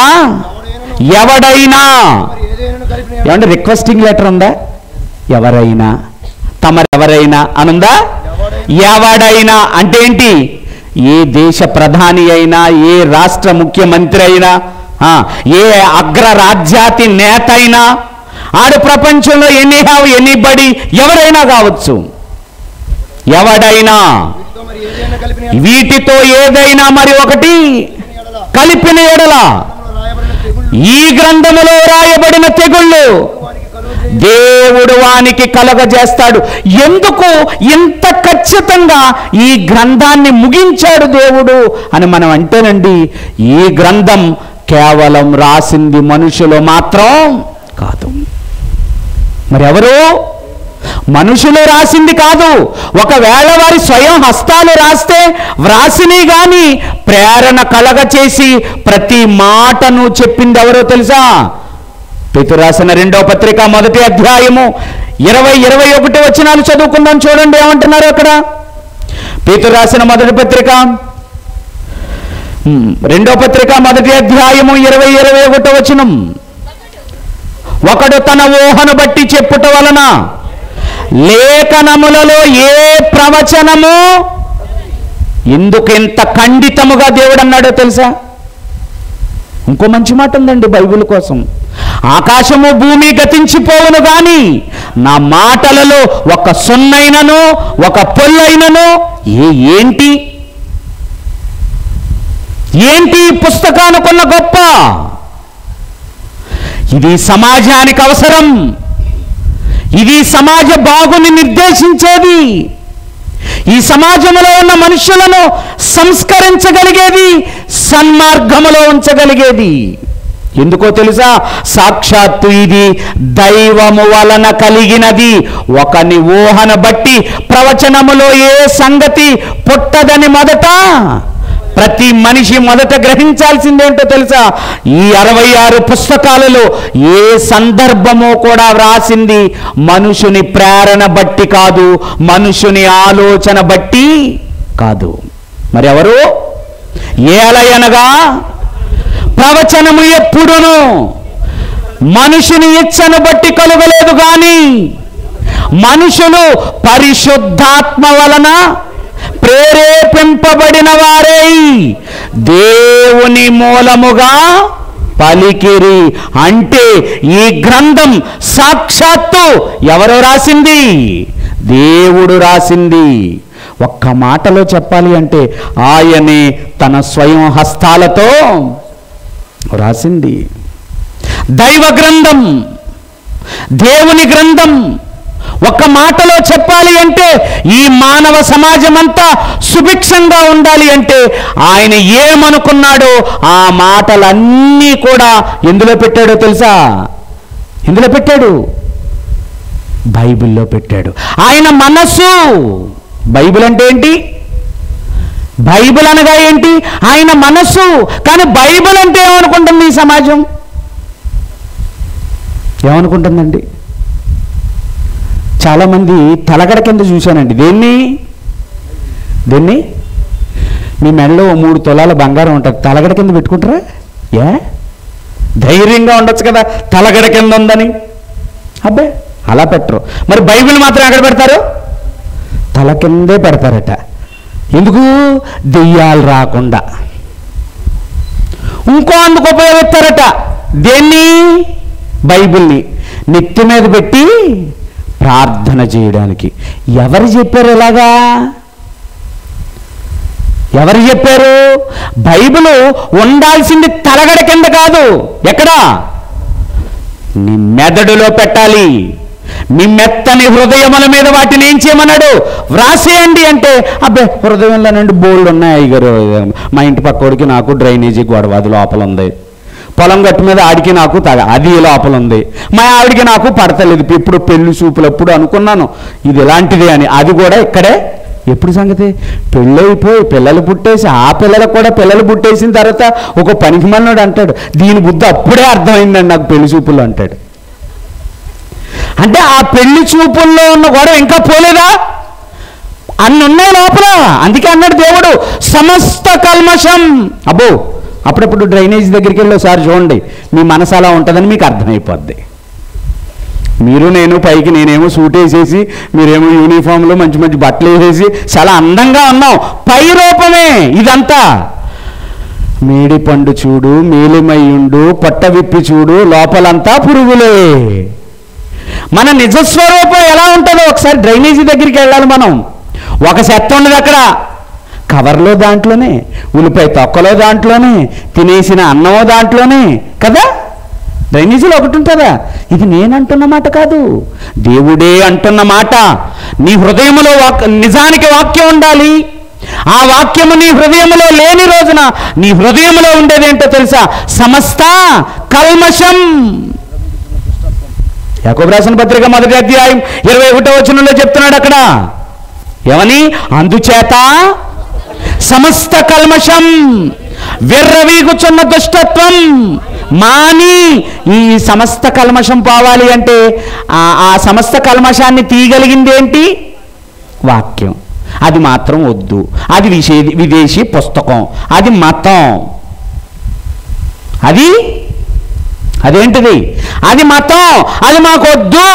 ఎవడైనా. ఏమంటే రిక్వెస్టింగ్ లెటర్ ఉందా? ఎవరైనా తమరెవరైనా అనుందా? ఎవడైనా అంటే ఏంటి? ఏ దేశ ప్రధాని అయినా, ఏ రాష్ట్ర ముఖ్యమంత్రి అయినా, ఏ అగ్ర రాజ్యాతి నేత అయినా, ఆడు ప్రపంచంలో ఎనీబడి ఎవరైనా కావచ్చు, ఎవడైనా వీటితో ఏదైనా మరి ఒకటి కలిపిన ఎడల ఈ గ్రంథములో రాయబడిన తెగుళ్ళు దేవుడు వానికి కలగజేస్తాడు. ఎందుకు ఇంత ఖచ్చితంగా ఈ గ్రంథాన్ని ముగించాడు దేవుడు అని మనం అంటేనండి, ఈ గ్రంథం కేవలం రాసింది మనుషులు మాత్రం కాదు. మరి ఎవరు? మనుషులు రాసింది కాదు. ఒకవేళ వారి స్వయం హస్తాలు రాస్తే వ్రాసిని గాని ప్రేరణ కలగ చేసి ప్రతి మాటను చెప్పింది ఎవరో తెలుసా? పేతురు రాసిన 2వ పత్రిక 1వ అధ్యాయము 20-21 వచనాలు చదువుకుందాం. చూడండి ఏమంటున్నారు అక్కడ. పేతురు రాసిన 1వ పత్రిక 2వ పత్రిక 1వ అధ్యాయము 20-21 వచనం. ఒకడు తన ఊహను బట్టి చెప్పుట వలన లేఖనములలో ఏ ప్రవచనము ఎందుకు ఇంత ఖండితముగా దేవుడు అన్నాడో తెలుసా? ఇంకో మంచి మాట ఉందండి బైబిల్ కోసం. ఆకాశము భూమి గతించిపోవును గాని నా మాటలలో ఒక సున్నైనను ఒక పొల్లైనను ఏంటి పుస్తకానుకున్న గొప్ప. ఇది సమాజానికి అవసరం. ఇది సమాజ బాగుని నిర్దేశించేది. ఈ సమాజంలో ఉన్న మనుషులను సంస్కరించగలిగేది, సన్మార్గములో ఉంచగలిగేది. ఎందుకో తెలుసా? సాక్షాత్తు ఇది దైవము వలన కలిగినది. ఒకని ఊహను బట్టి ప్రవచనములో ఏ సంగతి పుట్టదని మొదట ప్రతి మనిషి మొదట గ్రహించాల్సిందేంటో తెలుసా? ఈ 66 పుస్తకాలలో ఏ సందర్భమో కూడా వ్రాసింది మనుషుని ప్రేరణ బట్టి కాదు, మనుషుని ఆలోచన బట్టి కాదు. మరి ఎవరు? ఏలయనగా ప్రవచనము ఎప్పుడును మనుషుని ఇచ్చను బట్టి కలుగలేదు గాని మనుషులు పరిశుద్ధాత్మ వలన ప్రేరేపింపబడిన వారై దేవుని మూలముగా పలికిరి. అంటే ఈ గ్రంథం సాక్షాత్తు ఎవరో రాసింది? దేవుడు రాసింది. ఒక్క మాటలో చెప్పాలి అంటే ఆయనే తన స్వయం హస్తాలతో రాసింది. దైవ గ్రంథం, దేవుని గ్రంథం. ఒక్క మాటలో చెప్పాలి అంటే ఈ మానవ సమాజం అంతా సుభిక్షంగా ఉండాలి అంటే ఆయన ఏమనుకున్నాడో ఆ మాటలన్నీ కూడా ఎందులో పెట్టాడో తెలుసా? ఎందులో పెట్టాడు? బైబిల్లో పెట్టాడు. ఆయన మనస్సు. బైబిల్ అంటే ఏంటి? బైబిల్ అనగా ఏంటి? ఆయన మనస్సు. కానీ బైబిల్ అంటే ఏమనుకుంటుంది ఈ సమాజం? ఏమనుకుంటుందండి? చాలామంది తలగడ కింద చూశానండి. దేన్ని మీ మెడలో 3 తులాల బంగారం ఉంటుంది, తలగడ కింద పెట్టుకుంటారా? ధైర్యంగా ఉండొచ్చు కదా తలగడ కింద ఉందని. అబ్బే అలా పెట్టరు. మరి బైబిల్ మాత్రం ఎక్కడ పెడతారు? తల కిందే పెడతారట. ఎందుకు? దెయ్యాలు రాకుండా. ఇంకో అందుకు ఉపయోగిస్తారట. దేన్ని? బైబిల్ని నెత్తి మీద పెట్టి ప్రార్థన చేయడానికి. ఎవరు చెప్పారు ఇలాగా? ఎవరు చెప్పారు? బైబిల్ ఉండాల్సింది తలగడ కింద కాదు. ఎక్కడా? నీ మెదడులో పెట్టాలి. మీ మెత్తని హృదయముల మీద వాటిని ఏం చేయమన్నాడు? వ్రాసేయండి అంటే అబ్బే హృదయంలో నుండి బోల్డ్ ఉన్నాయి అయ్యగారు. మా ఇంటి పక్కోడికి నాకు డ్రైనేజీ గొడవ, అది లోపల ఉంది. పొలం గట్టు మీద ఆడికి నాకు అది లోపల ఉంది. మా ఆవిడికి నాకు పడతలేదు. ఇప్పుడు పెళ్లి చూపులప్పుడు అనుకున్నాను ఇది ఇలాంటిదే అని. అది కూడా ఇక్కడే. ఎప్పుడు సంగతి? పెళ్ళైపోయి పిల్లలు పుట్టేసి ఆ పిల్లలకు కూడా పిల్లలు పుట్టేసిన తర్వాత ఒక పనికిమాలినోడు అంటాడు దీని బుద్ధి అప్పుడే అర్థమైందండి నాకు పెళ్లి చూపుల్లో అంటాడు. అంటే ఆ పెళ్లి చూపుల్లో ఉన్న గొడవ ఇంకా పోలేదా? అన్ని ఉన్నాయి లోపల. అందుకే అన్నాడు దేవుడు సమస్త కల్మషం. అబ్బో అప్పుడప్పుడు డ్రైనేజ్ దగ్గరికి వెళ్ళి ఒకసారి చూడండి, మీ మనసు అలా ఉంటుందని మీకు అర్థమైపోద్ది. మీరు నేను పైకి నేనేమో సూట్ వేసేసి మీరేమో యూనిఫామ్లో మంచి మంచి బట్టలు వేసేసి చాలా అందంగా ఉన్నాం. పై రూపమే ఇదంతా. మేడి పండు చూడు, మేలిమయ్యుండు, పొట్ట విప్పి చూడు, లోపలంతా పురుగులే. మన నిజస్వరూపం ఎలా ఉంటుందో ఒకసారి డ్రైనేజీ దగ్గరికి వెళ్ళాలి మనం. ఒక చెత్త ఉండదు అక్కడ. కవర్లో దాంట్లోనే, ఉల్లిపాయ తొక్కలో దాంట్లోనే, తినేసిన అన్నమో దాంట్లోనే కదా. డ్రైనేజీలో ఒకటి ఉంటుందా? ఇది నేనంటున్న మాట కాదు, దేవుడే అంటున్న మాట. నీ హృదయంలో నిజానికి వాక్యం ఉండాలి. ఆ వాక్యము నీ హృదయంలో లేని రోజున నీ హృదయంలో ఉండేదేంటో తెలుసా? సమస్త కల్మషం. యాకోబు రాసిన పత్రిక 1వ అధ్యాయం 21వ వచనంలో చెప్తున్నాడు అక్కడ ఏమని? అందుచేత సమస్త కల్మషం, విర్రవీగుచున్న దుష్టత్వం మాని. ఈ సమస్త కల్మషం పోవాలి అంటే ఆ సమస్త కల్మషాన్ని తీయగలిగింది ఏంటి? వాక్యం. అది మాత్రం వద్దు. అది విదేశీ పుస్తకం, అది మతం. అదేంటిది? అది మతం. అది మాకొద్దు.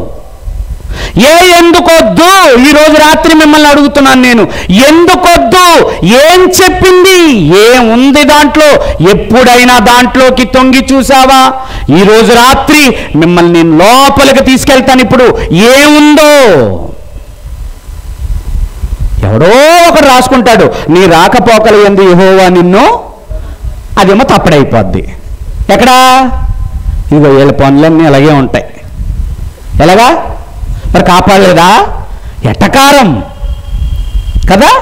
ఎందుకొద్దు? ఈరోజు రాత్రి మిమ్మల్ని అడుగుతున్నాను నేను, ఎందుకొద్దు? ఏం చెప్పింది? ఏముంది దాంట్లో? ఎప్పుడైనా దాంట్లోకి తొంగి చూసావా? ఈరోజు రాత్రి మిమ్మల్ని నేను లోపలికి తీసుకెళ్తాను. ఇప్పుడు ఏముందో ఎవడో ఒకడు రాసుకుంటాడు, నీ రాకపోకలు యందు యెహోవా నిన్ను. అదేమో తప్పడైపోద్ది. ఎక్కడా? ఇదిగో వీళ్ళ పనులన్నీ అలాగే ఉంటాయి. ఎలాగా మరి? కాపాడలేదా? ఎట్టకారం కదా.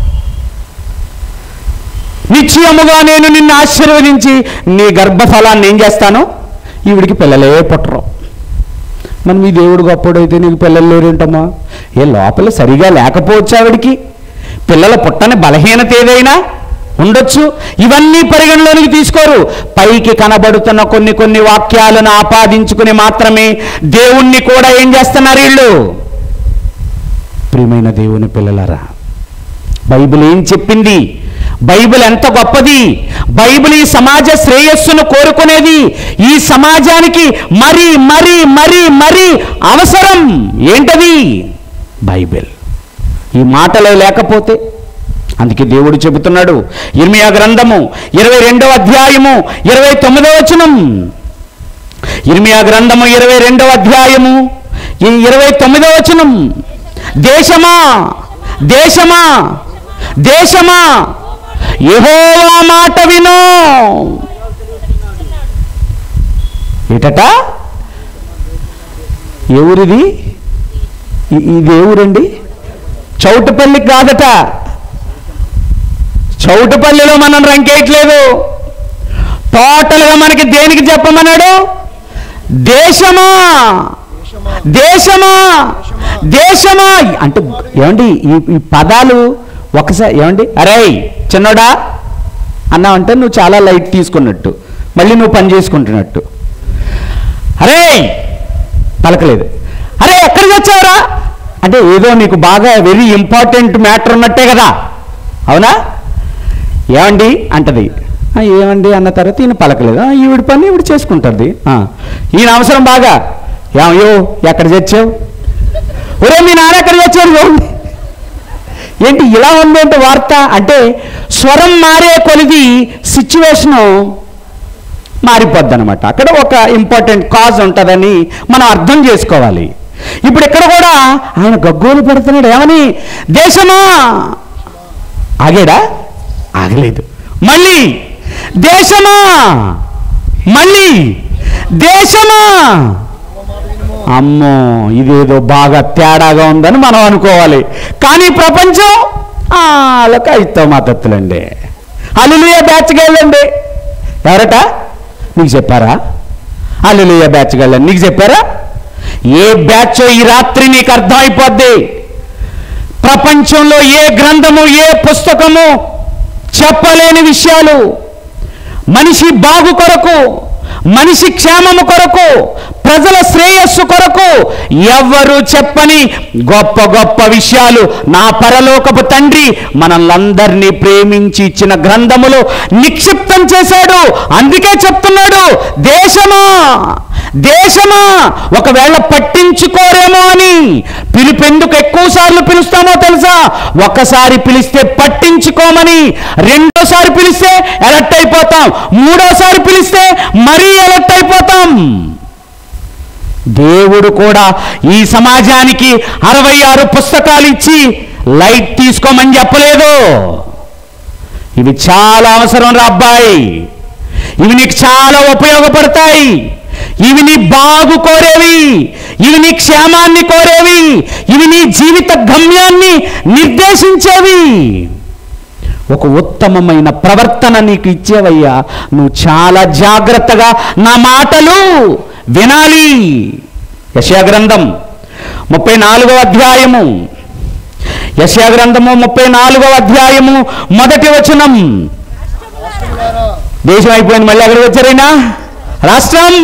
నిశ్చయముగా నేను నిన్ను ఆశీర్వదించి నీ గర్భఫలాన్ని ఏం చేస్తాను? ఈవిడికి పిల్లలే పుట్టరు. మరి మీ దేవుడు గొప్పడైతే నీకు పిల్లలు లేరేంటమ్మా? లోపల సరిగా లేకపోవచ్చు ఆవిడికి. పిల్లల పుట్టని బలహీనత ఏదైనా ఉండొచ్చు. ఇవన్నీ పరిగణలోనికి తీసుకోరు. పైకి కనబడుతున్న కొన్ని వాక్యాలను ఆపాదించుకుని మాత్రమే దేవుణ్ణి కూడా ఏం చేస్తున్నారు వీళ్ళు? ప్రియమైన దేవుని పిల్లలారా, బైబిల్ ఏం చెప్పింది? బైబిల్ ఎంత గొప్పది! బైబిల్ ఈ సమాజ శ్రేయస్సును కోరుకునేది. ఈ సమాజానికి మరీ మరీ మరీ మరీ అవసరం. ఏంటది? బైబిల్. ఈ మాటలే లేకపోతే, అందుకే దేవుడు చెబుతున్నాడు ఇర్మియా గ్రంథము 22వ అధ్యాయము 29వ వచనం. ఇర్మియా గ్రంథము 22వ అధ్యాయము 29వ వచనం. దేశమా దేశమా దేశమా యెహోవా మాట విను. ఏటట? ఎవరిది? ఇది ఎవరండి? చౌటుపల్లికి కాదట. చౌటుపల్లిలో మనం రంకేయట్లేదు. టోటల్గా మనకి దేనికి చెప్పమన్నాడు? దేశమా దేశమా దేశమా అంటే ఏమండి? ఈ పదాలు ఒకసారి ఏమండి, అరే చిన్నోడా అన్నావంటే నువ్వు చాలా లైట్ తీసుకున్నట్టు, మళ్ళీ నువ్వు పని చేసుకుంటున్నట్టు. అరే పలకలేదు. అరే ఎక్కడికి వచ్చావురా అంటే ఏదో నీకు బాగా వెరీ ఇంపార్టెంట్ మ్యాటర్ ఉన్నట్టే కదా. అవునా? ఏమండి అంటది. ఏమండి అన్న తర్వాత ఈయన పలకలేదు. ఈవిడి పని ఈవిడ చేసుకుంటుంది. ఈయన అవసరం బాగా. ఏమయ్యో ఎక్కడ తెచ్చావు? ఒరే మీ నాన్న ఎక్కడ తెచ్చావు? ఏంటి ఇలా ఉంది అంటే వార్త? అంటే స్వరం మారే కొలిది సిచ్యువేషను మారిపోద్ది అనమాట. అక్కడ ఒక ఇంపార్టెంట్ కాజ్ ఉంటుందని మనం అర్థం చేసుకోవాలి. ఇప్పుడు ఇక్కడ కూడా ఆయన గగ్గోలు పెడుతున్నాడు. ఏమని? దేశమా. ఆగాడా? ఆగలేదు. మళ్ళీ దేశమా, మళ్ళీ దేశమా. అమ్మో ఇదేదో బాగా తేడాగా ఉందని మనం అనుకోవాలి. కానీ ప్రపంచం వాళ్ళకి అయితో మద్దతులండి. హల్లెలూయా బ్యాచ్కి వెళ్ళండి. ఎవరట? నీకు చెప్పారా? హల్లెలూయా బ్యాచ్కి వెళ్ళండి. నీకు చెప్పారా? ఏ బ్యాచ్ ఈ రాత్రి నీకు అర్థమైపోద్ది. ప్రపంచంలో ఏ గ్రంథము ఏ పుస్తకము చెప్పలేని విషయాలు మనిషి బాగు కొరకు, మనిషి క్షేమము కొరకు, ప్రజల శ్రేయస్సు కొరకు ఎవ్వరూ చెప్పని గొప్ప గొప్ప విషయాలు నా పరలోకపు తండ్రి మనల్నందరినీ ప్రేమించి ఇచ్చిన గ్రంథములో నిక్షిప్తం చేశాడు. అందుకే చెప్తున్నాడు దేశమా దేశమా ఒకవేళ పట్టించుకోరేమో అని పిలుపెందుకు ఎక్కువ సార్లు పిలుస్తామో తెలుసా? ఒక్కసారి పిలిస్తే పట్టించుకోమని, రెండోసారి పిలిస్తే ఎలర్ట్ అయిపోతాం, మూడోసారి పిలిస్తే మరీ ఎలర్ట్ అయిపోతాం. దేవుడు కూడా ఈ సమాజానికి 66 పుస్తకాలు ఇచ్చి లైట్ తీసుకోమని చెప్పలేదు. ఇవి చాలా అవసరం రా అబ్బాయి, ఇవి నీకు చాలా ఉపయోగపడతాయి, ఇవి నీ బాగు కోరేవి, ఇవి నీ క్షేమాన్ని కోరేవి, ఇవి నీ జీవిత గమ్యాన్ని నిర్దేశించేవి. ఒక ఉత్తమమైన ప్రవర్తన నీకు ఇచ్చేవయ్యా. నువ్వు చాలా జాగ్రత్తగా నా మాటలు వినాలి. యెషయా గ్రంథం 34వ అధ్యాయము, యెషయా గ్రంథము 34వ అధ్యాయము 1వ వచనం. దేశం అయిపోయింది, మళ్ళీ ఎక్కడికి వచ్చారైనా? రాష్ట్రం,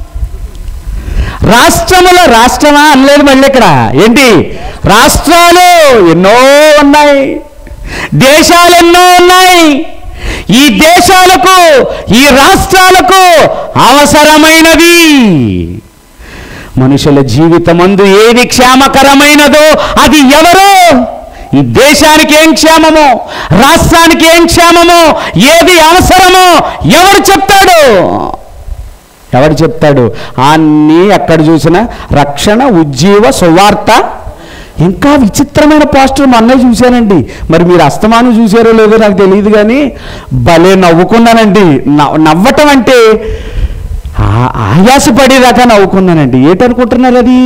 రాష్ట్రముల రాష్ట్రమా అనలేదు మళ్ళీ ఇక్కడ. ఏంటి? రాష్ట్రాలు ఎన్నో ఉన్నాయి, దేశాలు ఎన్నో ఉన్నాయి. ఈ దేశాలకు, ఈ రాష్ట్రాలకు అవసరమైనవి. మనుషుల జీవితమందు ఏది క్షేమకరమైనదో అది ఎవరో, ఈ దేశానికి ఏం క్షేమమో, రాష్ట్రానికి ఏం క్షేమమో, ఏది అవసరమో ఎవరు చెప్తాడు? ఎవరు చెప్తాడు? అన్నీ ఎక్కడ చూసినా రక్షణ, ఉజ్జీవ, సువార్త. ఇంకా విచిత్రమైన పోస్టర్ మొన్నే చూశానండి, మరి మీరు అస్తమానం చూసారో లేదో నాకు తెలియదు కానీ భలే నవ్వుకున్నానండి. నవ్వటం అంటే ఆయాసపడేదాకా నవ్వుకున్నానండి. ఏంటనుకుంటున్నారు అది?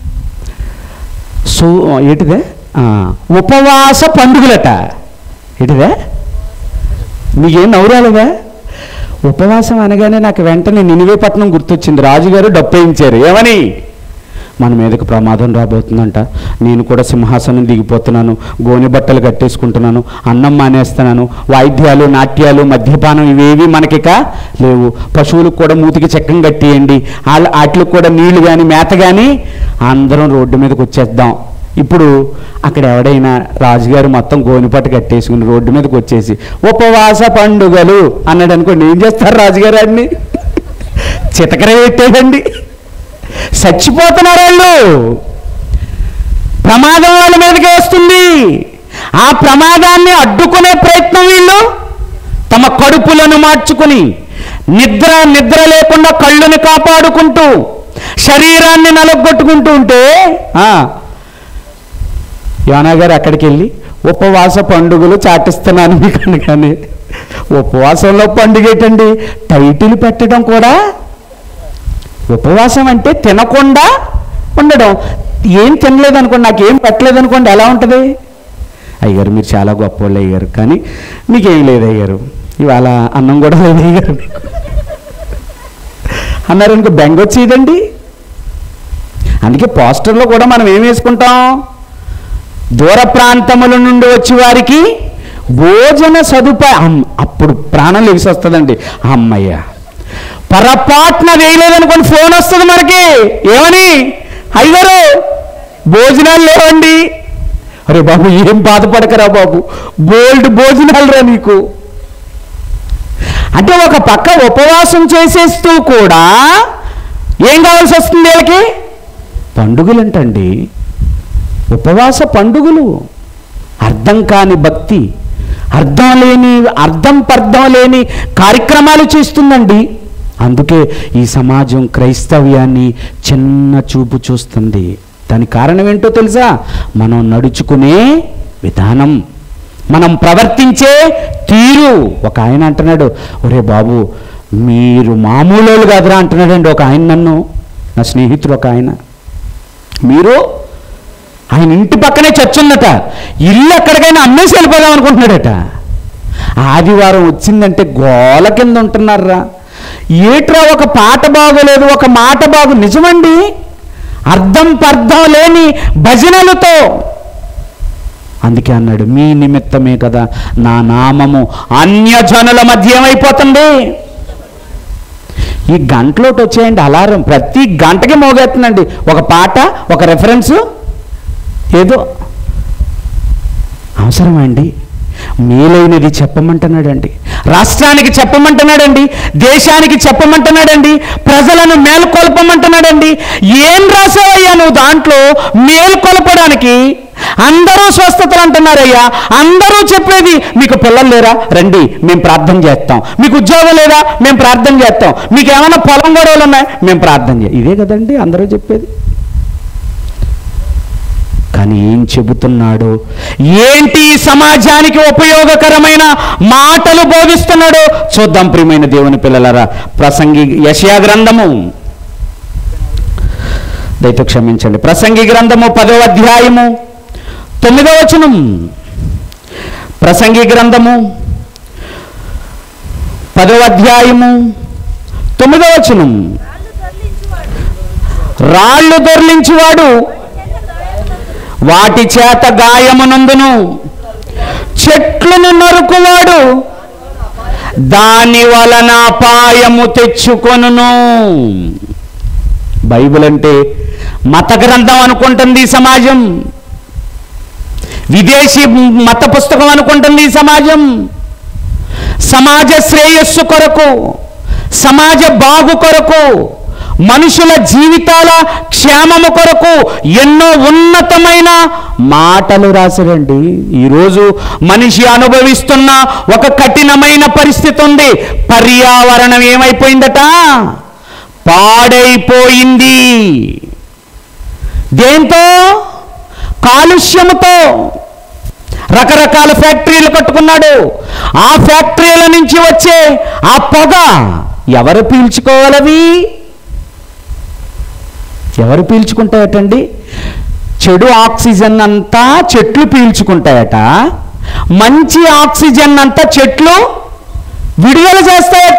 ఏంటిదే? ఉపవాస పండుగలట. ఏంటిదే? మీకేం నవ్వురాలేదా? ఉపవాసం అనగానే నాకు వెంటనే నినివే పట్టణం గుర్తొచ్చింది. రాజుగారు డప్పేయించారు. ఏమని? మన మీదకి ప్రమాదం రాబోతుందంట, నేను కూడా సింహాసనం దిగిపోతున్నాను, గోనె బట్టలు కట్టేసుకుంటున్నాను, అన్నం మానేస్తున్నాను, వాయిద్యాలు, నాట్యాలు, మద్యపానం ఇవేవి మనకిక లేవు, పశువులకు కూడా మూతికి చక్కం కట్టేయండి, వాటికి కూడా నీళ్లు కానీ మేత కానీ, అందరం రోడ్డు మీదకి వచ్చేద్దాం. ఇప్పుడు అక్కడ ఎవడైనా రాజుగారు మొత్తం గోనెపట్టు కట్టేసుకుని రోడ్డు మీదకి వచ్చేసి ఉపవాస పండుగలు అన్నాడు అనుకోండి, ఏం చేస్తారు రాజుగారు? అన్ని చితకర పెట్టేదండి, చచ్చిపోతున్నారు వాళ్ళు. ప్రమాదం వాళ్ళ మీదకి వస్తుంది. ఆ ప్రమాదాన్ని అడ్డుకునే ప్రయత్నం వీళ్ళు తమ కడుపులను మార్చుకుని, నిద్ర లేకుండా కళ్ళుని కాపాడుకుంటూ, శరీరాన్ని నలగొట్టుకుంటూ ఉంటే యోనా గారు అక్కడికి వెళ్ళి ఉపవాస పండుగలు చాటిస్తున్నాను మీకు అనగానే, ఉపవాసంలో పండుగ ఏంటండి? టైటిల్ పెట్టడం కూడా. ఉపవాసం అంటే తినకుండా ఉండడం. ఏం తినలేదు అనుకోండి, నాకేం పెట్టలేదు అనుకోండి, ఎలా ఉంటుంది? అయ్యారు మీరు చాలా గొప్పవాళ్ళు అయ్యారు, కానీ మీకేం లేదు అయ్యారు, ఇవాళ అన్నం కూడా లేదు అయ్యారు అన్నారు అనుకో, బెంగ వచ్చేదండి. అందుకే పోస్టర్లో కూడా మనం ఏం వేసుకుంటాం? దూర ప్రాంతముల నుండి వచ్చి వారికి భోజన సదుపాయం. అప్పుడు ప్రాణం లెగిసి వస్తుందండి. అమ్మయ్య, పొరపాటున వేయలేదనుకోండి ఫోన్ వస్తుంది మనకి. ఏమని? అయ్యారు భోజనాలు లేవండి. అరే బాబు, ఏం బాధపడకరా బాబు, బోల్డ్ భోజనాలు రా నీకు. అంటే ఒక పక్క ఉపవాసం చేసేస్తూ కూడా ఏం కావాల్సి వస్తుంది వీళ్ళకి? పండుగలు అంటండి, ఉపవాస పండుగలు. అర్థం కాని భక్తి, అర్థం పర్థం లేని కార్యక్రమాలు చేస్తుందండి. అందుకే ఈ సమాజం క్రైస్తవ్యాన్ని చిన్న చూపు చూస్తుంది. దానికి కారణం ఏంటో తెలుసా? మనం నడుచుకునే విధానం, మనం ప్రవర్తించే తీరు. ఒక ఆయన అంటున్నాడు, ఒరే బాబు మీరు మామూలు కాదురా అంటున్నాడండి ఒక ఆయన నన్ను, నా స్నేహితుడు ఒక ఆయన. మీరు ఆయన ఇంటి పక్కనే చర్చ్ ఉందట, ఇల్లు ఎక్కడికైనా అమ్మేసి వెళ్ళిపోదాం అనుకుంటున్నాడట. ఆదివారం వచ్చిందంటే గోల కింద ఉంటున్నారా. ఏట్రా ఒక పాట బాగోలేదు, ఒక మాట బాగు. నిజమండి, అర్థం పర్థం లేని భజనలతో. అందుకే అన్నాడు, మీ నిమిత్తమే కదా నా నామము అన్యజనుల మధ్య ఏమైపోతుంది. ఈ గంటలోటి వచ్చేయండి అలారం, ప్రతి గంటకి మోగేస్తుందండి ఒక పాట, ఒక రెఫరెన్సు. ఏదో అవసరమా అండి? మేలైనది చెప్పమంటున్నాడండి, రాష్ట్రానికి చెప్పమంటున్నాడండి, దేశానికి చెప్పమంటున్నాడండి, ప్రజలను మేల్కొల్పమంటున్నాడండి. ఏం రాసావయ్యా నువ్వు దాంట్లో మేల్కొల్పడానికి? అందరూ స్వస్థతలు అంటున్నారయ్యా, అందరూ చెప్పేది మీకు పిల్లలు లేరా, రండి మేము ప్రార్థన చేస్తాం, మీకు ఉద్యోగం లేదా మేము ప్రార్థన చేస్తాం, మీకు ఏమైనా పొలం గొడవలు ఉన్నాయి మేము ప్రార్థన చేస్తాం, ఇదే కదండి అందరూ చెప్పేది. కానీ ఏం చెబుతున్నాడు, ఏంటి సమాజానికి ఉపయోగకరమైన మాటలు బోధిస్తున్నాడు చూద్దాం ప్రియమైన దేవుని పిల్లలారా. ప్రసంగి యెషయా గ్రంథము, దయతో క్షమించండి, ప్రసంగి గ్రంథము 10వ అధ్యాయము 9వ వచనం. ప్రసంగి గ్రంథము 10వ అధ్యాయము 9వ వచనం. రాళ్ళు దొర్లించువాడు వాటి చేత గాయమునందును, చెట్లను నరుకువాడు దాని వలన అపాయము తెచ్చుకొనును. బైబిల్ అంటే మత గ్రంథం అనుకుంటుంది ఈ సమాజం, విదేశీ మత పుస్తకం అనుకుంటుంది ఈ సమాజం. సమాజ శ్రేయస్సు కొరకు, సమాజ బాగు కొరకు, మనుషుల జీవితాల క్షేమము కొరకు ఎన్నో ఉన్నతమైన మాటలు రాశారండి. ఈరోజు మనిషి అనుభవిస్తున్న ఒక కఠినమైన పరిస్థితి ఉంది. పర్యావరణం ఏమైపోయిందట? పాడైపోయింది. దేంతో? కాలుష్యముతో. రకరకాల ఫ్యాక్టరీలు కట్టుకున్నాడు. ఆ ఫ్యాక్టరీల నుంచి వచ్చే ఆ పొగ ఎవరు పీల్చుకోవాలవి? ఎవరు పీల్చుకుంటాయటండి? చెడు ఆక్సిజన్ అంతా చెట్లు పీల్చుకుంటాయట, మంచి ఆక్సిజన్ అంతా చెట్లు విడుదల చేస్తాయట.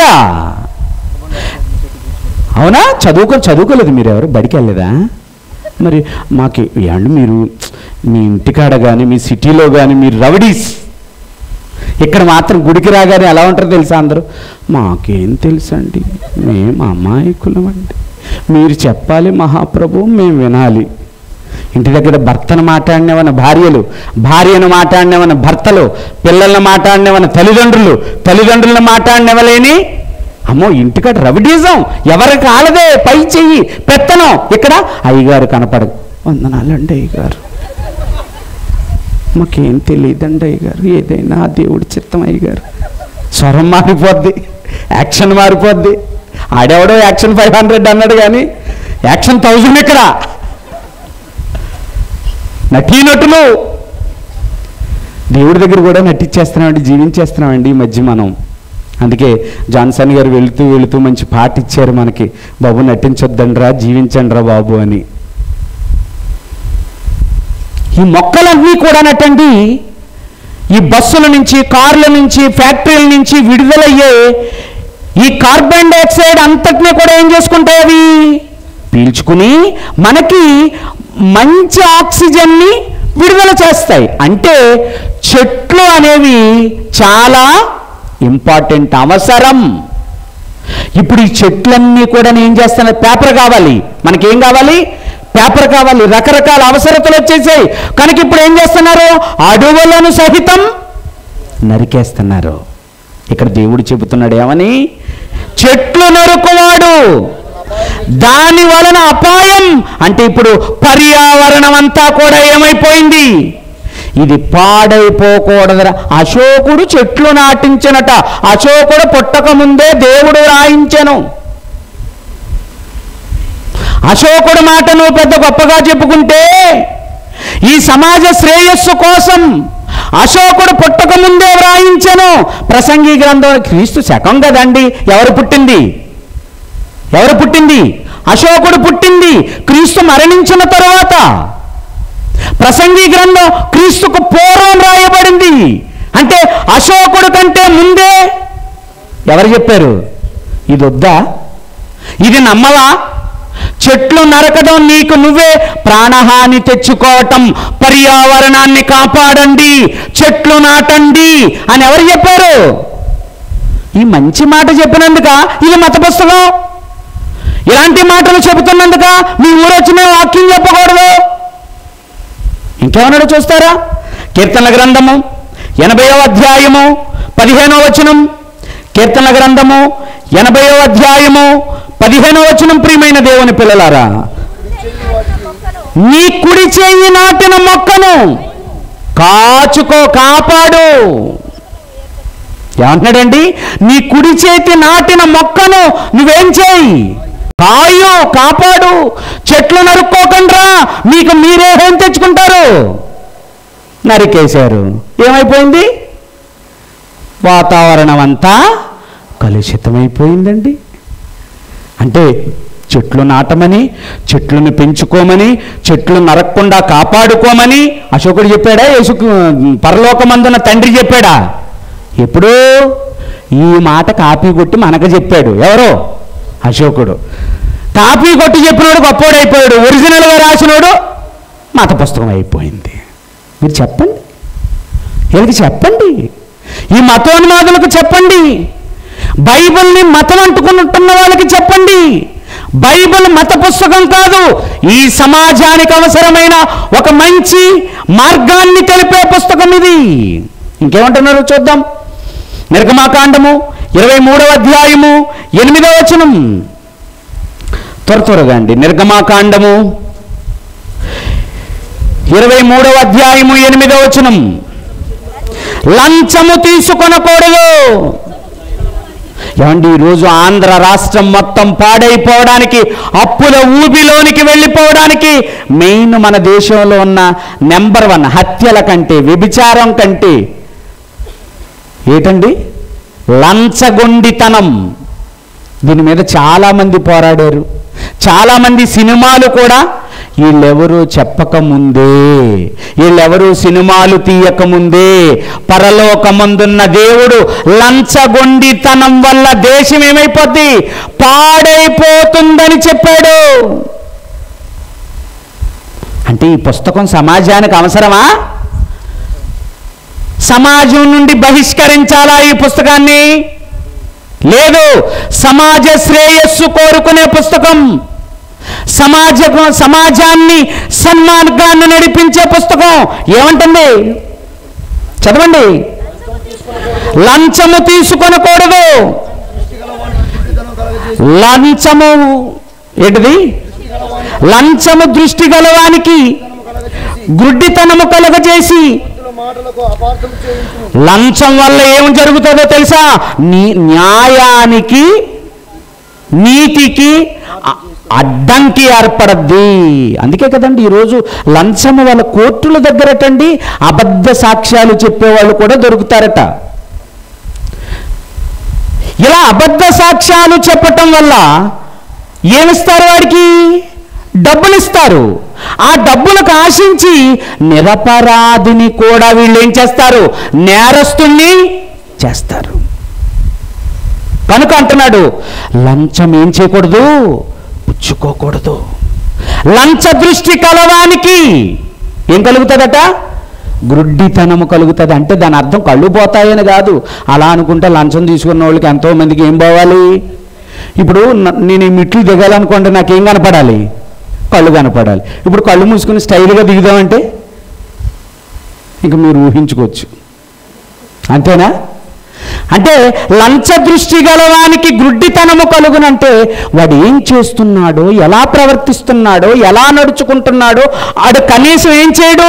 అవునా? చదువుకోలేదు మీరు? ఎవరు బడికి వెళ్ళలేదా? మరి మాకు ఏమండి, మీరు మీ ఇంటికాడ కానీ మీ సిటీలో కానీ మీరు రౌడీస్, ఇక్కడ మాత్రం గుడికి రాగానే ఎలా ఉంటారో తెలుసా అందరూ? మాకేం తెలుసండి, మేము అమాయకులమండి, మీరు చెప్పాలి మహాప్రభు, మేము వినాలి. ఇంటి దగ్గర భర్తను మాట్లాడినవన్న భార్యలు, భార్యను మాట్లాడినవన్న భర్తలు, పిల్లలను మాట్లాడినవన్న తల్లిదండ్రులను మాట్లాడినవలేని అమ్మో ఇంటికాడ రవిడిజం, ఎవరికి ఆలదే పై చెయ్యి పెత్తనం. ఇక్కడ అయ్యగారు కనపడదు, వందనాలండి అయ్యగారు, మాకేం తెలియదండి అయ్యగారు, ఏదైనా దేవుడి చిత్తం అయ్యగారు. స్వరం మారిపోద్ది, యాక్షన్ మారిపోద్ది. ఆడెవడో యాక్షన్ 500 అన్నాడు కానీ యాక్షన్ 1000 ఇక్కడ. నటీనటులు దేవుడి దగ్గర కూడా నటించేస్తున్నామండి, జీవించేస్తున్నామండి ఈ మధ్య మనం. అందుకే జాన్సన్ గారు వెళుతూ మంచి పాట ఇచ్చారు మనకి, బాబు నటించొద్దండ్రా జీవించండ్రా బాబు అని. ఈ మొక్కలన్నీ కూడానటండి ఈ బస్సుల నుంచి, కార్ల నుంచి, ఫ్యాక్టరీల నుంచి విడుదలయ్యే ఈ కార్బన్ డైఆక్సైడ్ అంతటినీ కూడా ఏం చేసుకుంటాయి? అవి పీల్చుకుని మనకి మంచి ఆక్సిజన్ని విడుదల చేస్తాయి. అంటే చెట్లు అనేవి చాలా ఇంపార్టెంట్, అవసరం. ఇప్పుడు ఈ చెట్లన్నీ కూడా ఏం చేస్తున్నారు? పేపర్ కావాలి, మనకేం కావాలి? పేపర్ కావాలి. రకరకాల అవసరతలు వచ్చేసాయి కనుక ఇప్పుడు ఏం చేస్తున్నారు? అడవులను సహితం నరికేస్తున్నారు. ఇక్కడ దేవుడు చెబుతున్నాడు ఏమని? చెట్లు నరుకువాడు దాని వలన అపాయం. అంటే ఇప్పుడు పర్యావరణం అంతా కూడా ఏమైపోయింది? ఇది పాడైపోకూడదురా. అశోకుడు చెట్లు నాటించనట. అశోకుడు పుట్టక ముందే దేవుడు రాయించెను. అశోకుడు మాట నువ్వు పెద్ద గొప్పగా చెప్పుకుంటే ఈ సమాజ శ్రేయస్సు కోసం అశోకుడు పుట్టక ముందే వ్రాయించెను. ప్రసంగి గ్రంథం క్రీస్తు శకం కదండి. ఎవరు పుట్టింది? అశోకుడు పుట్టింది క్రీస్తు మరణించిన తరువాత. ప్రసంగి గ్రంథం క్రీస్తుకు పూర్వం రాయబడింది. అంటే అశోకుడు కంటే ముందే ఎవరు చెప్పారు? ఇది వద్దా? ఇది నమ్మలా? చెట్లు నరకడం నీకు నువ్వే ప్రాణహాని తెచ్చుకోవటం. పర్యావరణాన్ని కాపాడండి, చెట్లు నాటండి అని ఎవరు చెప్పారు? ఈ మంచి మాట చెప్పినందుక ఇది మత పుస్తకం. ఇలాంటి మాటలు చెబుతున్నందుక మీ ఊరొచ్చిన వాక్యం చెప్పకూడదు. ఇంకేమన్నాడు చూస్తారా? కీర్తనల గ్రంథము 80వ అధ్యాయము 15వ వచనం, కీర్తన గ్రంథము 80వ అధ్యాయము 15వ వచనం. ప్రియమైన దేవుని పిల్లలారా, నీ కుడి చేయి నాటిన మొక్కను కాచుకో, కాపాడు. ఏమంటున్నాడండి? నీ కుడి చేతి నాటిన మొక్కను నువ్వేం చేయి? కాయు, కాపాడు. చెట్లు నరుక్కోకండ్రా, మీకు మీరే ఏం తెచ్చుకుంటారు? నరికేశారు. ఏమైపోయింది? వాతావరణం అంతా కలుషితమైపోయిందండి. అంటే చెట్లు నాటమని, చెట్లను పెంచుకోమని, చెట్లు నరక్కుండా కాపాడుకోమని అశోకుడు చెప్పాడా? పరలోకమందున తండ్రి చెప్పాడా? ఎప్పుడూ ఈ మాట కాపీ కొట్టి మనకు చెప్పాడు. ఎవరో? అశోకుడు. కాపీ కొట్టి చెప్పినోడు గొప్పోడైపోయాడు, ఒరిజినల్గా రాసినోడు మత పుస్తకం అయిపోయింది. మీరు చెప్పండి, వీళ్ళకి చెప్పండి, ఈ మతోన్మాదులకు చెప్పండి, బైబిల్ని మతం అంటుకుంటున్న వాళ్ళకి చెప్పండి. బైబిల్ మత పుస్తకం కాదు, ఈ సమాజానికి అవసరమైన ఒక మంచి మార్గాన్ని తెలిపే పుస్తకం ఇది. ఇంకేమంటున్నారు చూద్దాం. నిర్గమాకాండము 23వ అధ్యాయము 8వ వచనం. త్వరగా అండి. నిర్గమాకాండము 23వ అధ్యాయము 8వ వచనం. లంచము తీసుకొనకూడదు. ఏమండి, ఈరోజు ఆంధ్ర రాష్ట్రం మొత్తం పాడైపోవడానికి, అప్పుల ఊబిలోనికి వెళ్ళిపోవడానికి మెయిన్ మన దేశంలో ఉన్న నెంబర్ 1 హత్యల కంటే, వ్యభిచారం కంటే ఏంటండి? లంచగొండితనం. దీని మీద చాలామంది పోరాడారు. చాలామంది సినిమాలు కూడా వీళ్ళెవరూ చెప్పకముందే, వీళ్ళెవరూ సినిమాలు తీయకముందే పరలోకమందున్న దేవుడు లంచగొండితనం వల్ల దేశం ఏమైపోద్ది? పాడైపోతుందని చెప్పాడు. అంటే ఈ పుస్తకం సమాజానికి అవసరమా? సమాజం నుండి బహిష్కరించాలా ఈ పుస్తకాన్ని? లేదు. సమాజ శ్రేయస్సు కోరుకునే పుస్తకం, సమాజాన్ని సన్మార్గాన్ని నడిపించే పుస్తకం. ఏమంటుంది? చదవండి. లంచము తీసుకొనకూడదు. లంచము ఏంటిది? లంచము దృష్టి గలవానికి గుడ్డితనము కలగజేసి, లంచం వల్ల ఏం జరుగుతుందో తెలుసా? న్యాయానికి, నీతికి అడ్డంకి ఏర్పడద్ది. అందుకే కదండి ఈరోజు లంచం వల్ల కోర్టుల దగ్గరటండి అబద్ధ సాక్ష్యాలు చెప్పేవాళ్ళు కూడా దొరుకుతారట. ఇలా అబద్ధ సాక్ష్యాలు చెప్పటం వల్ల ఏమిస్తారు? వాడికి డబ్బులు ఇస్తారు. ఆ డబ్బులకు ఆశించి నిరపరాధిని కూడా వీళ్ళు ఏం చేస్తారు? నేరస్తుల్ని చేస్తారు. కనుక అంటున్నాడు, లంచం ఏం చేయకూడదు? పుచ్చుకోకూడదు. లంచ దృష్టి కలవానికి ఏం కలుగుతుందట? గ్రుడ్డితనము కలుగుతుంది. అంటే దాని అర్థం కళ్ళు పోతాయని కాదు. అలా అనుకుంటే లంచం తీసుకున్న వాళ్ళకి ఎంతోమందికి ఏం పోవాలి? ఇప్పుడు నేను ఈ మెట్లు దిగాలనుకోండి, నాకేం కనపడాలి? కళ్ళు కనపడాలి. ఇప్పుడు కళ్ళు మూసుకుని స్టైల్గా దిగుదామంటే ఇంక మీరు ఊహించుకోవచ్చు. అంతేనా? అంటే లంచ దృష్టి గలవానికి గ్రుడ్డితనము కలుగునంటే వాడు ఏం చేస్తున్నాడో, ఎలా ప్రవర్తిస్తున్నాడో, ఎలా నడుచుకుంటున్నాడో ఆడు కనీసం ఏం చేయడు?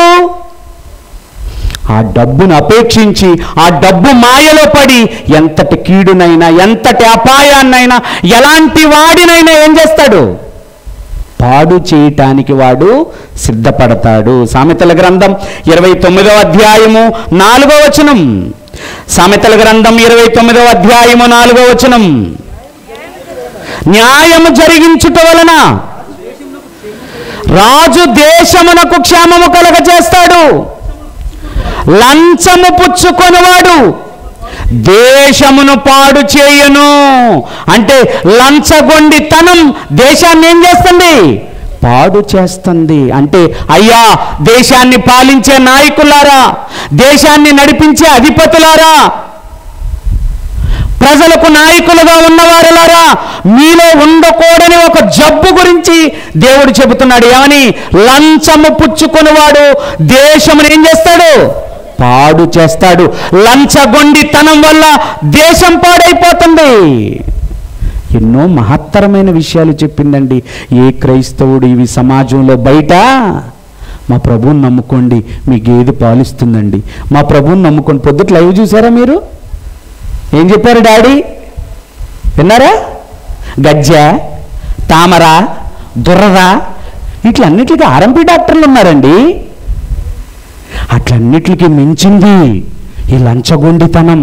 ఆ డబ్బును అపేక్షించి, ఆ డబ్బు మాయలో పడి ఎంతటి కీడునైనా, ఎంతటి అపాయాన్నైనా, ఎలాంటి వాడినైనా ఏం చేస్తాడు? పాడు చేయటానికి వాడు సిద్ధపడతాడు. సామెతల గ్రంథం 29వ అధ్యాయము 4వ వచనం. సామెతల గ్రంథం 29వ అధ్యాయము 4వ వచనం. న్యాయము జరిగించుట వలన రాజు దేశమునకు క్షేమము కలగజేస్తాడు. లంచము పుచ్చుకొనివాడు దేశమును పాడు చేయును. అంటే లంచగొండితనం దేశాన్ని ఏం చేస్తుంది? పాడు చేస్తుంది. అంటే అయ్యా, దేశాన్ని పాలించే నాయకులారా, దేశాన్ని నడిపించే అధిపతులారా, ప్రజలకు నాయకులుగా ఉన్నవారులారా, మీలో ఉండకూడని ఒక జబ్బు గురించి దేవుడు చెబుతున్నాడు. ఏమని? లంచము పుచ్చుకొనివాడు దేశమును ఏం చేస్తాడు? పాడు చేస్తాడు. లంచగొండితనం వల్ల దేశం పాడైపోతుంది. ఎన్నో మహత్తరమైన విషయాలు చెప్పిందండి. ఏ క్రైస్తవుడు ఇవి సమాజంలో బయట మా ప్రభువుని నమ్ముకోండి, మీ గేదె పాలిస్తుందండి, మా ప్రభువుని నమ్ముకోండి. పొద్దుట లైవ్ చూసారా మీరు? ఏం చెప్పారు డాడీ? విన్నారా? గజ్జ, తామర, దుర్ర, ఇట్లన్నిటికీ ఆర్ఎంపీ డాక్టర్లు ఉన్నారండి. అట్లన్నిటికీ మించింది ఈ లంచగొండితనం.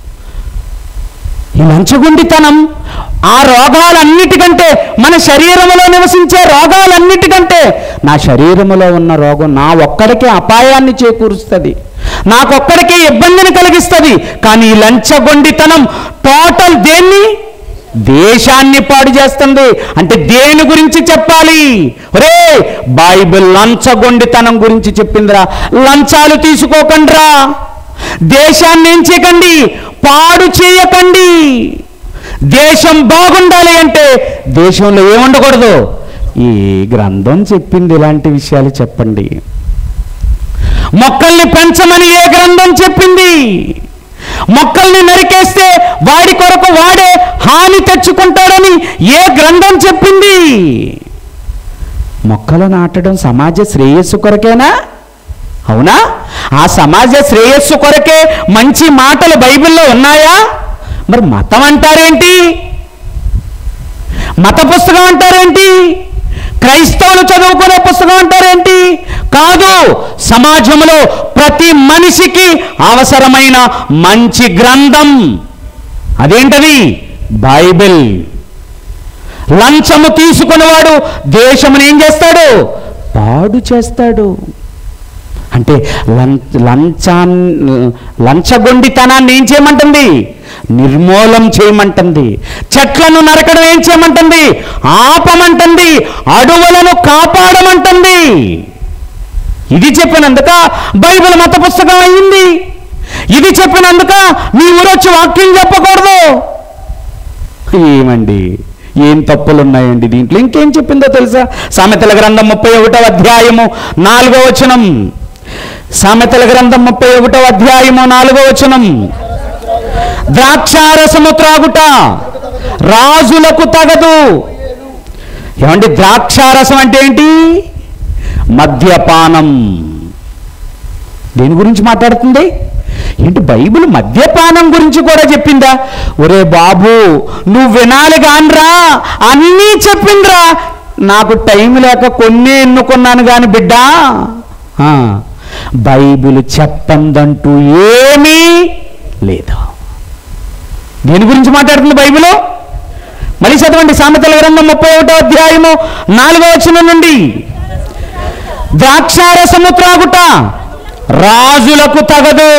ఈ లంచగొండితనం ఆ రోగాలన్నిటికంటే, మన శరీరంలో నివసించే రోగాలన్నిటికంటే నా శరీరంలో ఉన్న రోగం నా ఒక్కడికే అపాయాన్ని చేకూరుస్తుంది, నాకొక్కడికే ఇబ్బందిని కలిగిస్తుంది. కానీ ఈ లంచగొండితనం టోటల్ దేన్ని? దేశాన్ని పాడు చేస్తుంది. అంటే దేని గురించి చెప్పాలి? ఒరే, బైబిల్ లంచగొండితనం గురించి చెప్పిందిరా. లంచాలు తీసుకోకండిరా, దేశాన్ని ఏం చేయకండి, పాడు చేయకండి. దేశం బాగుండాలి అంటే దేశంలో ఏముండకూడదు? ఈ గ్రంథం చెప్పింది ఇలాంటి విషయాలు చెప్పండి. మొక్కల్ని పెంచమని ఏ గ్రంథం చెప్పింది? మొక్కల్ని నరికేస్తే వాడి కొరకు వాడే హాని తెచ్చుకుంటాడని ఏ గ్రంథం చెప్పింది? మొక్కలు నాటడం సమాజ శ్రేయస్సు కొరకేనా? అవునా? ఆ సమాజ శ్రేయస్సు కొరకే మంచి మాటలు బైబిల్లో ఉన్నాయా? మరి మతం అంటారేంటి? మత పుస్తకం అంటారేంటి? క్రైస్తవులు చదువుకునే పుస్తకం అంటారేంటి? కాదు, సమాజంలో ప్రతి మనిషికి అవసరమైన మంచి గ్రంథం. అదేంటది? బైబిల్. లంచము తీసుకునేవాడు దేశమును ఏం చేస్తాడు? పాడు చేస్తాడు. అంటే లంచగొండితనాన్ని ఏం చేయమంటుంది? నిర్మూలం చేయమంటుంది. చెట్లను నరకడం ఏం చేయమంటుంది? ఆపమంటుంది. అడవులను కాపాడమంటుంది. ఇది చెప్పినందుక బైబిల్ మత పుస్తకం అయింది. ఇది చెప్పినందుక మీ ఊరొచ్చి వాక్యం చెప్పకూడదు. ఏమండి, ఏం తప్పులు ఉన్నాయండి దీంట్లో? ఇంకేం చెప్పిందో తెలుసా? సామెతల గ్రంథం 31వ అధ్యాయము 4వ వచనం. సామెతల గ్రంథం 31వ అధ్యాయము 4వ వచనం. ద్రాక్షారసము త్రాగుట రాజులకు తగదు. ఏమండి, ద్రాక్షారసం అంటే ఏంటి? మద్యపానం. దేని గురించి మాట్లాడుతుంది? ఏంటి, బైబిల్ మద్యపానం గురించి కూడా చెప్పిందా? ఒరే బాబు, నువ్వు వినాలి గాన్రా, అన్నీ చెప్పిందిరా. నాకు టైం లేక కొన్ని ఎన్నుకున్నాను కాని బిడ్డా, బైబిల్ చెప్పందంటూ ఏమీ లేదు. దేని గురించి మాట్లాడుతుంది బైబిల్? మళ్ళీ చదవండి, సామెతల గ్రంథం 31వ అధ్యాయము 4వ వచనం నుండి. ద్రాక్షారసము త్రాగుట రాజులకు తగదు.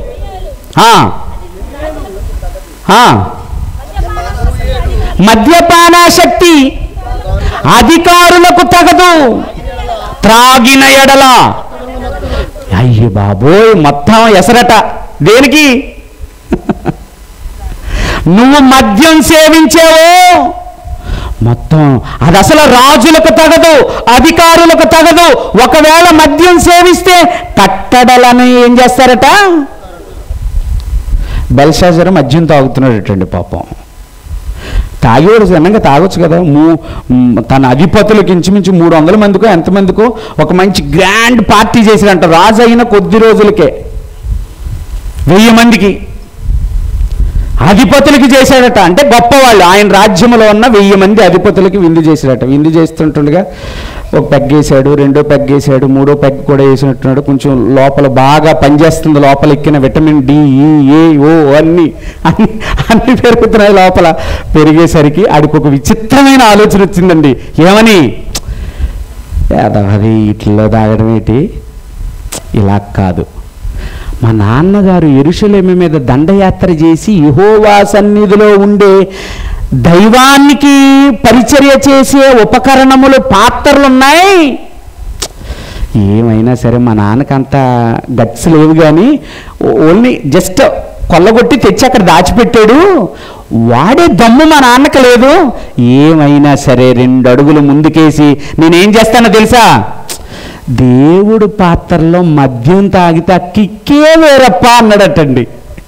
మద్యపానాశక్తి అధికారులకు తగదు. త్రాగిన ఎడల, అయ్యి బాబోయ్, మొత్తం ఎసరట. దేనికి? నువ్వు మద్యం సేవించావో మొత్తం అది అసలు రాజులకు తగదు, అధికారులకు తగదు. ఒకవేళ మద్యం సేవిస్తే కట్టడలని ఏం చేస్తారట? బెల్షాజరు మద్యం తాగుతున్నాడటండి పాపం. తాగేవాడు చిన్నగా తాగొచ్చు కదా. తన అధిపతులకు ఇంచుమించు 300 మందికో ఎంతమందికో ఒక మంచి గ్రాండ్ పార్టీ చేశాడంట. రాజు అయిన కొద్ది రోజులకే 1000 మందికి అధిపతులకి చేశాడట. అంటే గొప్పవాళ్ళు, ఆయన రాజ్యంలో ఉన్న 1000 మంది అధిపతులకి విందు చేశాడట. విందు చేస్తుంటుండగా ఒక పెగ్ వేసాడు, రెండో పెగ్ వేసాడు, మూడో పెగ్ కూడా వేసినట్టున్నాడు. కొంచెం లోపల బాగా పనిచేస్తుంది, లోపల ఎక్కిన విటమిన్ డి, ఈ, ఏ, ఓ అన్ని పెరుగుతున్నాయి. లోపల పెరిగేసరికి ఆడికి ఒక విచిత్రమైన ఆలోచన వచ్చిందండి. ఏమని? అది ఇట్లా తాగడం ఏంటి, ఇలా కాదు. మా నాన్నగారు యెరూషలేము మీద దండయాత్ర చేసి యెహోవా సన్నిధిలో ఉండే దైవానికి పరిచర్య చేసే ఉపకరణములు, పాత్రలు ఉన్నాయి. ఏమైనా సరే మా నాన్నకంత గట్స్ లేవు, కానీ ఓన్లీ జస్ట్ కొల్లగొట్టి తెచ్చి అక్కడ దాచిపెట్టాడు. వాడే దమ్ము మా నాన్నకు లేదు. ఏమైనా సరే 2 అడుగులు ముందుకేసి నేనేం చేస్తానో తెలుసా? దేవుడు పాత్రలో మద్యం తాగితే ఆ కిక్కే వేరప్ప అన్నాడటండి.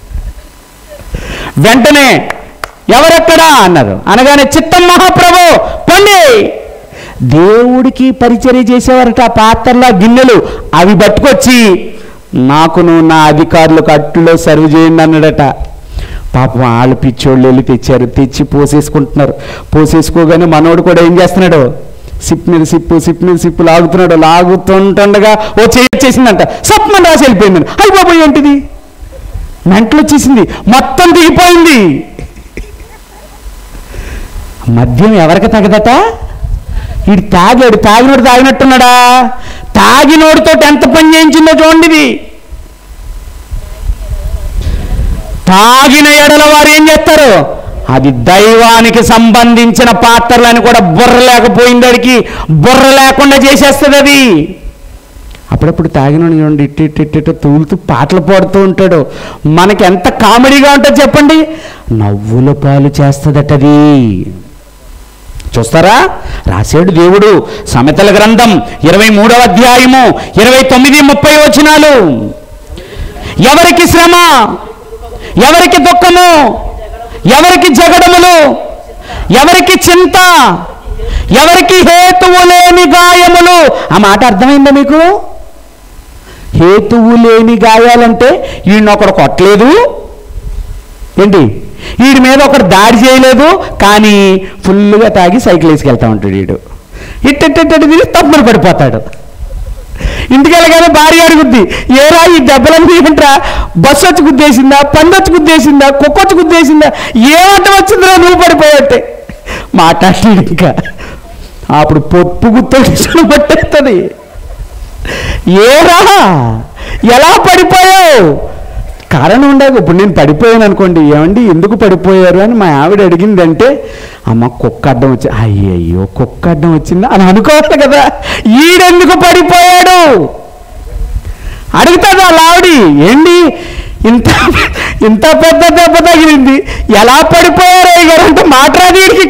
వెంటనే ఎవరెక్కడా అన్నారు. అనగానే చిత్తం మహాప్రభు పొండి. దేవుడికి పరిచర్య చేసేవారట ఆ పాత్రలో గిన్నెలు. అవి పట్టుకొచ్చి నాకును నా అధికారులకు అట్టులో సర్వ్ చేయండి అన్నాడట. పాపం వాళ్ళు పిచ్చోళ్ళు వెళ్ళి తెచ్చారు. తెచ్చి పోసేసుకుంటున్నారు. పోసేసుకోగానే మనోడు కూడా ఏం చేస్తున్నాడు, సిప్ మీద సిప్పు లాగుతున్నాడు. లాగుతుండగా ఓ చేసిందంట, సప్మని రాసి వెళ్ళిపోయిందండి. అయ్యి బాబోయ్ ఏంటిది, మెంటలు వచ్చేసింది, మొత్తం దిగిపోయింది. మద్యం ఎవరికి తగదట? వీడు తాగాడు. తాగినోడు తాగినట్టున్నాడా? తాగినోడితో ఎంత పని చేయించిందో చూడండి. ఇది తాగిన ఎడల వారు ఏం చేస్తారు? అది దైవానికి సంబంధించిన పాత్రలని కూడా బుర్ర లేకపోయిందాడికి బుర్ర లేకుండా చేసేస్తుంది అది. అప్పుడప్పుడు తాగిన చూడండి ఇట్టిట్టిట్ట తూలుతూ పాటలు పాడుతూ ఉంటాడు. మనకి ఎంత కామెడీగా ఉంటుంది చెప్పండి. నవ్వుల పాలు చేస్తుందటది. చూస్తారా, రాశాడు దేవుడు. సామెతల గ్రంథం 23వ అధ్యాయము 29-30 వచనాలు. ఎవరికి శ్రమ, ఎవరికి దుఃఖము, ఎవరికి జగడములు, ఎవరికి చింత, ఎవరికి హేతువు లేని గాయములు. ఆ మాట అర్థమైందా మీకు? హేతువు లేని గాయాలంటే ఈయన ఒకడు కొట్టలేదు ఏంటి, వీడి మీద ఒకడు దాడి చేయలేదు, కానీ ఫుల్గా తాగి సైకిల్ వేసుకెళ్తా ఉంటాడు. వీడు ఇట్టెట్టి తిరిగి తప్పులు పడిపోతాడు. ఇంటికి వెళ్ళగానే భార్య అడుగుద్ది, ఏరా ఈ దెబ్బలన్నీ ఏంట్రా, బస్సు వచ్చి గుద్దేసిందా, పండు వచ్చి గుద్దేసిందా, కుక్క వచ్చి గుద్దేసిందా, ఏమంటే వచ్చిందిరా నువ్వు పడిపోయట్టే. మాట్లాడలేదు ఇంకా. అప్పుడు పొప్పు గుర్తు పట్టేస్తుంది. ఏరా ఎలా పడిపోయావు? కారణం ఉండదు. ఇప్పుడు నేను పడిపోయాను అనుకోండి, ఏమండి ఎందుకు పడిపోయారు అని మా ఆవిడ అడిగిందంటే, అమ్మ కుక్క అడ్డం వచ్చి, అయ్యయ్యో కుక్క అడ్డం వచ్చిందా అని అనుకోవాలి కదా. ఈడెందుకు పడిపోయాడు అడుగుతాడు వాళ్ళ ఆవిడ. ఏంటి ఇంత ఇంత పెద్ద దెబ్బ తగిలింది, ఎలా పడిపోయారు అయ్యారు అంటే మాట్లాడి ఇక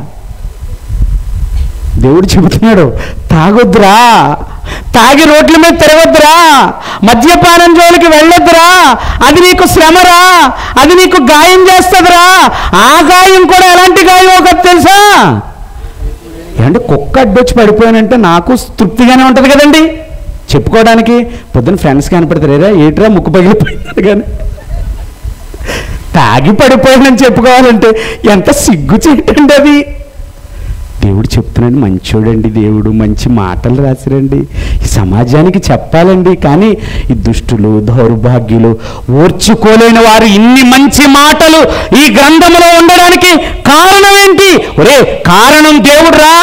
దేవుడు చెబుతున్నాడు, తాగొద్దురా, తాగి రోడ్ల మీద తిరగొద్దురా, మద్యపానం జోలికి వెళ్ళొద్దురా, అది నీకు శ్రమరా, అది నీకు గాయం చేస్తుందిరా. ఆ గాయం కూడా ఎలాంటి గాయం ఒక తెలుసా? ఏమంటే కుక్క అడ్డొచ్చి పడిపోయానంటే నాకు తృప్తిగానే ఉంటుంది కదండి చెప్పుకోవడానికి. పొద్దున్న ఫ్రెండ్స్ కనపడతారా, ఏట్రా ముక్కు పగిలిపోయింది, కానీ తాగి పడిపోయానని చెప్పుకోవాలంటే ఎంత సిగ్గు చేయటండి అది. దేవుడు చెప్తున్నాడు, మంచోడండి దేవుడు, మంచి మాటలు రాసిరండి, ఈ సమాజానికి చెప్పాలండి. కానీ ఈ దుష్టులు, దౌర్భాగ్యులు, ఓర్చుకోలేని వారు ఇన్ని మంచి మాటలు ఈ గ్రంథంలో ఉండడానికి కారణం ఏంటి? ఒరే కారణం దేవుడు రా.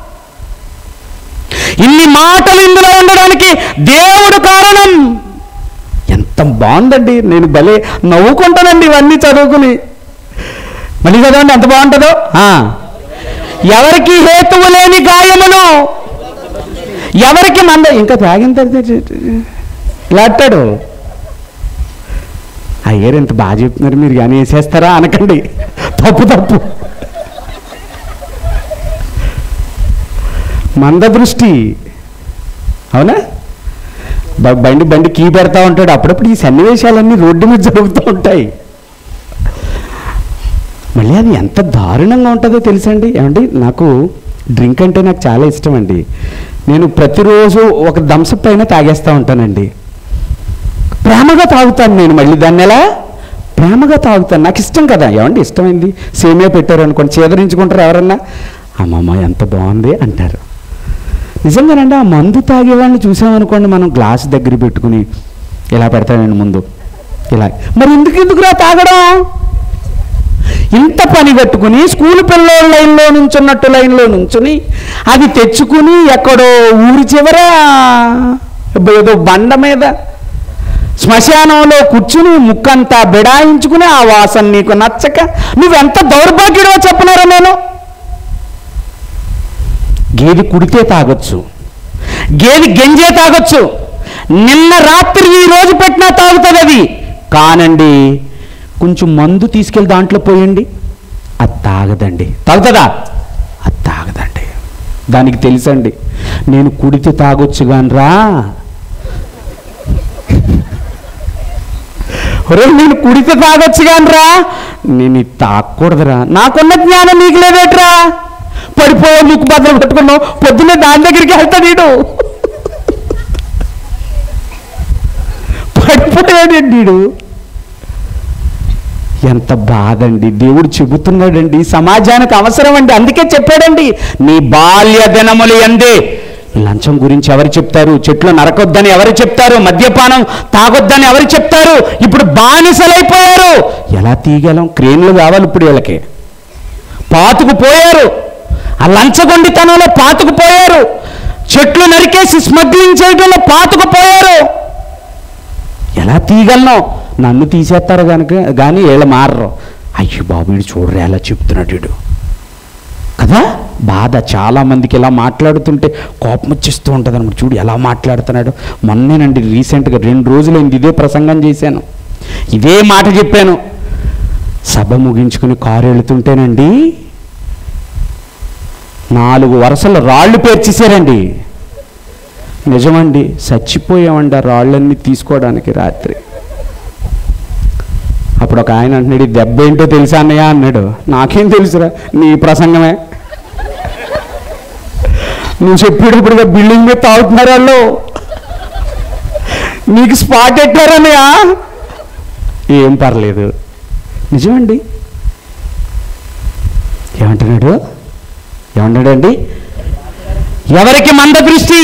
ఇన్ని మాటలు ఇందులో ఉండడానికి దేవుడు కారణం. ఎంత బాగుందండి. నేను భలే నవ్వుకుంటానండి ఇవన్నీ చదువుకుని. మళ్ళీ చదవండి ఎంత బాగుంటుందో. ఎవరికి హేతువు లేని గాయములు, ఎవరికి మంద. ఇంకా తాగిన తర్వాత ఇలా అంటాడు. అయ్యారు ఎంత బాగా చెప్తున్నారు మీరు, కానీ వేసేస్తారా అనకండి, తప్పు. మంద దృష్టి, అవునా? బండి కీ పెడతా ఉంటాడు. అప్పుడప్పుడు ఈ సన్నివేశాలన్నీ రోడ్డు మీద జరుగుతూ ఉంటాయి. మళ్ళీ అది ఎంత దారుణంగా ఉంటుందో తెలుసండి. ఏమండి నాకు డ్రింక్ అంటే నాకు చాలా ఇష్టం అండి. నేను ప్రతిరోజు ఒక థమ్సప్ పైన తాగేస్తూ ఉంటానండి. ప్రేమగా తాగుతాను నేను. మళ్ళీ దాన్ని ఎలా ప్రేమగా తాగుతాను, నాకు ఇష్టం కదా. ఏమండి ఇష్టమైంది సేమియా పెట్టారు అనుకోండి, చేదరించుకుంటారు ఎవరన్నా, అమ్మమ్మ ఎంత బాగుంది అంటారు. నిజంగానండి ఆ మందు తాగేవాడిని చూసామనుకోండి, మనం గ్లాస్ దగ్గర పెట్టుకుని ఇలా పెడతానండి ముందు ఇలా. మరి ఎందుకురా తాగడం? ఇంత పని కట్టుకుని స్కూల్ పిల్లల లైన్లో నుంచున్నట్టు లైన్లో నుంచుని అది తెచ్చుకుని ఎక్కడో ఊరి చివర ఏదో బండ మీద శ్మశానంలో కూర్చుని ముక్కంతా బిడాయించుకుని ఆ వాసన నీకు నచ్చక నువ్వెంత దౌర్భాగ్యుడో చెప్పనారా. నేను గేది కుడితే తాగొచ్చు, గేది గంజే తాగొచ్చు, నిన్న రాత్రి ఈ రోజు పెట్టినా తాగుతుంది అది. కానండి కొంచెం మందు తీసుకెళ్ళి దాంట్లో పోయండి, అది తాగదండి. తాగుతుందా? అది తాగదండి. దానికి తెలుసండి, నేను కుడితే తాగొచ్చు గానరా, ఒరే నేను కుడితే తాగొచ్చు గానరా, నేను ఇది తాగకూడదురా, నాకున్న జ్ఞానం నీకు లేదేట్రా, పడిపోయా ముక్కు భద్రం పెట్టుకున్నావు, పొద్దున్నే దాని దగ్గరికి వెళ్తాడు వీడు, పడిపోయాడండి వీడు. ఎంత బాధ అండి. దేవుడు చెబుతున్నాడండి, సమాజానికి అవసరం అండి, అందుకే చెప్పాడండి, నీ బాల్య దినములు ఎందే. లంచం గురించి ఎవరు చెప్తారు? చెట్లు నరకొద్దని ఎవరు చెప్తారు? మద్యపానం తాగొద్దని ఎవరు చెప్తారు? ఇప్పుడు బానిసలైపోయారు. ఎలా తీయగలం? క్రేన్లు కావాలి ఇప్పుడు వీళ్ళకి. పాతుకుపోయారు, ఆ లంచగొండితనంలో పాతుకుపోయారు, చెట్లు నరికేసి స్మగ్లింగ్ చేయడంలో పాతుకుపోయారు. ఎలా తీయగలను? నన్ను తీసేస్తారు కానీ వీళ్ళు మారరు. అయ్యో బాబు వీడు చూడరు ఎలా చెప్తున్నాడు వీడు కదా. బాధ చాలామందికి ఇలా మాట్లాడుతుంటే కోపం వచ్చేస్తూ ఉంటుంది అనమాట. చూడు ఎలా మాట్లాడుతున్నాడు. మొన్నేనండి రీసెంట్గా 2 రోజులైంది ఇదే ప్రసంగం చేశాను, ఇదే మాట చెప్పాను. సభ ముగించుకుని కారు వెళుతుంటేనండి 4 వరుసలు రాళ్ళు పేర్చేశారండి. నిజమండి, చచ్చిపోయామండి ఆ రాళ్ళన్నీ తీసుకోవడానికి రాత్రి. అప్పుడు ఒక ఆయన అంటున్నాడు, ఈ దెబ్బ ఏంటో తెలుసా అన్నయ్య అన్నాడు. నాకేం తెలుసురా, నీ ప్రసంగమే, నువ్వు చెప్పేటప్పుడుగా బిల్డింగ్ మీద తాగుతున్నారు వాళ్ళు, నీకు స్పాట్ ఎట్టారన్నయ్య. ఏం పర్లేదు, నిజమండి. ఏమంటాడండి? ఎవరికి మంద దృష్టి?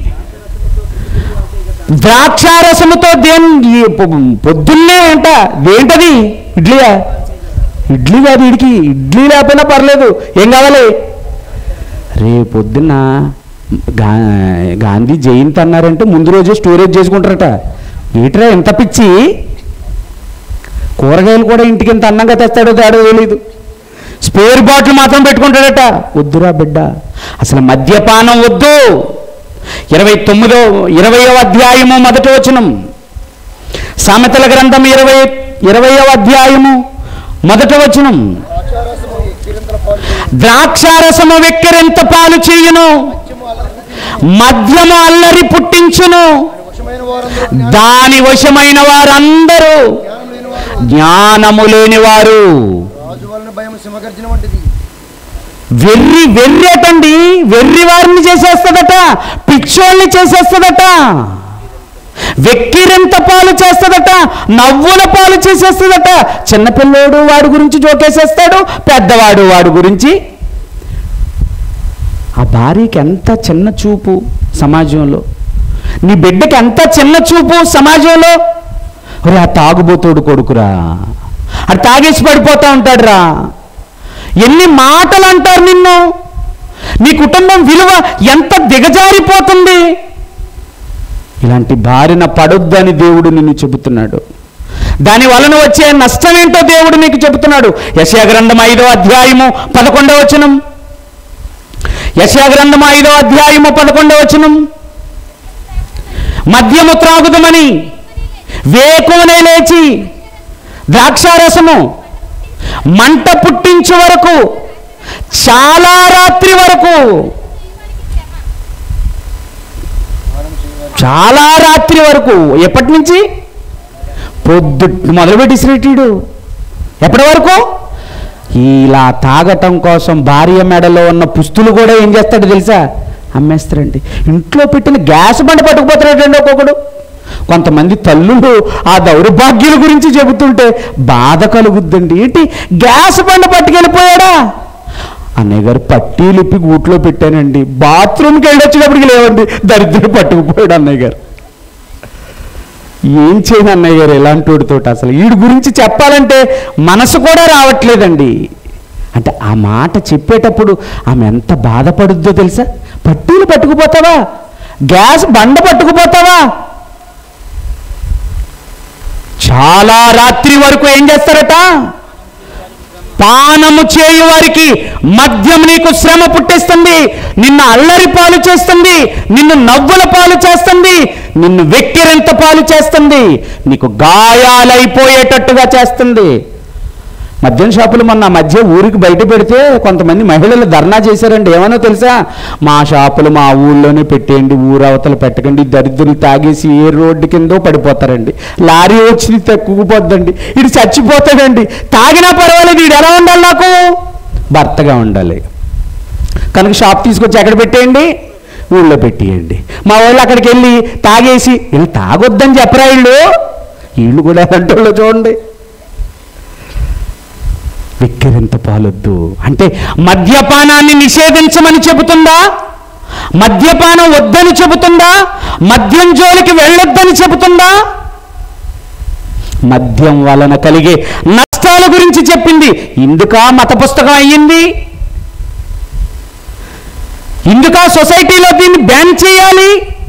ద్రాక్షారసముతో పొద్దున్నే అంట. ఏంటది? ఇడ్లీయా? ఇడ్లీ కాదు వీడికి, ఇడ్లీ లేకపోయినా పర్లేదు, ఏం కావాలి? రేపు పొద్దున్న గాంధీ జయంతి అన్నారంటే ముందు రోజే స్టోరేజ్ చేసుకుంటారట. ఏట్రా ఎంత పిచ్చి, కూరగాయలు కూడా ఇంటికి ఎంత అన్నంగా తెస్తాడో తేడా తెలియదు, స్పేర్ బాటిల్ మాత్రం పెట్టుకుంటాడట. వద్దురా బిడ్డ, అసలు మద్యపానం వద్దు. 20వ అధ్యాయము 1వ వచనం, సామెతల గ్రంథం 20వ అధ్యాయము 1వ వచనం, ద్రాక్షారసము వెక్కిరింత పాలు చేయును, మద్యము అల్లరి పుట్టించును, దాని వశమైన వారందరూ జ్ఞానము లేని వారు. వెర్రి అటండి, వెర్రి వారిని చేసేస్తుందట, పిచ్చోళ్ళని చేసేస్తుందట, వెక్కిరింత పాలు చేస్తుందట, నవ్వుల పాలు చేసేస్తుందట. చిన్నపిల్లోడు వాడి గురించి జోకేసేస్తాడు, పెద్దవాడు వాడి గురించి. ఆ భార్యకి ఎంత చిన్న చూపు సమాజంలో, నీ బిడ్డకి ఎంత చిన్న చూపు సమాజంలో. ఒరే ఆ తాగుబోతోడు కొడుకురా, అది తాగేసి పడిపోతూ ఉంటాడు రా, ఎన్ని మాటలు అంటారు నిన్ను, నీ కుటుంబం విలువ ఎంత దిగజారిపోతుంది. ఇలాంటి బారిన పడొద్దని దేవుడు నిన్ను చెబుతున్నాడు. దాని వలన వచ్చే నష్టం ఏంటో దేవుడు నీకు చెబుతున్నాడు. యెషయా గ్రంథం 5వ అధ్యాయము 11వ వచనం, యెషయా గ్రంథం 5వ అధ్యాయము 11వ వచనం, మద్యము త్రాగుదమని వేకువనే లేచి ద్రాక్షారసము మంట పుట్టించే వరకు, చాలా రాత్రి వరకు, చాలా రాత్రి వరకు. ఎప్పటి నుంచి? పొద్దు మొదలుపెట్టేసినట్టు. ఎప్పటి వరకు? ఇలా తాగటం కోసం భార్య మెడలో ఉన్న పుస్తులు కూడా ఏం చేస్తాడు తెలుసా? అమ్మేస్తారండి. ఇంట్లో పెట్టిన గ్యాస్ బండ పట్టుకుపోతాడండి ఒక్కొక్కడు. కొంతమంది తల్లులు ఆ దౌర్భాగ్యుల గురించి చెబుతుంటే బాధ కలుగుద్దండి. ఏంటి గ్యాస్ బండ పట్టుకెళ్ళిపోయాడా? అన్నయ్య గారు పట్టీలిప్పి గూట్లో పెట్టానండి, బాత్రూమ్కి వెళ్ళొచ్చినప్పటికి లేవండి, దరిద్రుడు పట్టుకుపోయాడు అన్నయ్య గారు. ఏం చేయను అన్నయ్య గారు ఎలాంటి వాడితో. అసలు వీడి గురించి చెప్పాలంటే మనసు కూడా రావట్లేదండి. అంటే ఆ మాట చెప్పేటప్పుడు ఆమె ఎంత బాధపడుద్దో తెలుసా? పట్టీలు పట్టుకుపోతావా? గ్యాస్ బండ పట్టుకుపోతావా? చాలా రాత్రి వరకు ఏం చేస్తారట? పానము చేయు వారికి మద్యం నీకు శ్రమ పుట్టిస్తుంది, నిన్ను అల్లరి పాలు చేస్తుంది, నిన్ను నవ్వుల పాలు చేస్తుంది, నిన్ను వెక్కిరింత పాలు చేస్తుంది, నీకు గాయాలైపోయేటట్టుగా చేస్తుంది. మద్యం షాపులు మొన్న మధ్య ఊరికి బయట పెడితే కొంతమంది మహిళలు ధర్నా చేశారండి. ఏమనో తెలుసా? మా షాపులు మా ఊళ్ళోనే పెట్టేయండి, ఊరవతలు పెట్టకండి, దరిద్రులు తాగేసి ఏ రోడ్డు కిందో పడిపోతారండి, లారీ వచ్చి తక్కువపోద్దండి, ఇటు చచ్చిపోతాడండి, తాగినా పర్వాలేదు, ఇడు ఎలా ఉండాలి? నాకు భర్తగా ఉండాలి కనుక షాప్ తీసుకొచ్చి ఎక్కడ పెట్టేయండి? ఊళ్ళో పెట్టేయండి. మా వాళ్ళు అక్కడికి వెళ్ళి తాగేసి వీళ్ళు తాగొద్దని చెప్పరా? వీళ్ళు కూడా అంటోళ్ళు చూడండి. విక్కిరింత పాలొద్దు అంటే మద్యపానాన్ని నిషేధించమని చెబుతుందా? మద్యపానం వద్దని చెబుతుందా? మద్యం జోలికి వెళ్ళొద్దని చెబుతుందా? మద్యం వలన కలిగే నష్టాల గురించి చెప్పింది. ఇందుకా మత పుస్తకం అయ్యింది? ఇందుకా సొసైటీలో దీన్ని బ్యాన్ చేయాలి?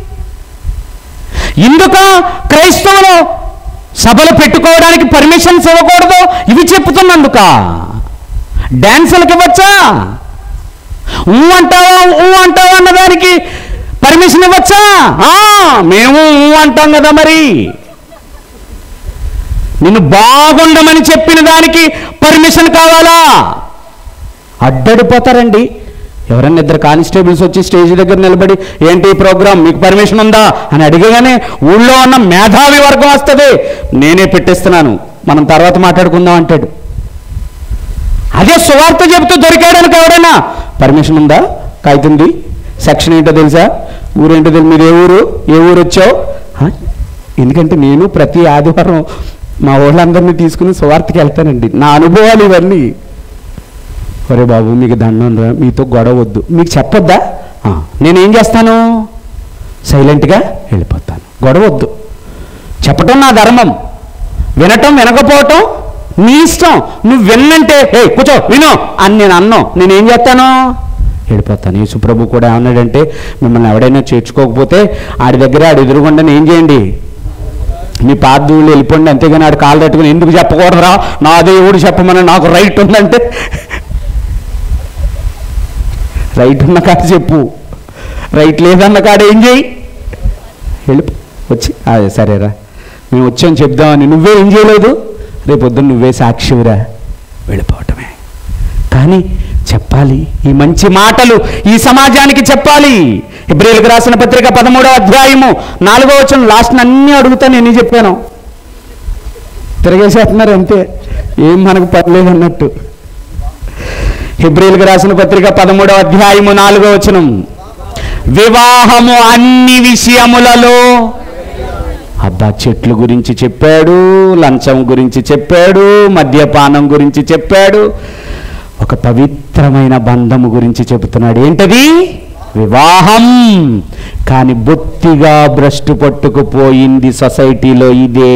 ఇందుకా క్రైస్తవులు సభలు పెట్టుకోవడానికి పర్మిషన్స్ ఇవ్వకూడదు? ఇవి చెప్తున్నందుక డ్యాన్సులకు ఇవ్వచ్చా? అంటావా అన్నదానికి పర్మిషన్ ఇవ్వచ్చా? మేము అంటాం కదా. మరి నిన్ను బాగుండమని చెప్పిన దానికి పర్మిషన్ కావాలా? అడ్డడిపోతారండి. ఎవరన్నా ఇద్దరు కానిస్టేబుల్స్ వచ్చి స్టేజ్ దగ్గర నిలబడి ఏంటి ప్రోగ్రామ్, మీకు పర్మిషన్ ఉందా అని అడిగగానే ఊళ్ళో ఉన్న మేధావి వర్గం వస్తుంది, నేనే పెట్టేస్తున్నాను, మనం తర్వాత మాట్లాడుకుందాం అంటాడు. అదే సువార్త చెబుతూ దొరికాడనుకో ఎవడైనా పర్మిషన్ ఉందా, కాగితంది, సెక్షన్ ఏంటో తెలుసా, ఊరేంటో తెలుసు, మీరు ఏ ఊరు వచ్చావు? ఎందుకంటే నేను ప్రతి ఆదివారం మా వాళ్ళందరినీ తీసుకుని సువార్తకి వెళ్తానండి, నా అనుభవాలు ఇవన్నీ. ఒరే బాబు మీకు దండం రా, మీతో గొడవ వద్దు, మీకు చెప్పొద్దా? నేనేం చేస్తాను? సైలెంట్గా వెళ్ళిపోతాను, గొడవ వద్దు. చెప్పటం నా ధర్మం, వినటం వినకపోవటం నీ ఇష్టం. నువ్వు విన్నంటే కూర్చో విను అని నేను అన్నాను, నేనేం చేస్తాను? వెళ్ళిపోతాను. యేసుప్రభు కూడా ఏమన్నాడంటే, మిమ్మల్ని ఎవడైనా చేర్చుకోకపోతే ఆడి దగ్గర ఆడు ఎదురుగుండా ఏం చేయండి, మీ పాదూళ్ళు వెళ్ళిపోండి, అంతేగాని ఆడు కాలు తట్టుకుని ఎందుకు చెప్పకూడదురా, నా దేవుడు చెప్పమని నాకు రైట్ ఉందంటే రైట్ ఉన్న కాడ చెప్పు, రైట్ లేదన్న కాడ ఏం చేయి, వెళ్ళిపో. వచ్చి సరేరా మేము వచ్చాను చెప్దామని నువ్వే ఏం చేయలేదు, రేపొద్దున నువ్వే సాక్షివిరా, వెళ్ళిపోవటమే. కానీ చెప్పాలి, ఈ మంచి మాటలు ఈ సమాజానికి చెప్పాలి. హెబ్రీయులకు రాసిన పత్రిక 13వ అధ్యాయము 4వ వచనం, లాస్ట్ అన్నీ అడుగుతాను, ఎన్ని చెప్పాను తిరగేసేస్తున్నారు అంతే, ఏం మనకు పర్లేదు అన్నట్టు. హెబ్రీయులకు రాసిన పత్రిక 13వ అధ్యాయము 4వ వచనం, వివాహము అన్ని విషయములలో, అబ్బా చెట్ల గురించి చెప్పాడు, లంచం గురించి చెప్పాడు, మద్యపానం గురించి చెప్పాడు, ఒక పవిత్రమైన బంధము గురించి చెబుతున్నాడు. ఏంటది? వివాహం. కానీ బొత్తిగా భ్రష్టు పట్టుకుపోయింది సొసైటీలో ఇదే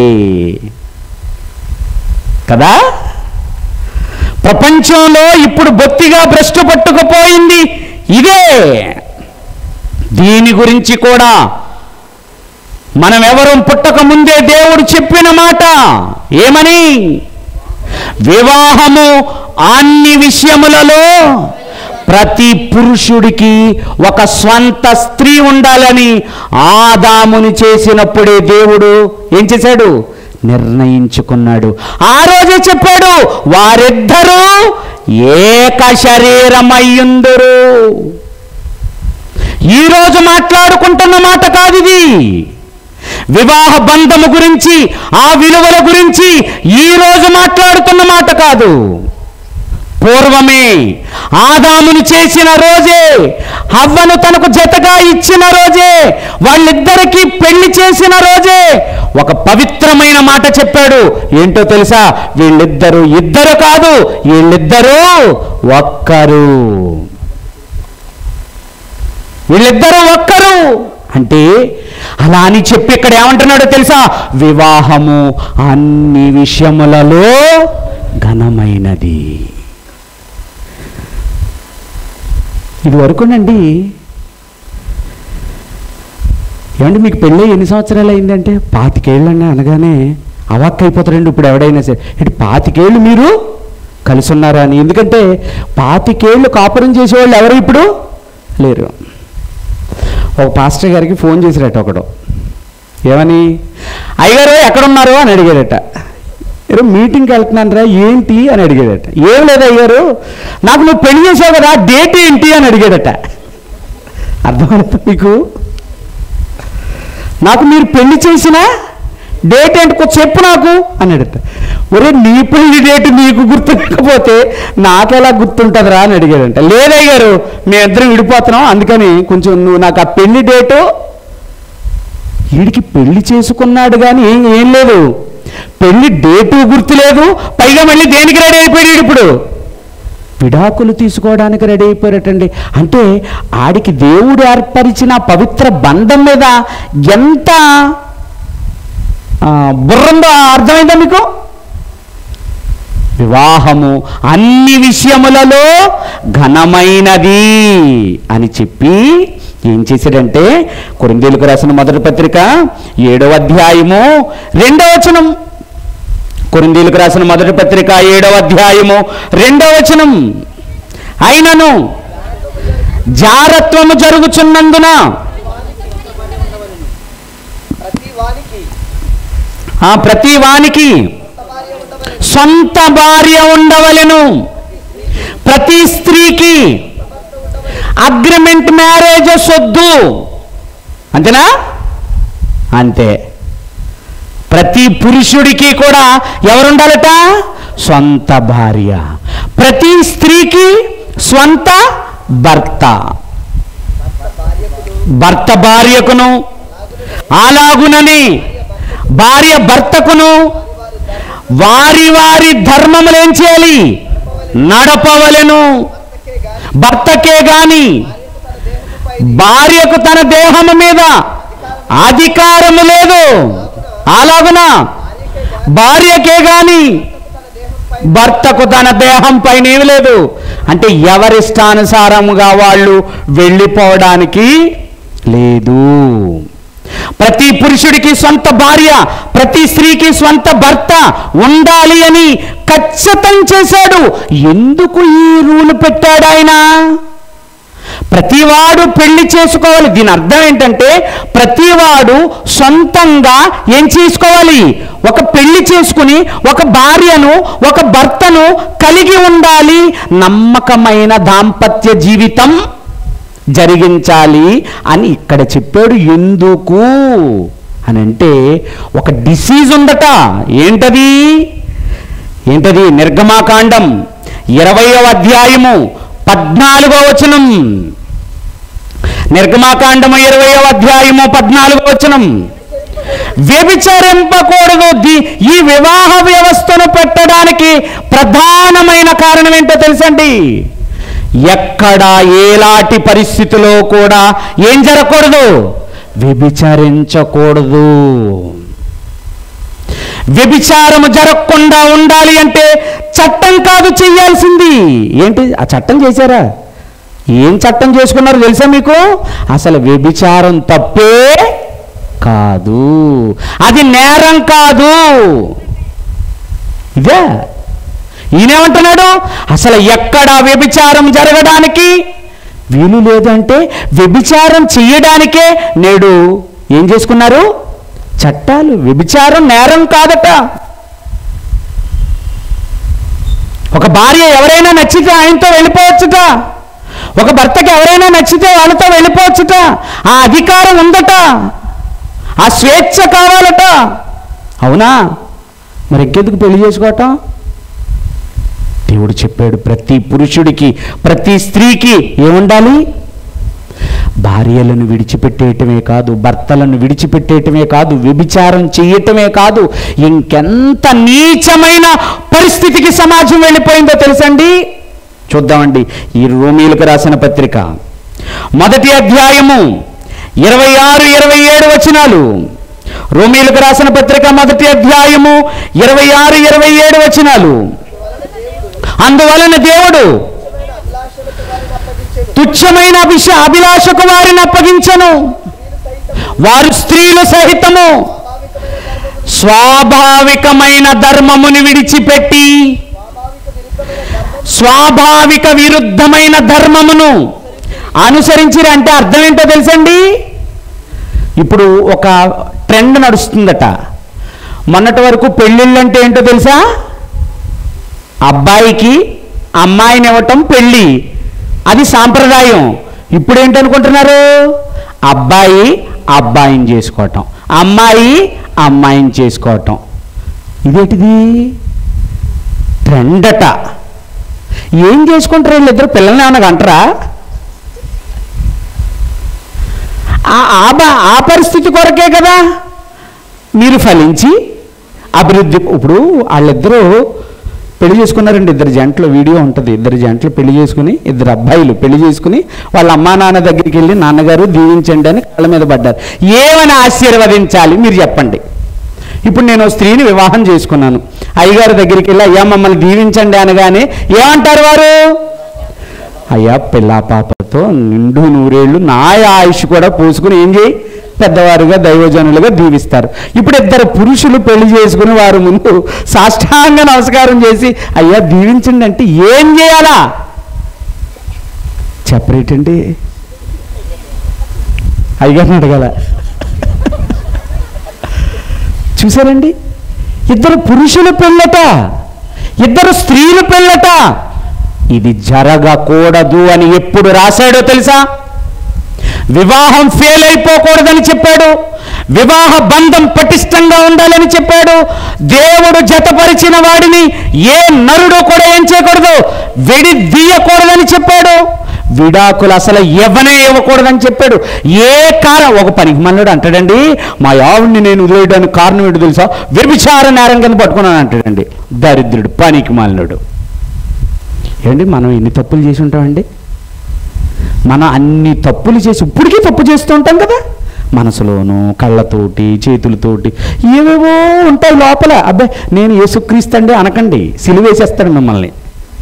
కదా. ప్రపంచంలో ఇప్పుడు బొత్తిగా భ్రష్టు పట్టుకుపోయింది ఇదే. దీని గురించి కూడా మనం ఎవరూ పుట్టక ముందే దేవుడు చెప్పిన మాట ఏమని? వివాహము అన్ని విషయములలో ప్రతి పురుషుడికి ఒక స్వంత స్త్రీ ఉండాలని ఆదాముని చేసినప్పుడే దేవుడు ఏం చేశాడు? నిర్ణయించుకున్నాడు. ఆ రోజే చెప్పాడు, వారిద్దరూ ఏక శరీరమయ్యుందురు. ఈరోజు మాట్లాడుకుంటున్న మాట కాదు ఇది. వివాహ బంధము గురించి, ఆ విలువల గురించి ఈరోజు మాట్లాడుతున్న మాట కాదు. పూర్వమే ఆదామును చేసిన రోజే, హవ్వను తనకు జతగా ఇచ్చిన రోజే, వాళ్ళిద్దరికీ పెళ్లి చేసిన రోజే ఒక పవిత్రమైన మాట చెప్పాడు. ఏంటో తెలుసా? వీళ్ళిద్దరూ ఇద్దరు కాదు, వీళ్ళిద్దరూ ఒక్కరు. వీళ్ళిద్దరూ ఒక్కరు అంటే అలా అని చెప్పి ఇక్కడ ఏమంటున్నాడో తెలుసా? వివాహము అన్ని విషయములలో ఘనమైనది. ఇది వరకునండి. ఏమంటే మీకు పెళ్ళి ఎన్ని సంవత్సరాలు అయిందంటే 25 ఏళ్ళని అనగానే అవాక్ అయిపోతారండి. ఇప్పుడు ఎవడైనా సరే అంటే 25 ఏళ్ళు మీరు కలిసి ఉన్నారా అని. ఎందుకంటే 25 ఏళ్ళు కాపురం చేసేవాళ్ళు ఎవరు ఇప్పుడు లేరు. ఒక పాస్టర్ గారికి ఫోన్ చేసిరట ఒకడు, ఏమని? అయ్యగారు ఎక్కడున్నారు అని అడిగాడట. ఏదో మీటింగ్కి వెళ్తున్నాను రా, ఏంటి అని అడిగాడట. ఏం లేదు అయ్యారు, నాకు నువ్వు పెళ్లి చేసావు కదా, డేట్ ఏంటి అని అడిగాడట. అర్థమైందా మీకు? నాకు మీరు పెళ్లి చేసిన డేట్ ఏంటి కొంచెం చెప్పు నాకు అన్నాడట. ఒరే నీ పెళ్లి డేట్ నీకు గుర్తులేకపోతే నాకెలా గుర్తుంటుందిరా అని అడిగాడంట. లేదయ్యారు, మేమిద్దరం విడిపోతున్నాం, అందుకని కొంచెం నువ్వు నాకు ఆ పెళ్లి డేటు. వీడికి పెళ్లి చేసుకున్నాడు కానీ ఏం లేదు, పెళ్లి డేటు గుర్తులేదు, పైగా మళ్ళీ దేనికి రెడీ అయిపోయాడు ఇప్పుడు? విడాకులు తీసుకోవడానికి రెడీ అయిపోయారటండి. అంటే ఆడికి దేవుడు ఏర్పరిచిన పవిత్ర బంధం మీద ఎంత బుర్రందో అర్థమైందా మీకు? వివాహము అన్ని విషయములలో ఘనమైనది అని చెప్పి ఏం చేశాడంటే, కొరింథీయులకు రాసిన మొదటి పత్రిక 7వ అధ్యాయము 2వ వచనం. కొరింథీయులకు రాసిన మొదటి పత్రిక 7వ అధ్యాయము 2వ వచనం. అయినను జారత్వము జరుగుచున్నందున ప్రతి వానికి సొంత భార్య ఉండవలెను. ప్రతి స్త్రీకి అగ్రిమెంట్ మ్యారేజెస్ వద్దు. అంతేనా? అంతే. ప్రతి పురుషుడికి కూడా ఎవరుండాలట? సొంత భార్య. ప్రతి స్త్రీకి స్వంత భర్త. భర్త భార్యకును, అలాగునని భార్య భర్తకును వారి వారి ధర్మములు ఏం చేయాలి? నడపవలెను. భర్తకే గాని భార్యకు తన దేహము మీద అధికారము లేదు. అలాగున భార్యకే గాని భర్తకు తన దేహం పైన ఏమి లేదు. అంటే ఎవరిష్టానుసారముగా వాళ్ళు వెళ్ళిపోవడానికి లేదు. ప్రతి పురుషుడికి సొంత భార్య, ప్రతి స్త్రీకి స్వంత భర్త ఉండాలి అని ఖచ్చితం చేశాడు. ఎందుకు ఈ రూల్ పెట్టాడు ఆయన? ప్రతివాడు పెళ్లి చేసుకోవాలి. దీని అర్థం ఏంటంటే ప్రతివాడు సొంతంగా ఏం చేసుకోవాలి? ఒక పెళ్లి చేసుకుని ఒక భార్యను, ఒక భర్తను కలిగి ఉండాలి. నమ్మకమైన దాంపత్య జీవితం జరిగించాలి అని ఇక్కడ చెప్పాడు. ఎందుకు అని అంటే ఒక డిసీజ్ ఉందట. ఏంటది? నిర్గమాకాండం 20వ అధ్యాయము 14వ వచనం. నిర్గమాకాండము 20వ అధ్యాయము 14వ వచనం. వ్యభిచరింపకూడదు. ఈ వివాహ వ్యవస్థను పెట్టడానికి ప్రధానమైన కారణం ఏంటో తెలుసండి? ఎక్కడ ఎలాంటి పరిస్థితిలో కూడా ఏం జరగకూడదు? వ్యభిచరించకూడదు. వ్యభిచారము జరగకుండా ఉండాలి అంటే చట్టం కాదు చేయాల్సింది. ఏంటి ఆ చట్టం చేశారా? ఏం చట్టం చేసుకున్నారో తెలుసా మీకు? అసలు వ్యభిచారం తప్పే కాదు, అది నేరం కాదు. ఇదే ఈయనేమంటున్నాడు? అసలు ఎక్కడ వ్యభిచారం జరగడానికి వీలు లేదంటే వ్యభిచారం చేయడానికే నేడు ఏం చేసుకున్నారు? చట్టాలు. వ్యభిచారం నేరం కాదట. ఒక భార్య ఎవరైనా నచ్చితే ఆయనతో వెళ్ళిపోవచ్చుట. ఒక భర్తకి ఎవరైనా నచ్చితే వాళ్ళతో వెళ్ళిపోవచ్చుట. ఆ అధికారం ఉందట, ఆ స్వేచ్ఛ కావాలట. అవునా? మరి ఇంకెందుకు పెళ్లి చేసుకోవటం? దేవుడు చెప్పాడు ప్రతి పురుషుడికి, ప్రతి స్త్రీకి ఏముండాలి? భార్యలను విడిచిపెట్టేయటమే కాదు, భర్తలను విడిచిపెట్టేయటమే కాదు, వ్యభిచారం చేయటమే కాదు, ఇంకెంత నీచమైన పరిస్థితికి సమాజం వెళ్ళిపోయిందో తెలుసండి. చూద్దామండి ఈ రోమీయులకు రాసిన పత్రిక 1వ అధ్యాయము 26-27 వచనాలు. రోమీయులకు రాసిన పత్రిక 1వ అధ్యాయము 26-27 వచనాలు. అందువలన దేవుడు తుచ్చమైన అభిలాషకు వారిని అప్పగించను. వారు స్త్రీలు సహితము స్వాభావికమైన ధర్మమును విడిచిపెట్టి స్వాభావిక విరుద్ధమైన ధర్మమును అనుసరించిరంటే అర్థం ఏంటో తెలుసండి? ఇప్పుడు ఒక ట్రెండ్ నడుస్తుందట. మొన్నటి వరకు పెళ్ళిళ్ళు అంటే ఏంటో తెలుసా? అబ్బాయికి అమ్మాయిని ఇవ్వటం పెళ్ళి, అది సాంప్రదాయం. ఇప్పుడు ఏంటనుకుంటున్నారు? అబ్బాయి అబ్బాయిని చేసుకోవటం, అమ్మాయి అమ్మాయిని చేసుకోవటం. ఇదేంటిది? ట్రెండట. ఏం చేసుకుంటారు వీళ్ళిద్దరు? పిల్లల్ని ఏమన్నా అంటారా? ఆ పరిస్థితి కొరకే కదా మీరు ఫలించి అభివృద్ధి. ఇప్పుడు వాళ్ళిద్దరూ పెళ్లి చేసుకున్నారండి, ఇద్దరు జంటలు. వీడియో ఉంటుంది. ఇద్దరు జంటలు పెళ్లి చేసుకుని, ఇద్దరు అబ్బాయిలు పెళ్లి చేసుకుని వాళ్ళ అమ్మా నాన్న దగ్గరికి వెళ్ళి నాన్నగారు దీవించండి అని కాళ్ళ మీద పడ్డారు. ఏమని ఆశీర్వదించాలి మీరు చెప్పండి? ఇప్పుడు నేను స్త్రీని వివాహం చేసుకున్నాను, అయ్యగారి దగ్గరికి వెళ్ళి అయ్యా మమ్మల్ని దీవించండి అనగానే ఏమంటారు వారు? అయ్యా పిల్ల పాపతో నిండు నూరేళ్ళు నా ఆయుష్ కూడా పోసుకుని ఏం చేయి, పెద్దవారుగా దైవజనులుగా దీవిస్తారు. ఇప్పుడు ఇద్దరు పురుషులు పెళ్లి చేసుకుని వారు ముందు సాష్టాంగ నమస్కారం చేసి అయ్యా దీవించండి అంటే ఏం చేయాలా చెప్పరేటండి? అయ్యగారిని అడగాల. చూసారండి, ఇద్దరు పురుషుల పెళ్ళట, ఇద్దరు స్త్రీల పెళ్ళట. ఇది జరగకూడదు అని ఎప్పుడు రాశాడో తెలుసా? వివాహం ఫెయిల్ అయిపోకూడదని చెప్పాడు, వివాహ బంధం పటిష్టంగా ఉండాలని చెప్పాడు. దేవుడు జతపరిచిన వాడిని ఏ నరుడు కూడా ఏం చేయకూడదు, విడిదీయకూడదని చెప్పాడు. విడాకులు అసలు ఎవనే ఇవ్వకూడదని చెప్పాడు. ఏ కారణం? ఒక పనికి మళ్ళీ అంటాడండి, మా ఆవిడ్ని నేను వదిలేయడానికి కారణం ఏంటో తెలుసా? వ్యభిచార నేరం కింద పట్టుకున్నాను అంటాడండి. దరిద్రుడు, పనికి మళ్ళుడు. ఏమండి, మనం ఎన్ని తప్పులు చేసి ఉంటామండి? మనం అన్ని తప్పులు చేసి ఇప్పటికీ తప్పు చేస్తూ ఉంటాం కదా, మనసులోను, కళ్ళతోటి, చేతులతోటి ఏవేవో ఉంటాయి లోపల. అబ్బాయి నేను యేసుక్రీస్తు అనకండి, సిలువేసేస్తాడు మిమ్మల్ని.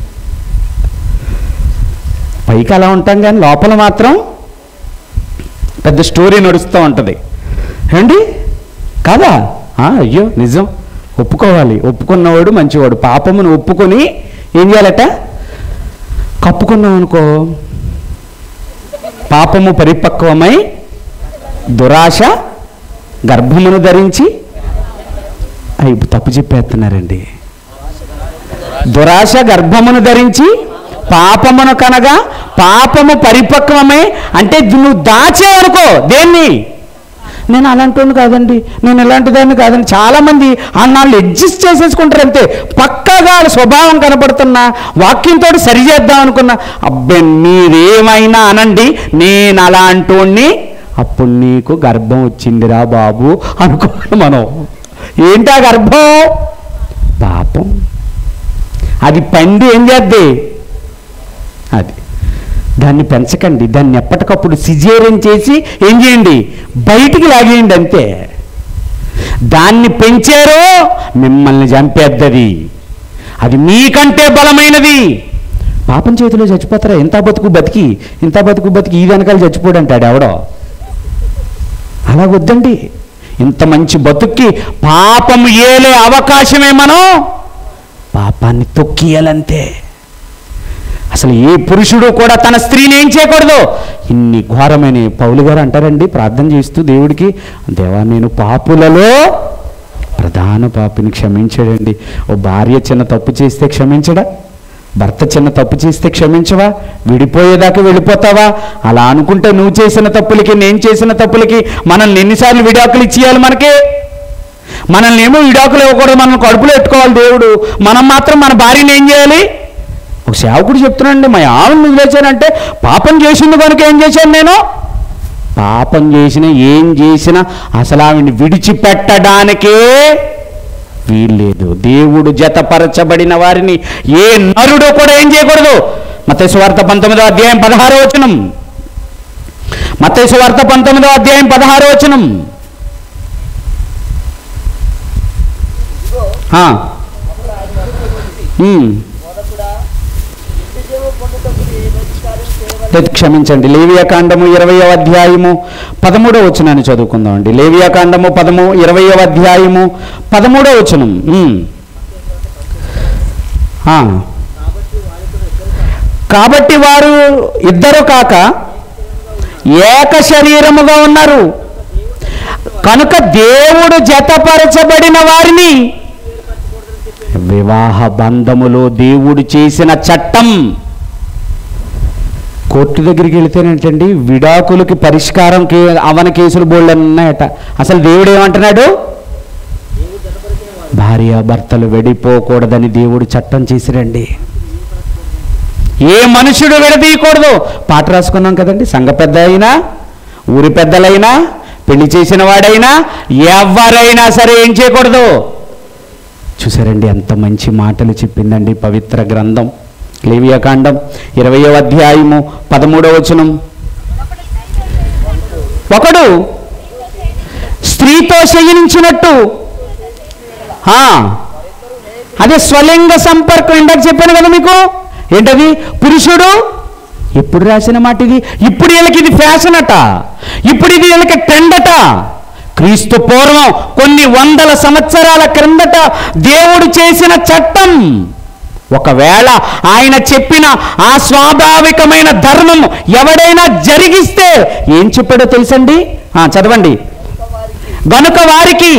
పైకి అలా ఉంటాం కానీ లోపల మాత్రం పెద్ద స్టోరీ నడుస్తూ ఉంటుంది. ఏమండి కాదా? అయ్యో నిజం, ఒప్పుకోవాలి. ఒప్పుకున్నవాడు మంచివాడు. పాపమును ఒప్పుకొని ఏం చేయాలట? కప్పుకున్నాం అనుకో, పాపము పరిపక్వమై దురాశ గర్భమును ధరించి, తప్పు చెప్పేస్తున్నారండి. దురాశ గర్భమును ధరించి పాపమును కనగా పాపము పరిపక్వమై, అంటే నువ్వు దాచేవనుకో దేన్ని. నేను అలాంటి కాదండి, నేను ఇలాంటి దాన్ని కాదండి. చాలామంది అన్నాళ్ళు అడ్జస్ట్ చేసేసుకుంటారు అంతే. పక్కగా స్వభావం కనపడుతున్నా వాక్యంతో సరిచేద్దాం అనుకున్నా, అబ్బే మీరేమైనా అనండి, నేను అలాంటి అప్పుడు నీకు గర్భం వచ్చిందిరా బాబు అనుకోవాలి మనం. ఏంటా గర్భం? పాపం. అది పండి ఏం చేద్ది? అది దాన్ని పెంచకండి, దాన్ని ఎప్పటికప్పుడు సిజేరియన్ చేసి ఏం చేయండి? బయటికి లాగేయండి అంతే. దాన్ని పెంచారో మిమ్మల్ని చంపేద్దది, అది మీకంటే బలమైనది. పాపం చేతిలో చచ్చిపోతారా? ఇంత బతుకు బతికి ఈ వెనకాల చచ్చిపోడు అంటాడు ఎవడో. అలా వద్దండి. ఇంత మంచి బతుక్కి పాపం ఏలే అవకాశమే, మనం పాపాన్ని తొక్కియాలంతే. అసలు ఏ పురుషుడు కూడా తన స్త్రీని ఏం చేయకూడదు. ఇన్ని ఘోరమైన పౌలు గారు అంటారండి ప్రార్థన చేస్తూ దేవుడికి, దేవా నేను పాపులలో ప్రధాన పాపిని క్షమించాడండి. ఓ భార్య చిన్న తప్పు చేస్తే క్షమించడా? భర్త చిన్న తప్పు చేస్తే క్షమించవా? విడిపోయేదాకా వెళ్ళిపోతావా? అలా అనుకుంటే నువ్వు చేసిన తప్పులకి, నేను చేసిన తప్పులకి మనల్ని ఎన్నిసార్లు విడాకులు ఇచ్చేయాలి? మనల్ని ఏమో విడాకులు ఇవ్వకూడదు, మనం కడుపులో పెట్టుకోవాలి దేవుడు. మనం మాత్రం మన భార్యని ఏం చేయాలి? ఒక సేవకుడు చెప్తున్నానండి, మా ఆవిడని వదిలేశానంటే పాపం చేసింది కనుక ఏం చేశాను నేను? పాపం ఏం చేసినా అసలు ఆవిడ్ని విడిచిపెట్టడానికే వీల్లేదు. దేవుడు జతపరచబడిన వారిని ఏ నరుడు కూడా ఏం చేయకూడదు. మత్తయి సువార్త 19వ అధ్యాయం 16వ వచనం. మత్తయి సువార్త 19వ అధ్యాయం 16వ వచనం. క్షమించండి, లేవియాకాండము 20వ అధ్యాయము 13వ వచనాన్ని చదువుకుందామండి. లేవియాకాండము 20వ అధ్యాయము 13వ వచనం. కాబట్టి వారు ఇద్దరు కాక ఏక శరీరముగా ఉన్నారు. కనుక దేవుడు జతపరచబడిన వారిని వివాహ బంధములో దేవుడు చేసిన చట్టం. కోర్టు దగ్గరికి వెళితేనేంటండి విడాకులకి పరిష్కారం అవన కేసులు బోల్డ్ ఉన్నాయట. అసలు దేవుడు ఏమంటున్నాడు? భార్యాభర్తలు విడిపోకూడదని దేవుడు చట్టం చేసిరండి. ఏ మనుషుడు విడదీయకూడదు. పాట రాసుకున్నాం కదండి. సంఘ పెద్ద అయినా, ఊరి పెద్దలైనా, పెళ్లి చేసిన వాడైనా, ఎవరైనా సరే ఏం చేయకూడదు. చూసారండి ఎంత మంచి మాటలు చెప్పిందండి పవిత్ర గ్రంథం. లేవియాకాండం 20వ అధ్యాయము 13వ వచనం. ఒకడు స్త్రీతో శయనించినట్టు, అదే స్వలింగ సంపర్కం. ఇందాక చెప్పాను కదా మీకు. ఏంటది? పురుషుడు. ఎప్పుడు రాసిన మాట ఇది? ఇప్పుడు వీళ్ళకి ఇది ఫ్యాషన్ అట, ఇప్పుడు ఇది వీళ్ళకి ట్రెండ్ అట. క్రీస్తు పూర్వం కొన్ని వందల సంవత్సరాల క్రిందట దేవుడు చేసిన చట్టం. ఒకవేళ ఆయన చెప్పిన ఆ స్వాభావికమైన ధర్మం ఎవడైనా జరిగిస్తే ఏం చెప్పాడో తెలుసండి? చదవండి. గనుక వారికి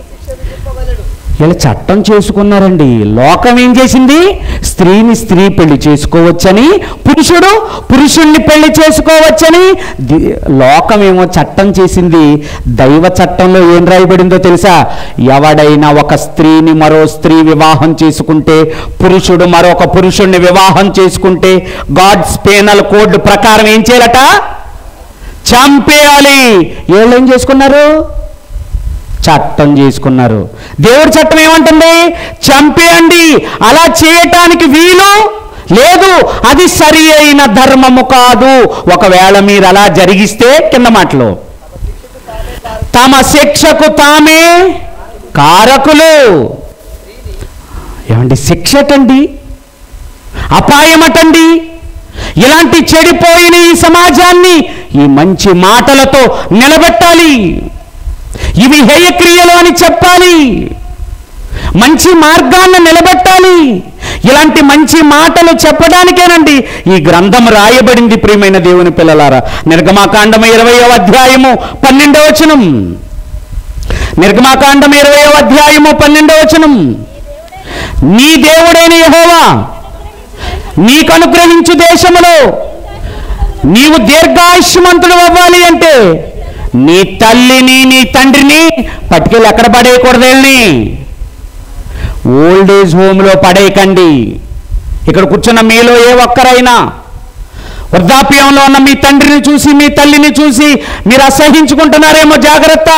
ఇలా చట్టం చేసుకున్నారండి. లోకం ఏం చేసింది? స్త్రీని స్త్రీ పెళ్లి చేసుకోవచ్చని, పురుషుడు పురుషుణ్ణి పెళ్లి చేసుకోవచ్చని లోకమేమో చట్టం చేసింది. దైవ చట్టంలో ఏం రాయబడిందో తెలుసా? ఎవడైనా ఒక స్త్రీని మరో స్త్రీ వివాహం చేసుకుంటే, పురుషుడు మరొక పురుషుణ్ణి వివాహం చేసుకుంటే గాడ్స్ పేనల్ కోడ్ ప్రకారం ఏం చేయాలట? చంపేయాలి. వీళ్ళు ఏం చేసుకున్నారు? చట్టం చేసుకున్నారు. దేవుడి చట్టం ఏమంటుంది? చంపేయండి. అలా చేయటానికి వీలు లేదు. అది సరి అయిన ధర్మము కాదు. ఒకవేళ మీరు అలా జరిగిస్తే, కింద మాటలు, తమ శిక్షకు తామే కారకులు. ఏమండి? శిక్షటండి, అపాయమటండి. ఇలాంటి చెడిపోయిన ఈ సమాజాన్ని ఈ మంచి మాటలతో నిలబెట్టాలి. ఇవి హేయక్రియలు అని చెప్పాలి. మంచి మార్గాన్ని నిలబెట్టాలి. ఇలాంటి మంచి మాటలు చెప్పడానికేనండి ఈ గ్రంథం రాయబడింది. ప్రియమైన దేవుని పిల్లలారా, నిర్గమాకాండం 20వ అధ్యాయము 12వ వచనం. నిర్గమాకాండం 20వ అధ్యాయము 12వ వచనం. నీ దేవుడైన యెహోవా నీకు అనుగ్రహించు దేశములో నీవు దీర్ఘాయుష్మంతుడు అవ్వాలి అంటే నీ తల్లిని నీ తండ్రిని పట్టుకెళ్ళి ఎక్కడ పడేయకూడదేళ్ళని? ఓల్డ్ ఏజ్ హోమ్లో పడేయకండి. ఇక్కడ కూర్చున్న మీలో ఏ ఒక్కరైనా వృద్ధాప్యంలో ఉన్న మీ తండ్రిని చూసి, మీ తల్లిని చూసి మీరు అసహించుకుంటున్నారేమో, జాగ్రత్త.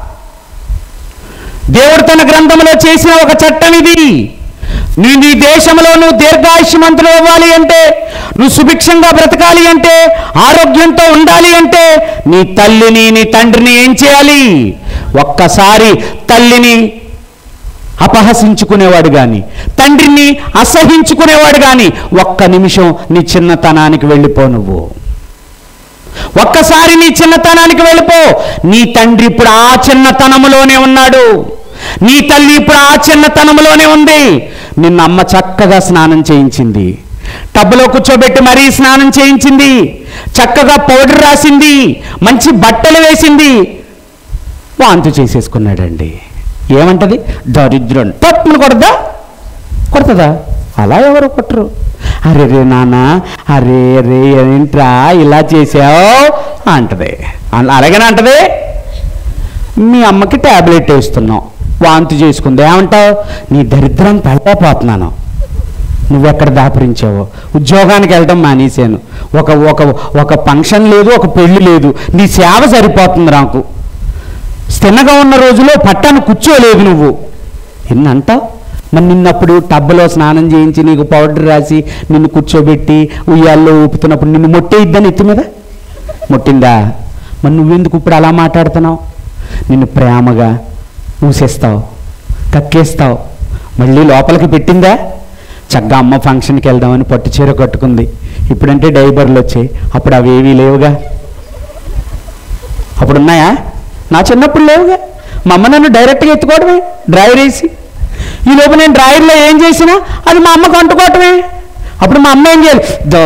దేవుడు తన గ్రంథంలో చేసిన ఒక చట్టం ఇది. నీ దేశంలో నువ్వు దీర్ఘాయుష్మంతులు అవ్వాలి అంటే, నువ్వు సుభిక్షంగా బ్రతకాలి అంటే, ఆరోగ్యంతో ఉండాలి అంటే నీ తల్లిని నీ తండ్రిని ఏం చేయాలి? ఒక్కసారి తల్లిని అపహసించుకునేవాడు కానీ, తండ్రిని అసహించుకునేవాడు కానీ ఒక్క నిమిషం నీ చిన్నతనానికి వెళ్ళిపో. నువ్వు ఒక్కసారి నీ చిన్నతనానికి వెళ్ళిపో. నీ తండ్రి ఇప్పుడు ఆ చిన్నతనములోనే ఉన్నాడు. నీ తల్లి ఇప్పుడు ఆ చిన్నతనంలోనే ఉంది. నిన్న అమ్మ చక్కగా స్నానం చేయించింది, టబ్బులో కూర్చోబెట్టి మరీ స్నానం చేయించింది, చక్కగా పౌడర్ రాసింది, మంచి బట్టలు వేసింది. వాంతు చేసేసుకున్నాడండి. ఏమంటది? దరిద్రం. తప్పులు కొడదా? కొడుతుందా? అలా ఎవరు కొట్టరు. అరే రే నాన్న, అరే రే ఏంట్రా ఇలా చేసావు అంటది. అలాగనే అంటది. మీ అమ్మకి ట్యాబ్లెట్ వేస్తున్నావు, వాంతి చేసుకుంది. ఏమంటావు? నీ దరిద్రం పెళ్ళపోతున్నాను. నువ్వెక్కడ దాపరించావో. ఉద్యోగానికి వెళ్ళడం మానేశాను, ఒక ఫంక్షన్ లేదు, ఒక పెళ్లి లేదు, నీ సేవ సరిపోతుంది నాకు. తిన్నగా ఉన్న రోజులో పట్టాను కూర్చోలేదు నువ్వు. ఎన్నంటావు? మరి నిన్నప్పుడు టబ్బలో స్నానం చేయించి నీకు పౌడర్ రాసి నిన్ను కూర్చోబెట్టి ఉయ్యాల్లో ఊపుతున్నప్పుడు నిన్ను మొట్టేయిద్దని ఎత్తు మీద మొట్టిందా? మరి నువ్వెందుకు ఇప్పుడు అలా మాట్లాడుతున్నావు? నిన్ను ప్రేమగా ఊసేస్తావు, కక్కేస్తావు. మళ్ళీ లోపలికి పెట్టిందా? చక్కగా అమ్మ ఫంక్షన్కి వెళ్దామని పట్టు చీర కట్టుకుంది. ఇప్పుడంటే డైబర్లు వచ్చాయి, అప్పుడు అవేవీ లేవుగా. అప్పుడు ఉన్నాయా? నా చిన్నప్పుడు లేవుగా. మా అమ్మ నన్ను డైరెక్ట్గా ఎత్తుకోవడమే, డ్రైవర్ వేసి. ఈ లోపు నేను డ్రైవర్లో ఏం చేసినా అది మా అమ్మకు అంటుకోవటమే. అప్పుడు మా అమ్మ ఏం చేయాలి?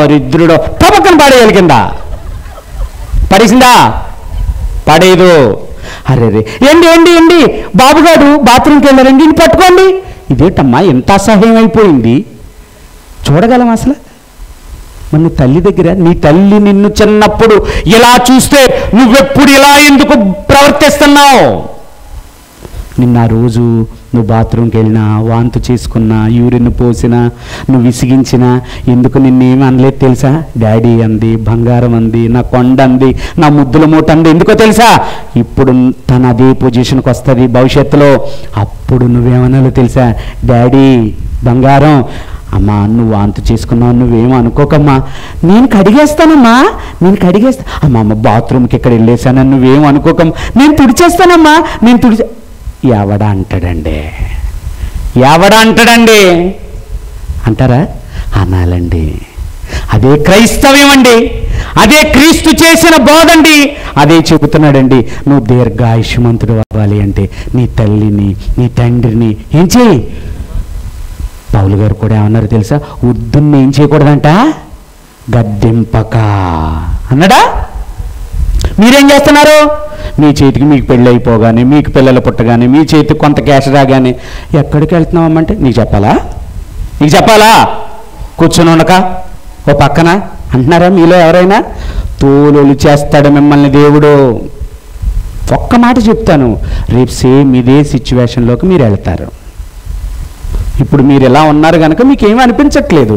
దరిద్రుడు టపక్కన పడేయాలి. కింద పడేసిందా? పడేదు. అరే ఏంటి ఏంటి ఏంటి బాబుగాడు బాత్రూమ్కి వెళ్ళారండి, ఇంటి పట్టుకోండి. ఇదేంటమ్మా ఎంత అసహ్యం అయిపోయింది, చూడగలం అసలు? మన తల్లి దగ్గర నీ తల్లి నిన్ను చిన్నప్పుడు ఇలా చూస్తే నువ్వెప్పుడు ఇలా ఎందుకు ప్రవర్తిస్తున్నావు? నిన్న ఆ రోజు నువ్వు బాత్రూమ్కి వెళ్ళినా, వాంతు చేసుకున్నా, యూరిన్ పోసినా, నువ్వు విసిగించినా ఎందుకు నిన్నేమి అనలేదు తెలుసా? డాడీ అంది, బంగారం అంది, నా కొండ అంది, నా ముద్దుల మూట అంది. ఎందుకో తెలుసా? ఇప్పుడు తన అదే పొజిషన్కి వస్తుంది భవిష్యత్తులో. అప్పుడు నువ్వేమనాలో తెలుసా? డాడీ బంగారం, అమ్మా నువ్వు వాంతు చేసుకున్నావు, నువ్వేమో అనుకోకమ్మా, నేను కడిగేస్తానమ్మా, నేను కడిగేస్తా. అమ్మ బాత్రూమ్కి ఇక్కడ వెళ్ళేసాను, నువ్వేమో అనుకోకమ్మా, నేను తుడిచేస్తానమ్మా, నేను తుడిచే. ఎవడా అంటాడండి, ఎవడా అంటాడండి? అంటారా? అనాలండి. అదే క్రైస్తవ్యం అండి, అదే క్రీస్తు చేసిన బోధండి, అదే చెబుతున్నాడండి. నువ్వు దీర్ఘాయుష్మంతుడు అవ్వాలి అంటే నీ తల్లిని, నీ తండ్రిని ఏం చేయి? పౌలు గారు కూడా ఏమన్నారు తెలుసా? వృద్ధుని ఏం చేయకూడదంట, గద్దెంపక అన్నాడా? మీరేం చేస్తున్నారు? మీ చేతికి మీకు పెళ్ళి అయిపోగానే, మీకు పిల్లలు పుట్టగానే, మీ చేతికి కొంత క్యాష్ రాగానే ఎక్కడికి వెళ్తున్నామంటే నీకు చెప్పాలా? నీకు చెప్పాలా? కూర్చొని ఉండక ఓ పక్కన అంటున్నారా మీలో ఎవరైనా? తోలులు చేస్తాడు మిమ్మల్ని దేవుడు. ఒక్క మాట చెప్తాను, రేపు సేమ్ ఇదే సిచ్యువేషన్లోకి మీరు వెళ్తారు. ఇప్పుడు మీరు ఎలా ఉన్నారు కనుక మీకు ఏమీ అనిపించట్లేదు.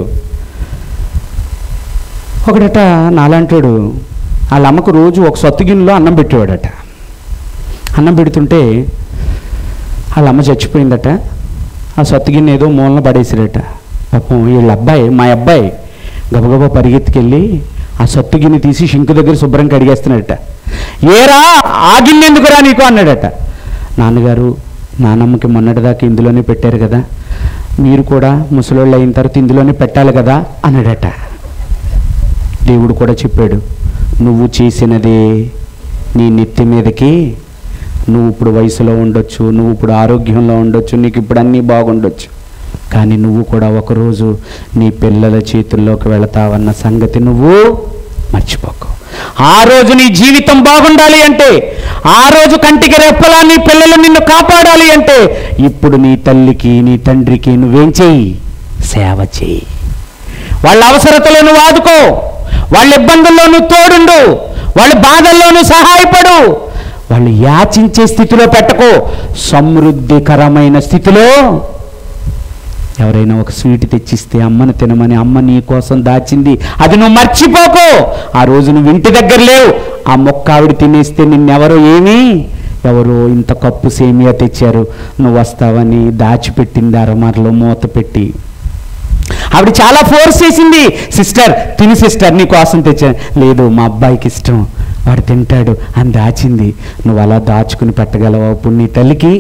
ఒకడట నాలాంటాడు, వాళ్ళ అమ్మకు రోజు ఒక సొత్తు గిన్నెలో అన్నం పెట్టేవాడట. అన్నం పెడుతుంటే వాళ్ళ అమ్మ చచ్చిపోయిందట. ఆ సొత్తు గిన్నె ఏదో మూలన పడేసాడట. పాపం వీళ్ళ అబ్బాయి, మా అబ్బాయి గబగబా పరిగెత్తుకెళ్ళి ఆ సొత్తు గిన్నె తీసి షింకు దగ్గర శుభ్రం కడిగేస్తున్నాడట. ఏరా ఆ గిన్నె ఎందుకురా నీకు అన్నాడట. నాన్నగారు నానమ్మకి మొన్నటిదాకా ఇందులోనే పెట్టారు కదా, మీరు కూడా ముసలోళ్ళు అయిన తర్వాత ఇందులోనే పెట్టాలి కదా అన్నాడట. దేవుడు కూడా చెప్పాడు, నువ్వు చేసినదే నీ నెత్తి మీదకి, నువ్వు ఇప్పుడు వయసులో ఉండొచ్చు, నువ్వు ఇప్పుడు ఆరోగ్యంలో ఉండొచ్చు, నీకు ఇప్పుడు అన్నీ బాగుండొచ్చు, కానీ నువ్వు కూడా ఒకరోజు నీ పిల్లల చేతుల్లోకి వెళతావన్న సంగతి నువ్వు మర్చిపోకు. ఆ రోజు నీ జీవితం బాగుండాలి అంటే, ఆ రోజు కంటికి రెప్పలా నీ పిల్లలు నిన్ను కాపాడాలి అంటే, ఇప్పుడు నీ తల్లికి నీ తండ్రికి నువ్వేం చెయ్యి? సేవ చెయ్యి. వాళ్ళ అవసరతలో నువ్వు ఆదుకో, వాళ్ళ ఇబ్బందుల్లో నువ్వు తోడుండు, వాళ్ళ బాధల్లోనూ సహాయపడు. వాళ్ళు యాచించే స్థితిలో పెట్టకో, సమృద్ధికరమైన స్థితిలో. ఎవరైనా ఒక స్వీట్ తెచ్చిస్తే అమ్మను తినమని అమ్మ నీ కోసం దాచింది, అది నువ్వు మర్చిపోకు. ఆ రోజు నువ్వు ఇంటి దగ్గర లేవు, ఆ మొక్క ఆవిడ తినేస్తే నిన్నెవరో ఎవరో ఇంత కప్పు సేమియా తెచ్చారు, నువ్వు వస్తావని దాచిపెట్టింది అరమరలో మూత పెట్టి. ఆవిడ చాలా ఫోర్స్ చేసింది, సిస్టర్ తిని సిస్టర్ నీ కోసం తెచ్చాను. లేదు మా అబ్బాయికి ఇష్టం, వాడు తింటాడు అని దాచింది. నువ్వు అలా దాచుకుని పెట్టగలవా? ఇప్పుడు నీ తల్లికి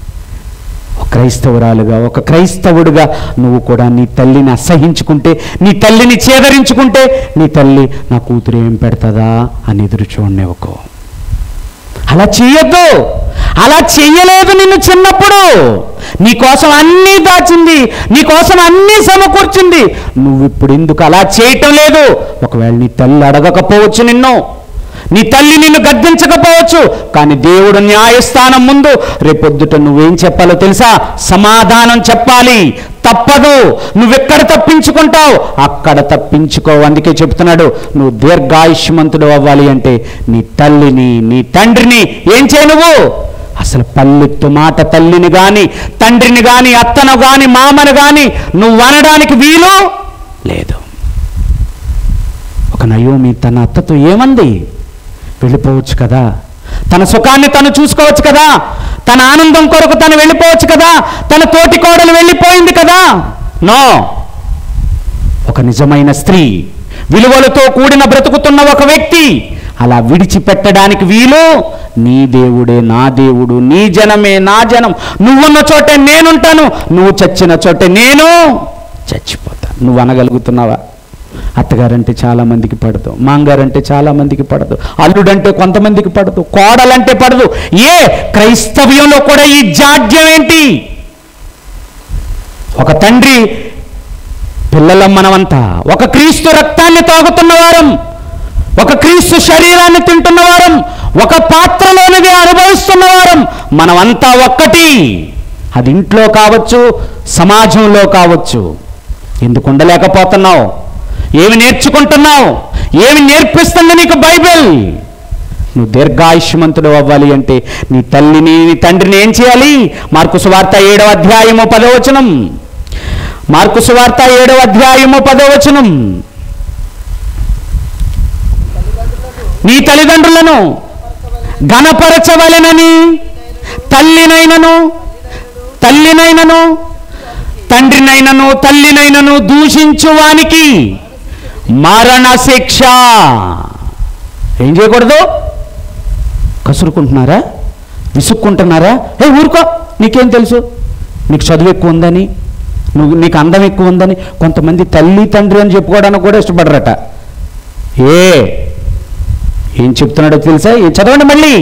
ఒక క్రైస్తవురాలుగా, ఒక క్రైస్తవుడుగా నువ్వు కూడా నీ తల్లిని అసహించుకుంటే, నీ తల్లిని చేదరించుకుంటే, నీ తల్లి నా కూతురు ఏం పెడతదా అని ఎదురు చూడనివ్వకు. అలా చెయ్యొద్దు. అలా చెయ్యలేదు నిన్ను చిన్నప్పుడు. నీకోసం అన్నీ దాచింది, నీకోసం అన్నీ సమకూర్చింది. నువ్వు ఇప్పుడు ఎందుకు అలా చేయటం లేదు? ఒకవేళ నీ తల్లి అడగకపోవచ్చు నిన్ను, నీ తల్లి నిన్ను గద్దించకపోవచ్చు, కానీ దేవుడు న్యాయస్థానం ముందు రేపొద్దుట నువ్వేం చెప్పాలో తెలుసా? సమాధానం చెప్పాలి. తప్పదు. నువ్వెక్కడ తప్పించుకుంటావు అక్కడ తప్పించుకో. అందుకే చెప్తున్నాడు, నువ్వు దీర్ఘాయుష్మంతుడు అవ్వాలి అంటే నీ తల్లిని, నీ తండ్రిని ఏం చేయ? నువ్వు అసలు పల్లెత్తు మాట తల్లిని కానీ, తండ్రిని కానీ, అత్తను కానీ, మామను కానీ నువ్వు అనడానికి వీలు లేదు. ఒక నయోమి తన అత్తతో ఏమంది? వెళ్ళిపోవచ్చు కదా, తన సుఖాన్ని తను చూసుకోవచ్చు కదా, తన ఆనందం కొరకు తను వెళ్ళిపోవచ్చు కదా, తన తోటి కోడలు వెళ్ళిపోయింది కదా. నో, ఒక నిజమైన స్త్రీ, విలువలతో కూడిన బ్రతుకుతున్న ఒక వ్యక్తి అలా విడిచిపెట్టడానికి వీలు. నీ దేవుడే నా దేవుడు, నీ జనమే నా జనం, నువ్వున్న చోటే నేనుంటాను, నువ్వు చచ్చిన చోటే నేను చచ్చిపోతాను. నువ్వు అనగలుగుతున్నావా? అత్తగారంటే చాలామందికి పడదు, మాంగారంటే చాలామందికి పడదు, అల్లుడంటే కొంతమందికి పడదు, కోడలంటే పడదు. ఏ క్రైస్తవ్యంలో కూడా ఈ జాడ్యం ఏంటి? ఒక తండ్రి పిల్లలం మనమంతా, ఒక క్రీస్తు రక్తాన్ని తాగుతున్న వారం, ఒక క్రీస్తు శరీరాన్ని తింటున్నవారం, ఒక పాత్రలోనిది అనుభవిస్తున్నవారం, మనమంతా ఒక్కటి. అది ఇంట్లో కావచ్చు, సమాజంలో కావచ్చు. ఎందుకు ఉండలేకపోతున్నావు? ఏమి నేర్చుకుంటున్నావు? ఏమి నేర్పిస్తుంది నీకు బైబిల్? నువ్వు దీర్ఘాయుష్మంతుడు అవ్వాలి అంటే నీ తల్లిని నీ తండ్రిని ఏం చేయాలి? మార్కు సువార్త 7వ అధ్యాయము 10వ వచనం. మార్కు సువార్త 7వ అధ్యాయము 10వ వచనం. నీ తల్లిదండ్రులను ఘనపరచవలెనని తల్లినైనను తండ్రినైనను తల్లినైనను దూషించువానికి మరణ శిక్ష. ఏం చేయకూడదు? కసురుకుంటున్నారా? విసుక్కుంటున్నారా? ఊరుకో, నీకేం తెలుసు? నీకు చదువు ఎక్కువ ఉందని, నీకు అందం ఎక్కువ ఉందని. కొంతమంది తల్లి తండ్రి అని చెప్పుకోవడానికి కూడా ఇష్టపడరట. ఏం చెప్తున్నాడో తెలుసా? చదవండి మళ్ళీ.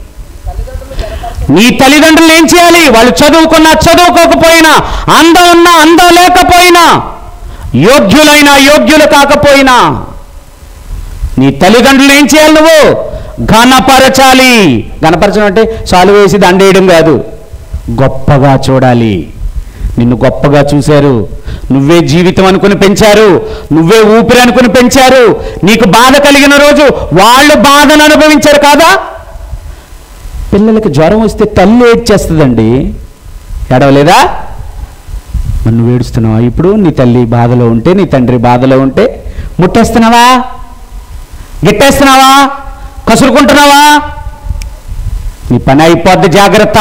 నీ తల్లిదండ్రులు ఏం చేయాలి? వాళ్ళు చదువుకున్నా చదువుకోకపోయినా, అందం ఉన్నా అందం లేకపోయినా, యోగ్యులైనా యోగ్యులు కాకపోయినా, నీ తల్లిదండ్రులు ఏం చేయాలి? నువ్వు ఘనపరచాలి. ఘనపరచడం అంటే సాలు వేసి దండేయడం కాదు, గొప్పగా చూడాలి. నిన్ను గొప్పగా చూశారు, నువ్వే జీవితం అనుకుని పెంచారు, నువ్వే ఊపిరి అనుకుని పెంచారు. నీకు బాధ కలిగిన రోజు వాళ్ళు బాధను అనుభవించారు కాదా? పిల్లలకి జ్వరం వస్తే తల్లి ఏడ్చేస్తుందండి, ఏడవలేదా? మరి నువ్వు ఏడుస్తున్నావా? ఇప్పుడు నీ తల్లి బాధలో ఉంటే, నీ తండ్రి బాధలో ఉంటే ముట్టేస్తున్నావా? గిట్టేస్తున్నావా? కసురుకుంటున్నావా? నీ పని అయిపోద్ది, జాగ్రత్త.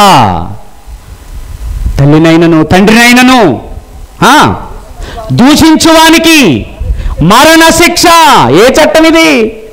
తల్లినైనను తండ్రినైనను దూషించువానికి మరణ శిక్ష. ఏ చట్టం ఇది?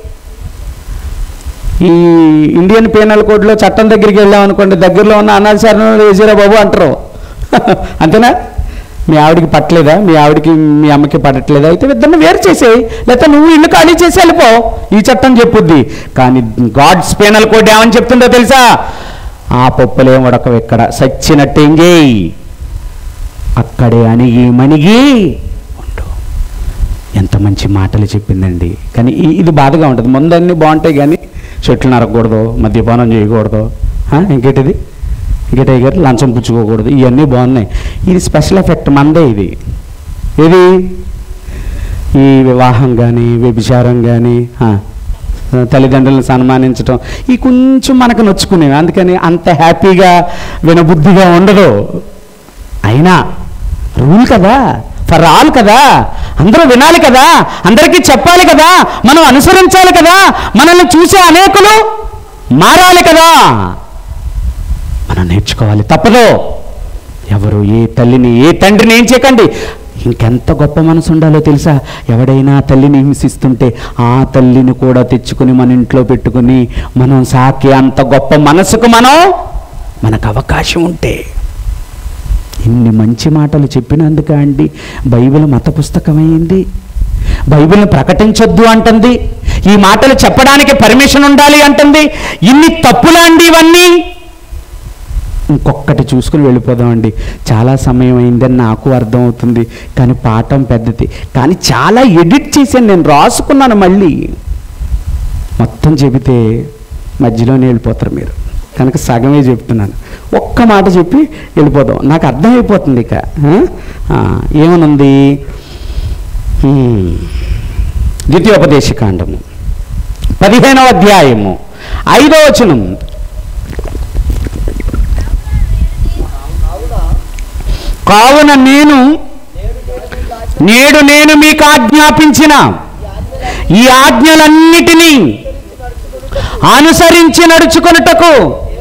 ఈ ఇండియన్ పీనల్ కోడ్లో చట్టం దగ్గరికి వెళ్ళాం అనుకోండి, దగ్గరలో ఉన్న అనాథశాలను వేసిరా బాబు అంటారు. అంతేనా? మీ ఆవిడికి పట్టలేదా? మీ ఆవిడికి మీ అమ్మకి పడట్లేదా? అయితే ఇద్దరిని వేరు చేసేయి, లేకపోతే నువ్వు ఇల్లు ఖాళీ చేసి వెళ్ళిపో. ఈ చట్టం చెప్పుద్ది. కానీ గాడ్స్ పీనల్ కోడ్ ఏమని చెప్తుందో తెలుసా? ఆ పప్పులేం ఉడకవు, ఇక్కడ సచ్చినట్టు ఏం చేయి, అక్కడే అణిగి మణిగి ఉండు. ఎంత మంచి మాటలు చెప్పిందండి. కానీ ఇది బాధగా ఉంటుంది. ముందన్నీ బాగుంటాయి కానీ చెట్లు నరకకూడదు, మద్యపానం చేయకూడదు, ఇంకేటిది ఇంకేటయ్య గారు లంచం పుచ్చుకోకూడదు, ఇవన్నీ బాగున్నాయి. ఇది స్పెషల్ ఎఫెక్ట్ మందే. ఇది ఇది ఈ వివాహం కానీ, వ్యభిచారం కానీ, తల్లిదండ్రులను సన్మానించడం, ఈ కొంచెం మనకు నొచ్చుకునేవి. అందుకని అంత హ్యాపీగా వినబుద్ధిగా ఉండదు. అయినా రూల్ కదా, ఫర్ ఆల్ కదా, అందరూ వినాలి కదా, అందరికీ చెప్పాలి కదా, మనం అనుసరించాలి కదా, మనల్ని చూసే అనేకులు మారాలి కదా, మనం నేర్చుకోవాలి, తప్పదు. ఎవరు ఏ తల్లిని ఏ తండ్రిని ఏం చేయకండి. ఇంకెంత గొప్ప మనసు ఉండాలో తెలుసా? ఎవడైనా తల్లిని హింసిస్తుంటే ఆ తల్లిని కూడా తెచ్చుకుని మన ఇంట్లో పెట్టుకుని మనం సాకి అంత గొప్ప మనసుకు మనకు అవకాశం ఉంటే. ఇన్ని మంచి మాటలు చెప్పినందుక అండి బైబిల్ మత పుస్తకమైంది. బైబిల్ని ప్రకటించొద్దు అంటుంది, ఈ మాటలు చెప్పడానికి పర్మిషన్ ఉండాలి అంటుంది. ఇన్ని తప్పులా అండి ఇవన్నీ? ఇంకొకటి చూసుకుని వెళ్ళిపోదామండి. చాలా సమయం అయిందని నాకు అర్థమవుతుంది, కానీ పాఠం పెద్దది. కానీ చాలా ఎడిట్ చేశాను, నేను రాసుకున్నాను. మళ్ళీ మొత్తం చెబితే మధ్యలోనే వెళ్ళిపోతారు మీరు, కనుక సగమే చెప్తున్నాను. ఒక్క మాట చెప్పి వెళ్ళిపోదాం, నాకు అర్థమైపోతుంది. ఇక ఏమనుంది? ద్వితీయోపదేశకాండము 15వ అధ్యాయము 5వ వచనం. కావున నేడు నేను మీకు ఆజ్ఞాపించిన ఈ ఆజ్ఞలన్నిటినీ అనుసరించి నడుచుకొనుటకు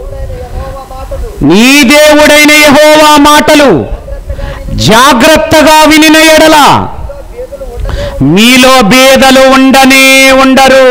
నీ దేవుడైన యెహోవా మాటలు జాగ్రత్తగా వినిన ఎడల మీలో భేదలు ఉండనే ఉండరు.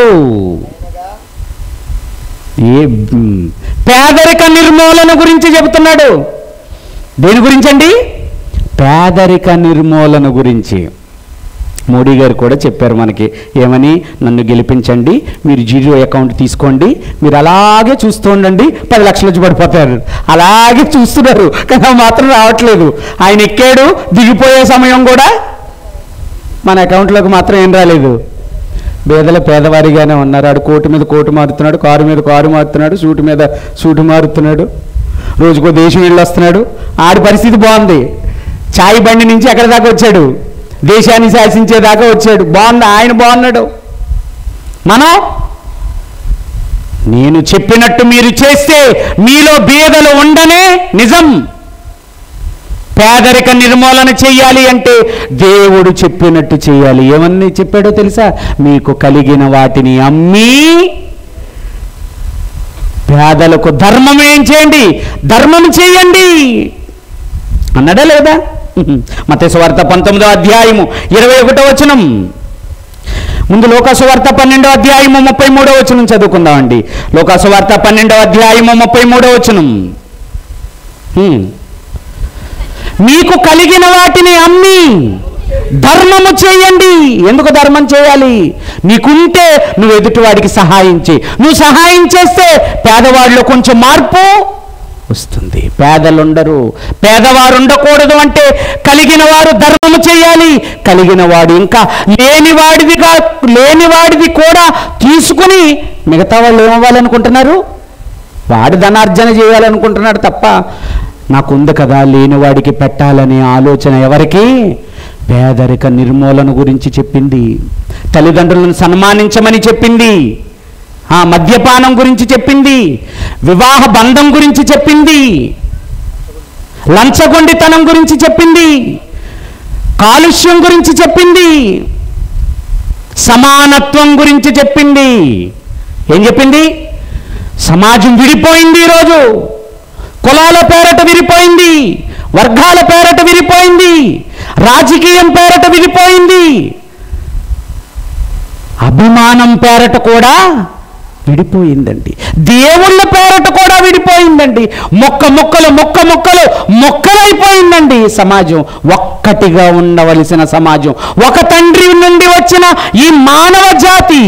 ఏ పేదరిక నిర్మూలన గురించి చెబుతున్నాడు. దేని గురించండి? పేదరిక నిర్మూలన గురించి. మోడీ గారు కూడా చెప్పారు మనకి, ఏమని? నన్ను గెలిపించండి, మీరు జీరో అకౌంట్ తీసుకోండి, మీరు అలాగే చూస్తూ ఉండండి, 10 లక్షలు వచ్చి పడిపోతారు. అలాగే చూస్తున్నారు, కానీ మాత్రం రావట్లేదు. ఆయన ఎక్కాడు, దిగిపోయే సమయం కూడా మన అకౌంట్లోకి మాత్రం ఏం రాలేదు. పేదలు పేదవారిగానే ఉన్నారు. ఆడు కోటు మీద కోటు మారుతున్నాడు, కారు మీద కారు మారుతున్నాడు, సూటు మీద సూటు మారుతున్నాడు, రోజుకో దేశం వెళ్ళి వస్తున్నాడు. ఆడి పరిస్థితి బాగుంది. ఛాయ్ బండి నుంచి ఎక్కడి దాకా వచ్చాడు, దేశాన్ని శాసించేదాకా వచ్చాడు. బాగుంది, ఆయన బాగున్నాడు. మనం నేను చెప్పినట్టు మీరు చేస్తే మీలో బీదలు ఉండనే నిజం. పేదరిక నిర్మూలన చెయ్యాలి అంటే దేవుడు చెప్పినట్టు చేయాలి. ఏమని చెప్పాడో తెలుసా? మీకు కలిగిన వాటిని అమ్మి పేదలకు ధర్మం ఏం చేయండి, ధర్మం చేయండి అన్నాడా లేదా? మత్తయి సువార్త 19వ అధ్యాయము 21వ వచనం. ముందు లోకాసు వార్త 12వ అధ్యాయము 33వ వచనం చదువుకుందామండి. లోకాసు వార్త 12వ అధ్యాయము 33వ వచనం. మీకు కలిగిన వాటిని అమ్మి ధర్మము చేయండి. ఎందుకు ధర్మం చేయాలి? నీకుంటే నువ్వు ఎదుటివాడికి సహాయం చేయి. నువ్వు సహాయం చేస్తే పేదవాడిలో కొంచెం మార్పు వస్తుంది. పేదలు ఉండరు, పేదవారు ఉండకూడదు అంటే కలిగిన వారు ధర్మము చేయాలి. కలిగిన వాడు ఇంకా లేనివాడిది కూడా తీసుకుని మిగతా వాళ్ళు ఏమవ్వాలనుకుంటున్నారు? వాడు ధనార్జన చేయాలనుకుంటున్నాడు తప్ప నాకుంది కదా లేనివాడికి పెట్టాలనే ఆలోచన ఎవరికి? పేదరిక నిర్మూలన గురించి చెప్పింది, తల్లిదండ్రులను సన్మానించమని చెప్పింది, మద్యపానం గురించి చెప్పింది, వివాహ బంధం గురించి చెప్పింది, లంచగొండితనం గురించి చెప్పింది, కాలుష్యం గురించి చెప్పింది, సమానత్వం గురించి చెప్పింది. ఏం చెప్పింది? సమాజం విడిపోయింది. ఈరోజు కులాల పేరట విడిపోయింది, వర్గాల పేరట విడిపోయింది, రాజకీయం పేరట విడిపోయింది, అభిమానం పేరట కూడా విడిపోయిందండి, దేవుళ్ళ పేరట కూడా విడిపోయిందండి. మొక్కలైపోయిందండి సమాజం. ఒక్కటిగా ఉండవలసిన సమాజం, ఒక తండ్రి నుండి వచ్చిన ఈ మానవ జాతి,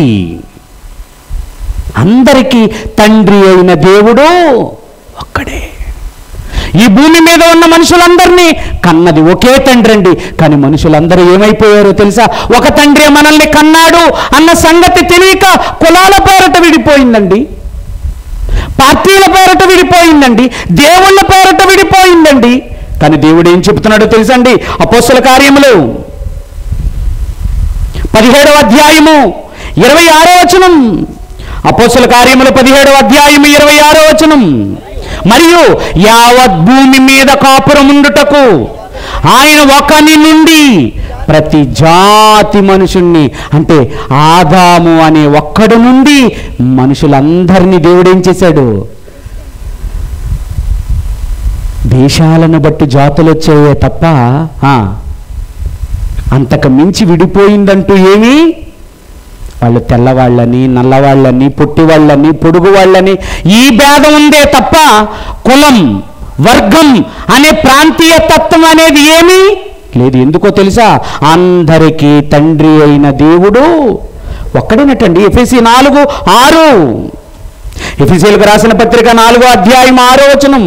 అందరికీ తండ్రి అయిన దేవుడు ఒక్కడే. ఈ భూమి మీద ఉన్న మనుషులందరినీ కన్నది ఒకే తండ్రి అండి. కానీ మనుషులందరూ ఏమైపోయారో తెలుసా? ఒక తండ్రి మనల్ని కన్నాడు అన్న సంగతి తెలియక కులాల పేరట విడిపోయిందండి, పార్టీల పేరట విడిపోయిందండి, దేవుళ్ళ పేరట విడిపోయిందండి. కానీ దేవుడు ఏం చెప్తున్నాడో తెలుసండి? అపోస్తల కార్యములు 17వ అధ్యాయము 26వ వచనం. అపోస్తల కార్యములు 17వ అధ్యాయము 26వ వచనం. మరియు యావత్ భూమి మీద కాపురముండుటకు ఆయన ఒకని నుండి ప్రతి జాతి మనుషుణ్ణి, అంటే ఆదాము అనే ఒక్కడు నుండి మనుషులందరినీ దేవుడు ఏం చేశాడు? దేశాలను బట్టి జాతులు వచ్చాయే తప్ప అంతకు మించి విడిపోయిందంటూ ఏమీ, వాళ్ళు తెల్లవాళ్ళని, నల్లవాళ్ళని, పొట్టివాళ్ళని, పొడుగు వాళ్ళని ఈ భేదం ఉందే తప్ప కులం, వర్గం అనే ప్రాంతీయ తత్వం అనేది ఏమీ లేదు. ఎందుకో తెలుసా? అందరికీ తండ్రి అయిన దేవుడు ఒక్కడేనటండి. ఎఫెసీ 4:6, ఎఫెసీలకు రాసిన పత్రిక 4వ అధ్యాయం 6వ వచనం.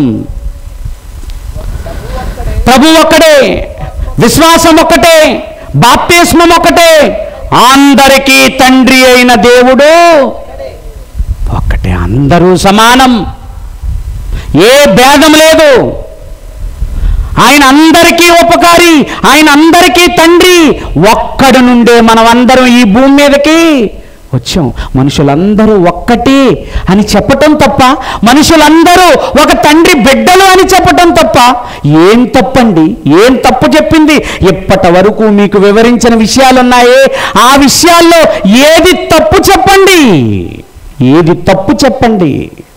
ప్రభు ఒక్కడే, విశ్వాసం ఒక్కటే, బాప్తిస్మం ఒక్కటే, అందరికీ తండ్రి అయిన దేవుడు ఒక్కటే. అందరూ సమానం, ఏ భేదం లేదు. ఆయన అందరికీ ఉపకారి, ఆయన అందరికీ తండ్రి. ఒక్కడి నుండే మనం అందరం ఈ భూమి మీదకి వచ్చాం. మనుషులందరూ ఒక్కటి అని చెప్పటం తప్ప, మనుషులందరూ ఒక తండ్రి బిడ్డలు అని చెప్పటం తప్ప ఏం తప్పండి? ఏం తప్పు చెప్పింది? ఇప్పటి వరకు మీకు వివరించిన విషయాలున్నాయే, ఆ విషయాల్లో ఏది తప్పు చెప్పండి, ఏది తప్పు చెప్పండి.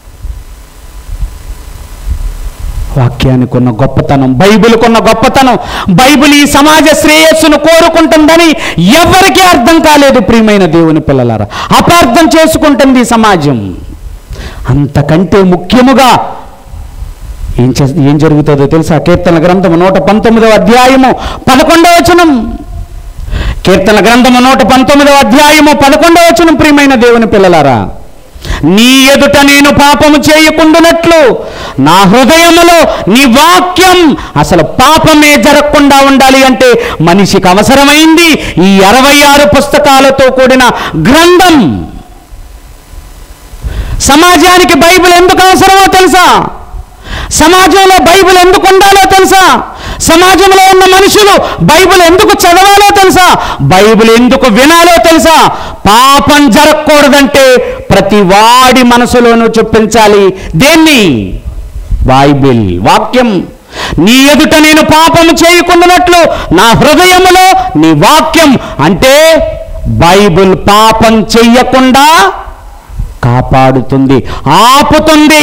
వాక్యానికి ఉన్న గొప్పతనం, బైబిల్కి ఉన్న గొప్పతనం, బైబిల్ ఈ సమాజ శ్రేయస్సును కోరుకుంటుందని ఎవరికీ అర్థం కాలేదు. ప్రియమైన దేవుని పిల్లలారా, అపార్థం చేసుకుంటుంది ఈ సమాజం. అంతకంటే ముఖ్యముగా ఏం జరుగుతుందో తెలుసా? కీర్తన గ్రంథము 119వ అధ్యాయము 11వ వచనం. కీర్తన గ్రంథము 119వ అధ్యాయము 11వ వచనం. ప్రియమైన దేవుని పిల్లలారా, నీ ఎదుట నేను పాపము చేయకుండానట్లు నా హృదయములో నీ వాక్యం. అసలు పాపమే జరగకుండా ఉండాలి అంటే మనిషికి అవసరమైంది ఈ 66 పుస్తకాలతో కూడిన గ్రంథం. సమాజానికి బైబిల్ ఎందుకు అవసరమో తెలుసా? సమాజంలో బైబిల్ ఎందుకు ఉండాలో తెలుసా? సమాజంలో ఉన్న మనుషులు బైబిల్ ఎందుకు చదవాలో తెలుసా? బైబిల్ ఎందుకు వినాలో తెలుసా? పాపం జరగకూడదంటే ప్రతి వాడి మనసులోనూ చొప్పించాలి దేన్ని? బైబిల్ వాక్యం. నీ ఎదుట నేను పాపము చేయకుండానట్లు నా హృదయములో నీ వాక్యం అంటే బైబిల్ పాపం చెయ్యకుండా కాపాడుతుంది, ఆపుతుంది.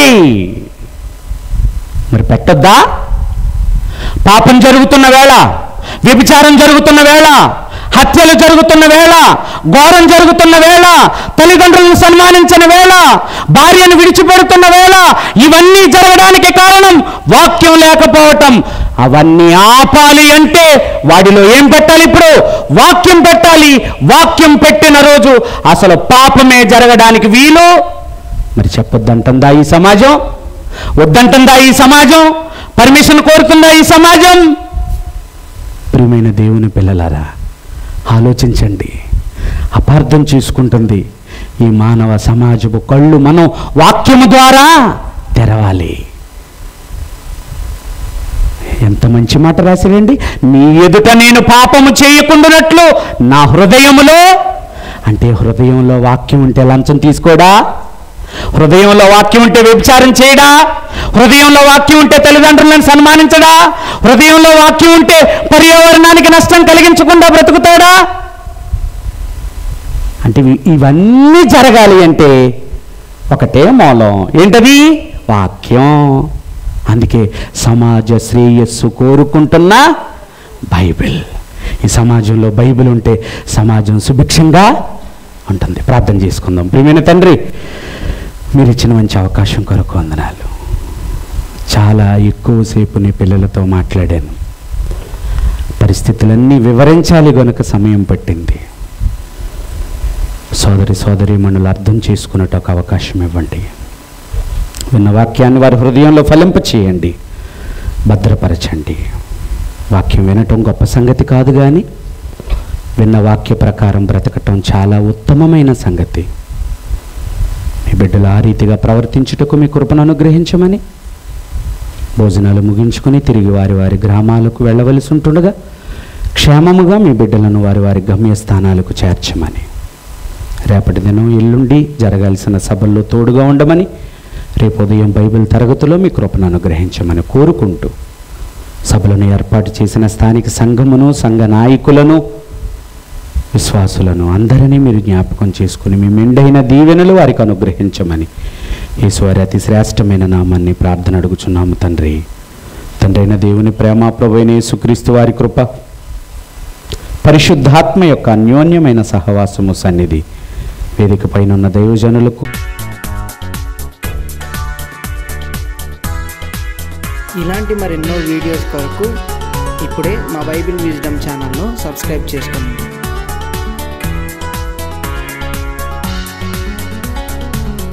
మరి పెట్టొద్దా? పాపం జరుగుతున్న వేళ, వ్యభిచారం జరుగుతున్న వేళ, హత్యలు జరుగుతున్న వేళ, ఘోరం జరుగుతున్న వేళ, తల్లిదండ్రులను సన్మానించిన వేళ, భార్యను విడిచిపెడుతున్న వేళ, ఇవన్నీ జరగడానికి కారణం వాక్యం లేకపోవటం. అవన్నీ ఆపాలి అంటే వాడిలో ఏం పెట్టాలి? ఇప్పుడు వాక్యం పెట్టాలి. వాక్యం పెట్టిన రోజు అసలు పాపమే జరగడానికి వీలు. మరి చెప్పొద్దంటుందా ఈ సమాజం? వద్దంటుందా ఈ సమాజం? పర్మిషన్ కోరుతుందా ఈ సమాజం? ప్రియమైన దేవుని పిల్లలారా, ఆలోచించండి. అపార్థం చేసుకుంటుంది ఈ మానవ సమాజపు కళ్ళు మనం వాక్యము ద్వారా తెరవాలి. ఎంత మంచి మాట రాసిరండి. నీ ఎదుట నేను పాపము చేయకుండానట్లు నా హృదయములో, అంటే హృదయంలో వాక్యం ఉంటే లంచం తీసుకోడా? హృదయంలో వాక్యం ఉంటే వ్యభిచారం చేయడా? హృదయంలో వాక్యం ఉంటే తల్లిదండ్రులను సన్మానించడా? హృదయంలో వాక్యం ఉంటే పర్యావరణానికి నష్టం కలిగించకుండా బ్రతుకుతాడా? అంటే ఇవన్నీ జరగాలి అంటే ఒకటే మూలం. ఏంటది? వాక్యం. అందుకే సమాజ శ్రేయస్సు కోరుకుంటున్న బైబిల్. ఈ సమాజంలో బైబిల్ ఉంటే సమాజం సుభిక్షంగా ఉంటుంది. ప్రార్థన చేసుకుందాం. ప్రియమైన తండ్రి, మీరు ఇచ్చిన మంచి అవకాశం కొరకు వందనాలు. చాలా ఎక్కువసేపు నీ పిల్లలతో మాట్లాడాను. పరిస్థితులన్నీ వివరించాలి గనుక సమయం పట్టింది. సోదరీమణులు అర్థం చేసుకున్నట్టు ఒక అవకాశం ఇవ్వండి. విన్న వాక్యాన్ని వారి హృదయంలో ఫలింపచేయండి, భద్రపరచండి. వాక్యం వినటం గొప్ప సంగతి కాదు, కానీ విన్న వాక్య ప్రకారం బ్రతకటం చాలా ఉత్తమమైన సంగతి. మీ బిడ్డలు ఆ రీతిగా ప్రవర్తించుటకు మీ కృపను అనుగ్రహించమని, భోజనాలు ముగించుకొని తిరిగి వారి వారి గ్రామాలకు వెళ్ళవలసి ఉంటుండగా క్షేమముగా మీ బిడ్డలను వారి వారి గమ్యస్థానాలకు చేర్చమని, రేపటి దినం ఎల్లుండి జరగాల్సిన సభల్లో తోడుగా ఉండమని, రేపు ఉదయం బైబిల్ తరగతిలో మీ కృపను అనుగ్రహించమని కోరుకుంటూ, సభలను ఏర్పాటు చేసిన స్థానిక సంఘమును, సంఘ నాయకులను, విశ్వాసులను అందరినీ మీరు జ్ఞాపకం చేసుకుని మీ మెండైన దీవెనలు వారికి అనుగ్రహించమని యేసువారి అతి శ్రేష్టమైన నామాన్ని ప్రార్థన అడుగుచున్నాము తండ్రి. తండ్రైన దేవుని ప్రేమ, ప్రభువైన యేసుక్రీస్తు వారి కృప, పరిశుద్ధాత్మ యొక్క అన్యోన్యమైన సహవాసము సన్నిధి వేదిక పైన ఉన్న దైవజనులకు, ఇలాంటి మరెన్నో వీడియోస్ కొరకు ఇప్పుడే మా బైబిల్ విజ్డమ్ ఛానల్ను సబ్స్క్రైబ్ చేసుకోండి.